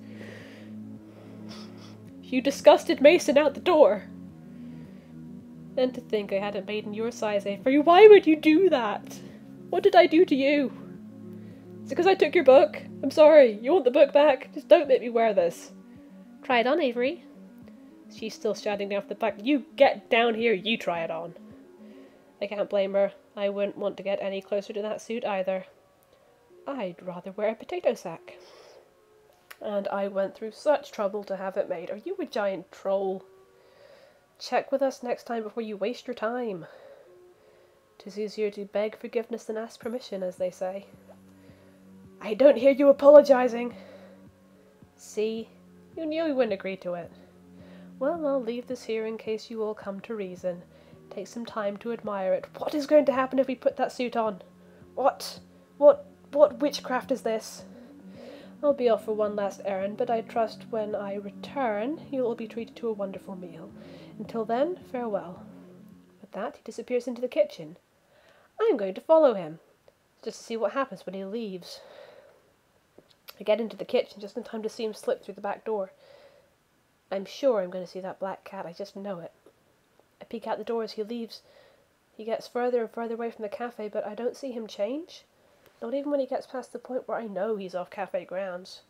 [SPEAKER 1] You disgusted Mason out the door. And to think I hadn't made in your size, Avery. Why would you do that? What did I do to you? Is it because I took your book? I'm sorry. You want the book back? Just don't make me wear this. Try it on, Avery. She's still shouting down from the back. You get down here, you try it on. I can't blame her. I wouldn't want to get any closer to that suit either. I'd rather wear a potato sack. And I went through such trouble to have it made. Are you a giant troll? Check with us next time before you waste your time. 'Tis easier to beg forgiveness than ask permission, as they say. I don't hear you apologizing. See? You knew we wouldn't agree to it. Well, I'll leave this here in case you all come to reason. Take some time to admire it. What is going to happen if we put that suit on? What witchcraft is this? I'll be off for one last errand, but I trust when I return you'll all be treated to a wonderful meal. Until then, farewell. With that, he disappears into the kitchen. I'm going to follow him, just to see what happens when he leaves. I get into the kitchen just in time to see him slip through the back door. I'm sure I'm going to see that black cat, I just know it. I peek out the door as he leaves. He gets further and further away from the cafe, but I don't see him change. Not even when he gets past the point where I know he's off cafe grounds.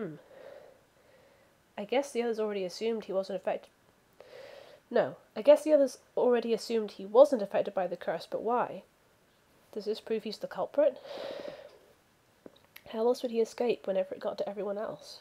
[SPEAKER 1] I guess the others already assumed he wasn't affected. No, I guess the others already assumed he wasn't affected by the curse, but why? Does this prove he's the culprit? How else would he escape whenever it got to everyone else?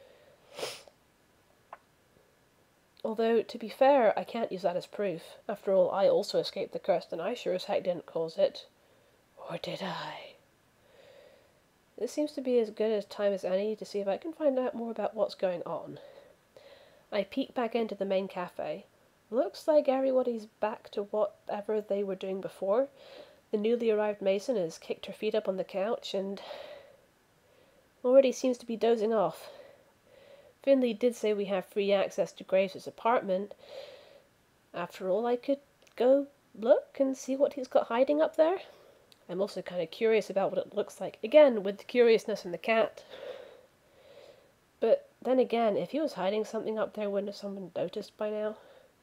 [SPEAKER 1] Although, to be fair, I can't use that as proof. After all, I also escaped the curse, and I sure as heck didn't cause it. Or did I? This seems to be as good a time as any to see if I can find out more about what's going on. I peek back into the main cafe. Looks like everybody's back to whatever they were doing before. The newly arrived mason has kicked her feet up on the couch and already seems to be dozing off. Finley did say we have free access to Graves' apartment. After all, I could go look and see what he's got hiding up there. I'm also kind of curious about what it looks like. Again, with the curiousness and the cat. But then again, if he was hiding something up there, wouldn't have someone noticed by now?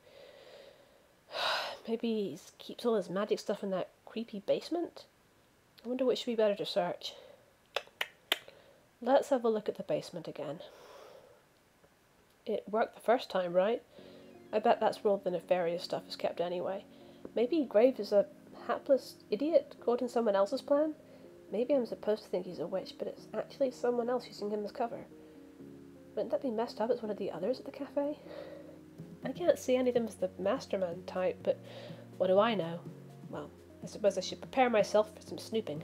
[SPEAKER 1] Maybe he keeps all his magic stuff in that creepy basement? I wonder which would be better to search. Let's have a look at the basement again. It worked the first time, right? I bet that's where all the nefarious stuff is kept anyway. Maybe Graves is a hapless idiot caught in someone else's plan? Maybe I'm supposed to think he's a witch, but it's actually someone else using him as cover. Wouldn't that be messed up as one of the others at the cafe? I can't see any of them as the mastermind type, but what do I know? Well, I suppose I should prepare myself for some snooping.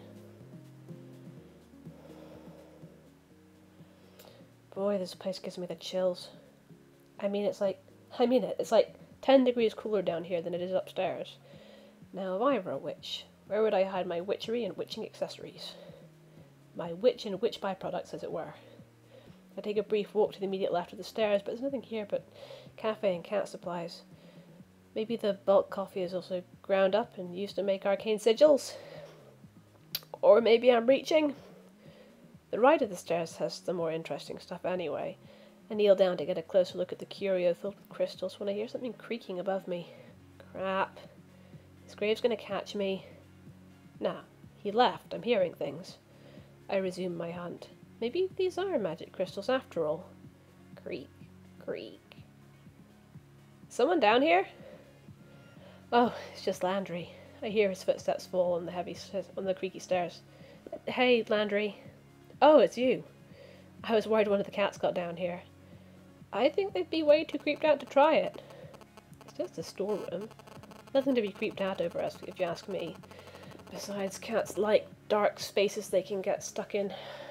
[SPEAKER 1] Boy, this place gives me the chills. I mean it's like 10 degrees cooler down here than it is upstairs. Now, if I were a witch, where would I hide my witchery and witching accessories? My witch and witch byproducts, as it were. I take a brief walk to the immediate left of the stairs, but there's nothing here but cafe and cat supplies. Maybe the bulk coffee is also ground up and used to make arcane sigils. Or maybe I'm reaching. The right of the stairs has the more interesting stuff anyway. I kneel down to get a closer look at the curio filled with crystals when I hear something creaking above me. Crap. Is Graves going to catch me? Nah, he left. I'm hearing things. I resume my hunt. Maybe these are magic crystals after all. Creak, creak. Someone down here? Oh, it's just Landry. I hear his footsteps fall on the creaky stairs. Hey, Landry. Oh, it's you. I was worried one of the cats got down here. I think they'd be way too creeped out to try it. It's just a storeroom. Nothing to be creeped out over, if you ask me. Besides, cats like dark spaces they can get stuck in.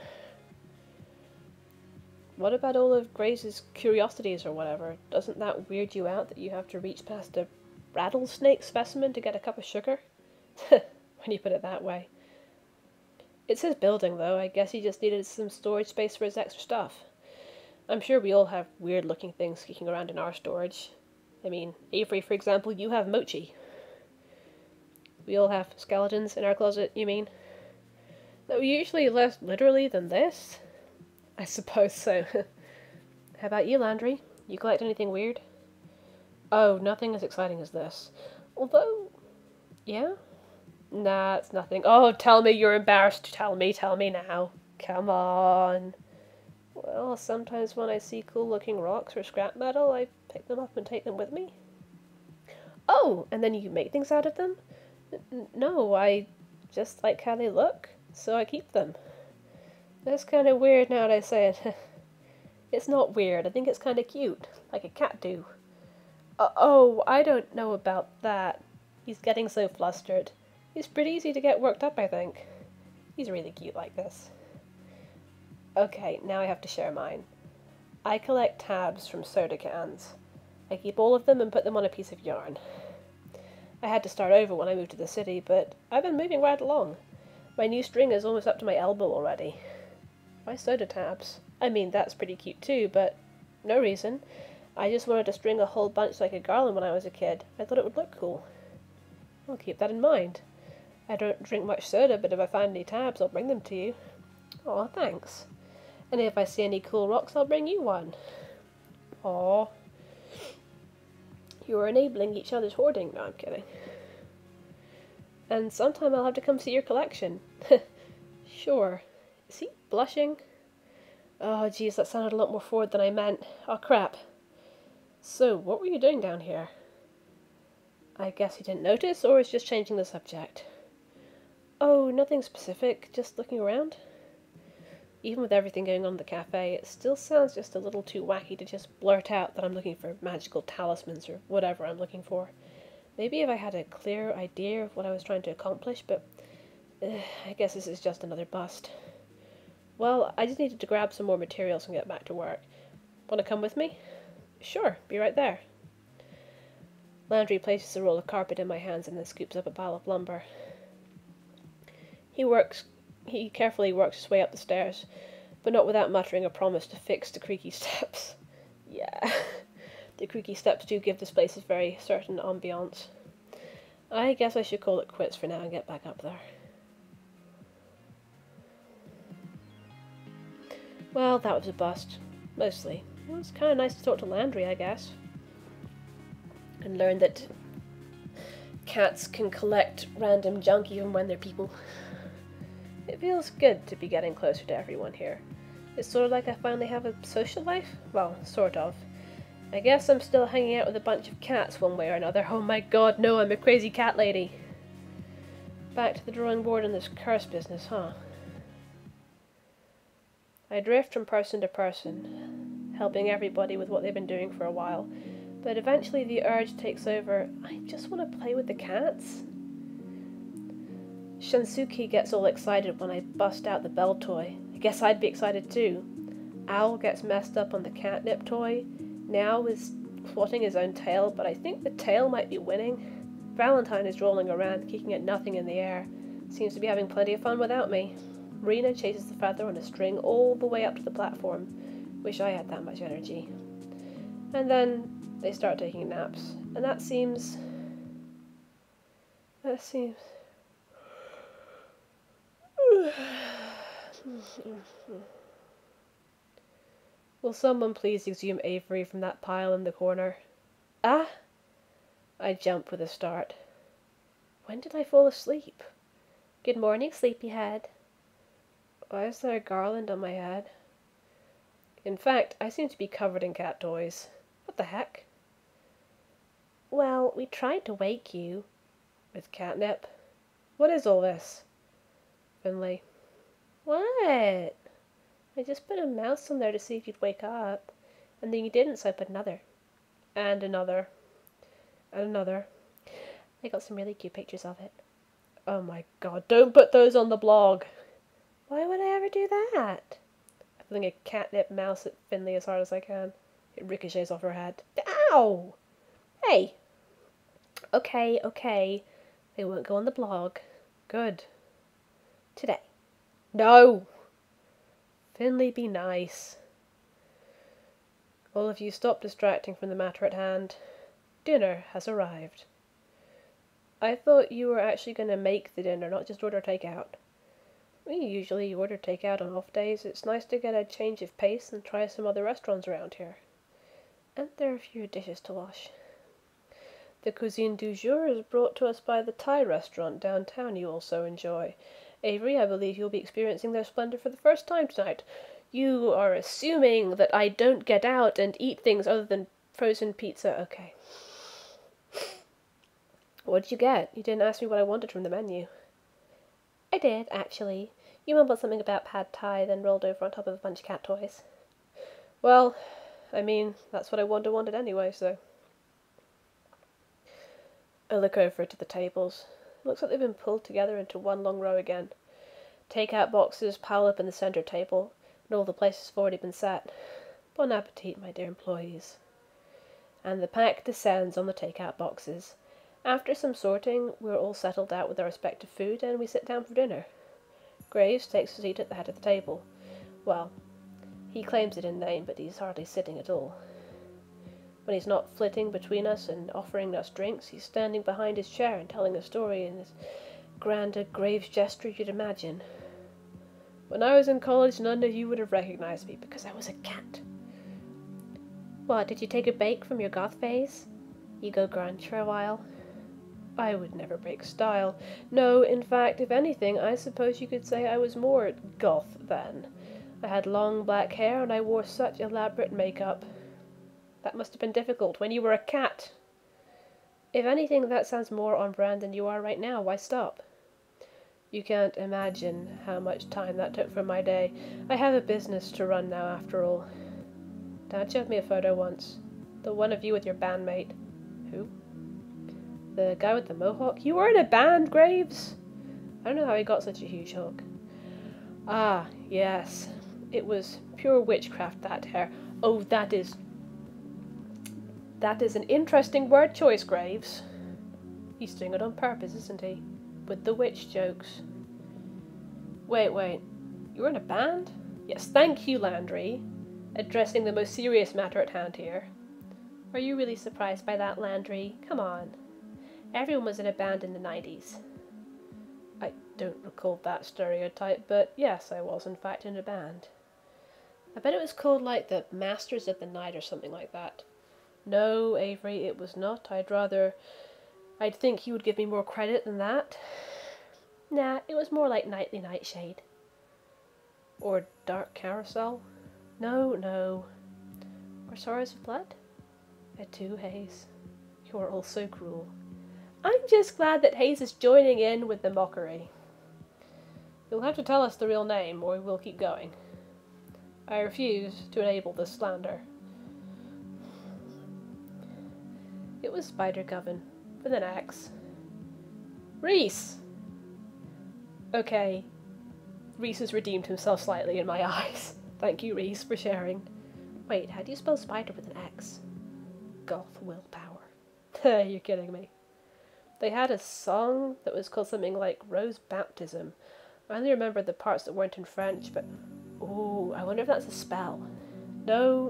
[SPEAKER 1] What about all of Grace's curiosities or whatever? Doesn't that weird you out that you have to reach past a rattlesnake specimen to get a cup of sugar? When you put it that way. It's his building, though. I guess he just needed some storage space for his extra stuff. I'm sure we all have weird-looking things kicking around in our storage. I mean, Avery, for example, you have mochi. We all have skeletons in our closet, you mean? No, usually less literally than this? I suppose so. How about you, Landry? You collect anything weird? Oh, nothing as exciting as this. Although, yeah? Nah, it's nothing. Oh, tell me you're embarrassed. Tell me now. Come on. Well, sometimes when I see cool-looking rocks or scrap metal, I pick them up and take them with me. Oh, and then you make things out of them? No, I just like how they look, so I keep them. That's kind of weird now that I say it. It's not weird, I think it's kind of cute, like a cat do. Oh, I don't know about that. He's getting so flustered. He's pretty easy to get worked up, I think. He's really cute like this. Okay, now I have to share mine. I collect tabs from soda cans. I keep all of them and put them on a piece of yarn. I had to start over when I moved to the city, but I've been moving right along. My new string is almost up to my elbow already. Why soda tabs? I mean, that's pretty cute too, but no reason. I just wanted to string a whole bunch like a garland when I was a kid. I thought it would look cool. I'll keep that in mind. I don't drink much soda, but if I find any tabs, I'll bring them to you. Aw, thanks. And if I see any cool rocks, I'll bring you one. Aw. You are enabling each other's hoarding. No, I'm kidding. And sometime I'll have to come see your collection. Sure. Is he blushing? Oh, geez, that sounded a lot more forward than I meant. Oh, crap. So, what were you doing down here? I guess you didn't notice, or is just changing the subject? Oh, nothing specific, just looking around. Even with everything going on in the cafe, it still sounds just a little too wacky to just blurt out that I'm looking for magical talismans or whatever I'm looking for. Maybe if I had a clear idea of what I was trying to accomplish, but I guess this is just another bust. Well, I just needed to grab some more materials and get back to work. Want to come with me? Sure, be right there. Landry places a roll of carpet in my hands and then scoops up a pile of lumber. He carefully works his way up the stairs, but not without muttering a promise to fix the creaky steps. Yeah, the creaky steps do give this place a very certain ambiance. I guess I should call it quits for now and get back up there. Well, that was a bust. Mostly. It was kind of nice to talk to Landry, I guess. And learn that cats can collect random junk even when they're people. It feels good to be getting closer to everyone here. It's sort of like I finally have a social life. Well, sort of. I guess I'm still hanging out with a bunch of cats one way or another. Oh my god, no, I'm a crazy cat lady. Back to the drawing board in this curse business, huh? I drift from person to person, helping everybody with what they've been doing for a while, but eventually the urge takes over. I just want to play with the cats. Shansuke gets all excited when I bust out the bell toy. I guess I'd be excited too. Owl gets messed up on the catnip toy. Now is swatting his own tail, but I think the tail might be winning. Valentine is rolling around, kicking at nothing in the air. Seems to be having plenty of fun without me. Marina chases the feather on a string all the way up to the platform. Wish I had that much energy. And then they start taking naps. And that seems... Will someone please exhume Avery from that pile in the corner? Ah! I jump with a start. When did I fall asleep? Good morning, sleepyhead. Why is there a garland on my head? In fact, I seem to be covered in cat toys. What the heck? Well, we tried to wake you. With catnip? What is all this? Finley. What? I just put a mouse on there to see if you'd wake up. And then you didn't, so I put another. And another. And another. I got some really cute pictures of it. Oh my god, don't put those on the blog! Why would I ever do that? I fling a catnip mouse at Finley as hard as I can. It ricochets off her head. Ow! Hey! Okay. They won't go on the blog. Good. Today. No! Finley, be nice. All of you stop distracting from the matter at hand. Dinner has arrived. I thought you were actually going to make the dinner, not just order takeout. We usually order takeout on off days. It's nice to get a change of pace and try some other restaurants around here. And there are fewer dishes to wash. The cuisine du jour is brought to us by the Thai restaurant downtown you also enjoy. Avery, I believe you'll be experiencing their splendor for the first time tonight. You are assuming that I don't get out and eat things other than frozen pizza. Okay. What did you get? You didn't ask me what I wanted from the menu. I did, actually. You mumbled something about pad thai, then rolled over on top of a bunch of cat toys. Well, I mean, that's what I wanted anyway, so... I look over to the tables. It looks like they've been pulled together into one long row again. Take-out boxes pile up in the centre table, and all the places have already been set. Bon appetit, my dear employees. And the pack descends on the take-out boxes. After some sorting, we're all settled out with our respective food, and we sit down for dinner. Graves takes a seat at the head of the table. Well, he claims it in name, but he's hardly sitting at all. When he's not flitting between us and offering us drinks, he's standing behind his chair and telling a story in as grand a Graves gesture you'd imagine. When I was in college, none of you would have recognized me, because I was a cat. What, did you take a break from your goth phase? You go grunge for a while? I would never break style. No, in fact, if anything, I suppose you could say I was more goth then. I had long black hair and I wore such elaborate makeup. That must have been difficult when you were a cat. If anything, that sounds more on brand than you are right now. Why stop? You can't imagine how much time that took from my day. I have a business to run now, after all. Dad showed me a photo once. The one of you with your bandmate. Who? The guy with the mohawk? You were in a band, Graves? I don't know how he got such a huge hook. Ah, yes. It was pure witchcraft, that hair. Oh, that is an interesting word choice, Graves. He's doing it on purpose, isn't he? With the witch jokes. Wait. You were in a band? Yes, thank you, Landry. Addressing the most serious matter at hand here. Are you really surprised by that, Landry? Come on. Everyone was in a band in the 90s. I don't recall that stereotype, but yes, I was in fact in a band. I bet it was called like the Masters of the Night or something like that. No, Avery, it was not. I'd think you would give me more credit than that. Nah, it was more like Nightly Nightshade. Or Dark Carousel. No. Or Sorrows of Blood? It too, Hayes. You're all so cruel. I'm just glad that Hayes is joining in with the mockery. You'll have to tell us the real name, or we will keep going. I refuse to enable this slander. It was Spider-Coven, with an X. Reese! Okay. Reese has redeemed himself slightly in my eyes. Thank you, Reese, for sharing. Wait, how do you spell spider with an X? Goth willpower. You're kidding me. They had a song that was called something like Rose Baptism. I only remember the parts that weren't in French, but... Ooh, I wonder if that's a spell. No.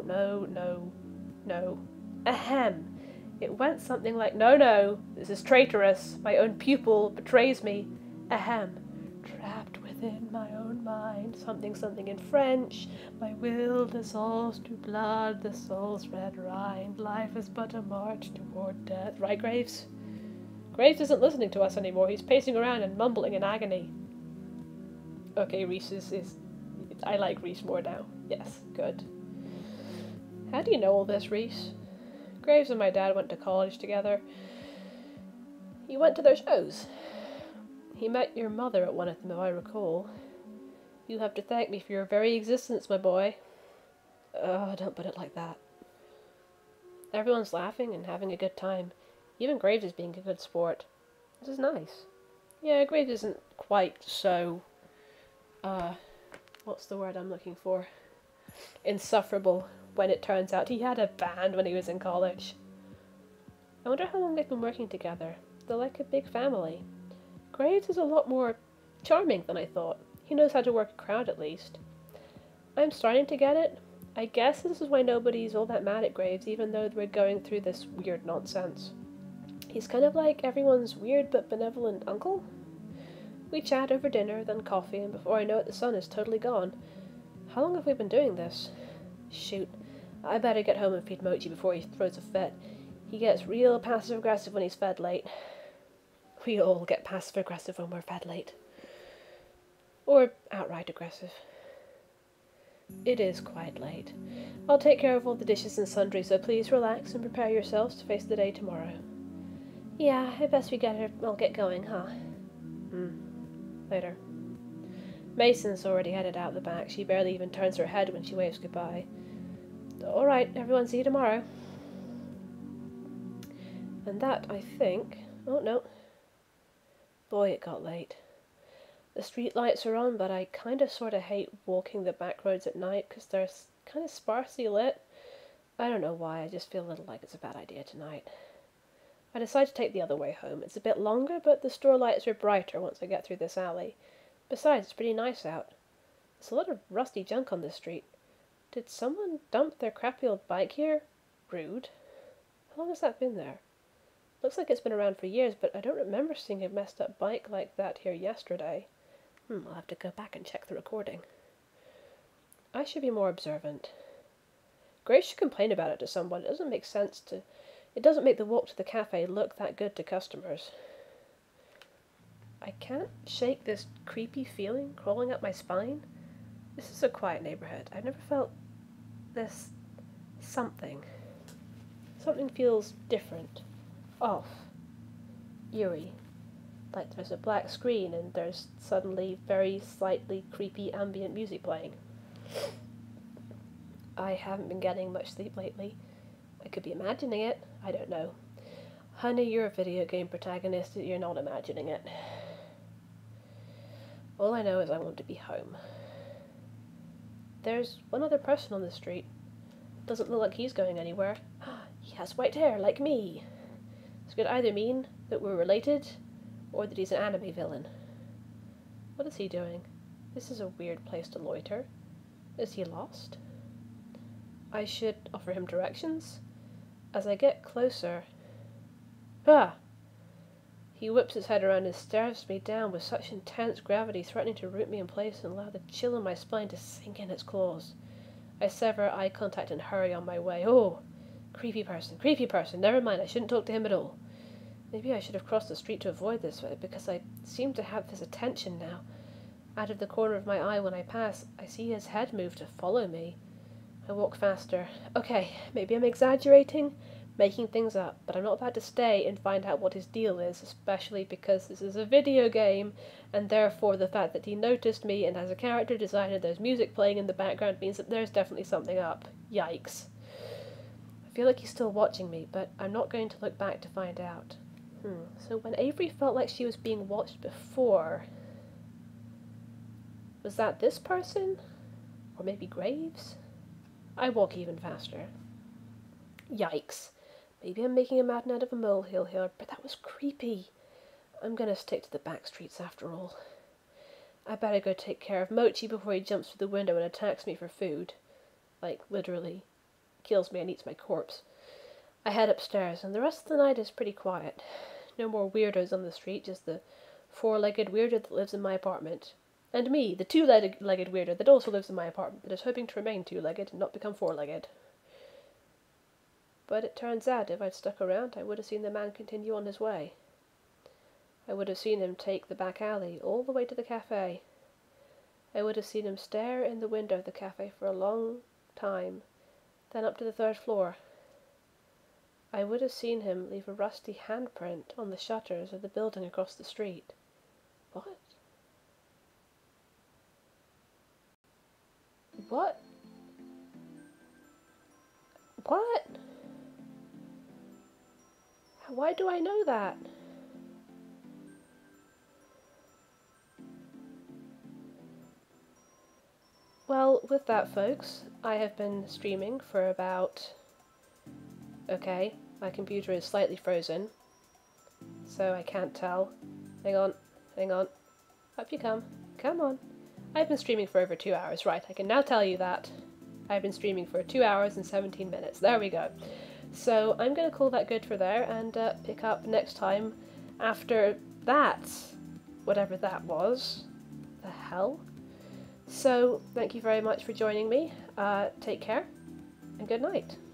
[SPEAKER 1] Ahem. It went something like, no, this is traitorous. My own pupil betrays me. Ahem. Trapped within my own mind. Something in French. My will dissolves to blood, the soul's red rind. Life is but a march toward death. Right, Graves? Graves isn't listening to us anymore. He's pacing around and mumbling in agony. Okay, Reese is... I like Reese more now. Yes, good. How do you know all this, Reese? Graves and my dad went to college together. He went to their shows. He met your mother at one of them, if I recall. You have to thank me for your very existence, my boy. Oh, don't put it like that. Everyone's laughing and having a good time. Even Graves is being a good sport. This is nice. Yeah, Graves isn't quite so... what's the word I'm looking for? Insufferable when it turns out he had a band when he was in college. I wonder how long they've been working together. They're like a big family. Graves is a lot more charming than I thought. He knows how to work a crowd at least. I'm starting to get it. I guess this is why nobody's all that mad at Graves, even though we're going through this weird nonsense. He's kind of like everyone's weird but benevolent uncle. We chat over dinner, then coffee, and before I know it the sun is totally gone. How long have we been doing this? Shoot, I better get home and feed Mochi before he throws a fit. He gets real passive-aggressive when he's fed late. We all get passive-aggressive when we're fed late. Or outright aggressive. It is quite late. I'll take care of all the dishes and sundry, so please relax and prepare yourselves to face the day tomorrow. Yeah, I best we all get going, huh? Later. Mason's already headed out the back. She barely even turns her head when she waves goodbye. Alright, everyone, see you tomorrow. And that, I think... Oh, no. Boy, it got late. The street lights are on, but I kind of sort of hate walking the back roads at night because they're kind of sparsely lit. I don't know why, I just feel a little like it's a bad idea tonight. I decide to take the other way home. It's a bit longer, but the store lights are brighter once I get through this alley. Besides, it's pretty nice out. There's a lot of rusty junk on this street. Did someone dump their crappy old bike here? Rude. How long has that been there? Looks like it's been around for years, but I don't remember seeing a messed up bike like that here yesterday. I'll have to go back and check the recording. I should be more observant. Grace should complain about it to someone. It doesn't make sense to... It doesn't make the walk to the cafe look that good to customers. I can't shake this creepy feeling crawling up my spine. This is a quiet neighborhood. I've never felt this something. Something feels different. Off. Eerie. Like there's a black screen and there's suddenly very slightly creepy ambient music playing. I haven't been getting much sleep lately. I could be imagining it. I don't know. Honey, you're a video game protagonist. You're not imagining it. All I know is I want to be home. There's one other person on the street. Doesn't look like he's going anywhere. He has white hair, like me. This could either mean that we're related, or that he's an anime villain. What is he doing? This is a weird place to loiter. Is he lost? I should offer him directions. As I get closer... Ah! He whips his head around and stares me down with such intense gravity, threatening to root me in place and allow the chill in my spine to sink in its claws. I sever eye contact and hurry on my way. Oh! Creepy person, never mind, I shouldn't talk to him at all. Maybe I should have crossed the street to avoid this, because I seem to have his attention now. Out of the corner of my eye when I pass, I see his head move to follow me. I walk faster. Okay, maybe I'm exaggerating, making things up, but I'm not about to stay and find out what his deal is, especially because this is a video game, and therefore the fact that he noticed me and has a character design and there's music playing in the background means that there's definitely something up. Yikes. I feel like he's still watching me, but I'm not going to look back to find out. So when Avery felt like she was being watched before, was that this person? Or maybe Graves? I walk even faster. Yikes. Maybe I'm making a mountain out of a molehill here, but that was creepy. I'm gonna stick to the back streets after all. I better go take care of Mochi before he jumps through the window and attacks me for food. Like, literally. Kills me and eats my corpse. I head upstairs, and the rest of the night is pretty quiet. No more weirdos on the street, just the four-legged weirdo that lives in my apartment. And me, the two-legged weirdo that also lives in my apartment, but is hoping to remain two-legged and not become four-legged. But it turns out, if I'd stuck around, I would have seen the man continue on his way. I would have seen him take the back alley all the way to the cafe. I would have seen him stare in the window of the cafe for a long time, then up to the 3rd floor. I would have seen him leave a rusty handprint on the shutters of the building across the street. What? What? What? Why do I know that? Well, with that, folks, I have been streaming for about... Okay, my computer is slightly frozen, so I can't tell. Hang on. Up you come. Come on. I've been streaming for over 2 hours, right, I can now tell you that. I've been streaming for 2 hours and 17 minutes. There we go. So I'm going to call that good for there and pick up next time after that. Whatever that was. The hell? So, thank you very much for joining me. Take care, and good night.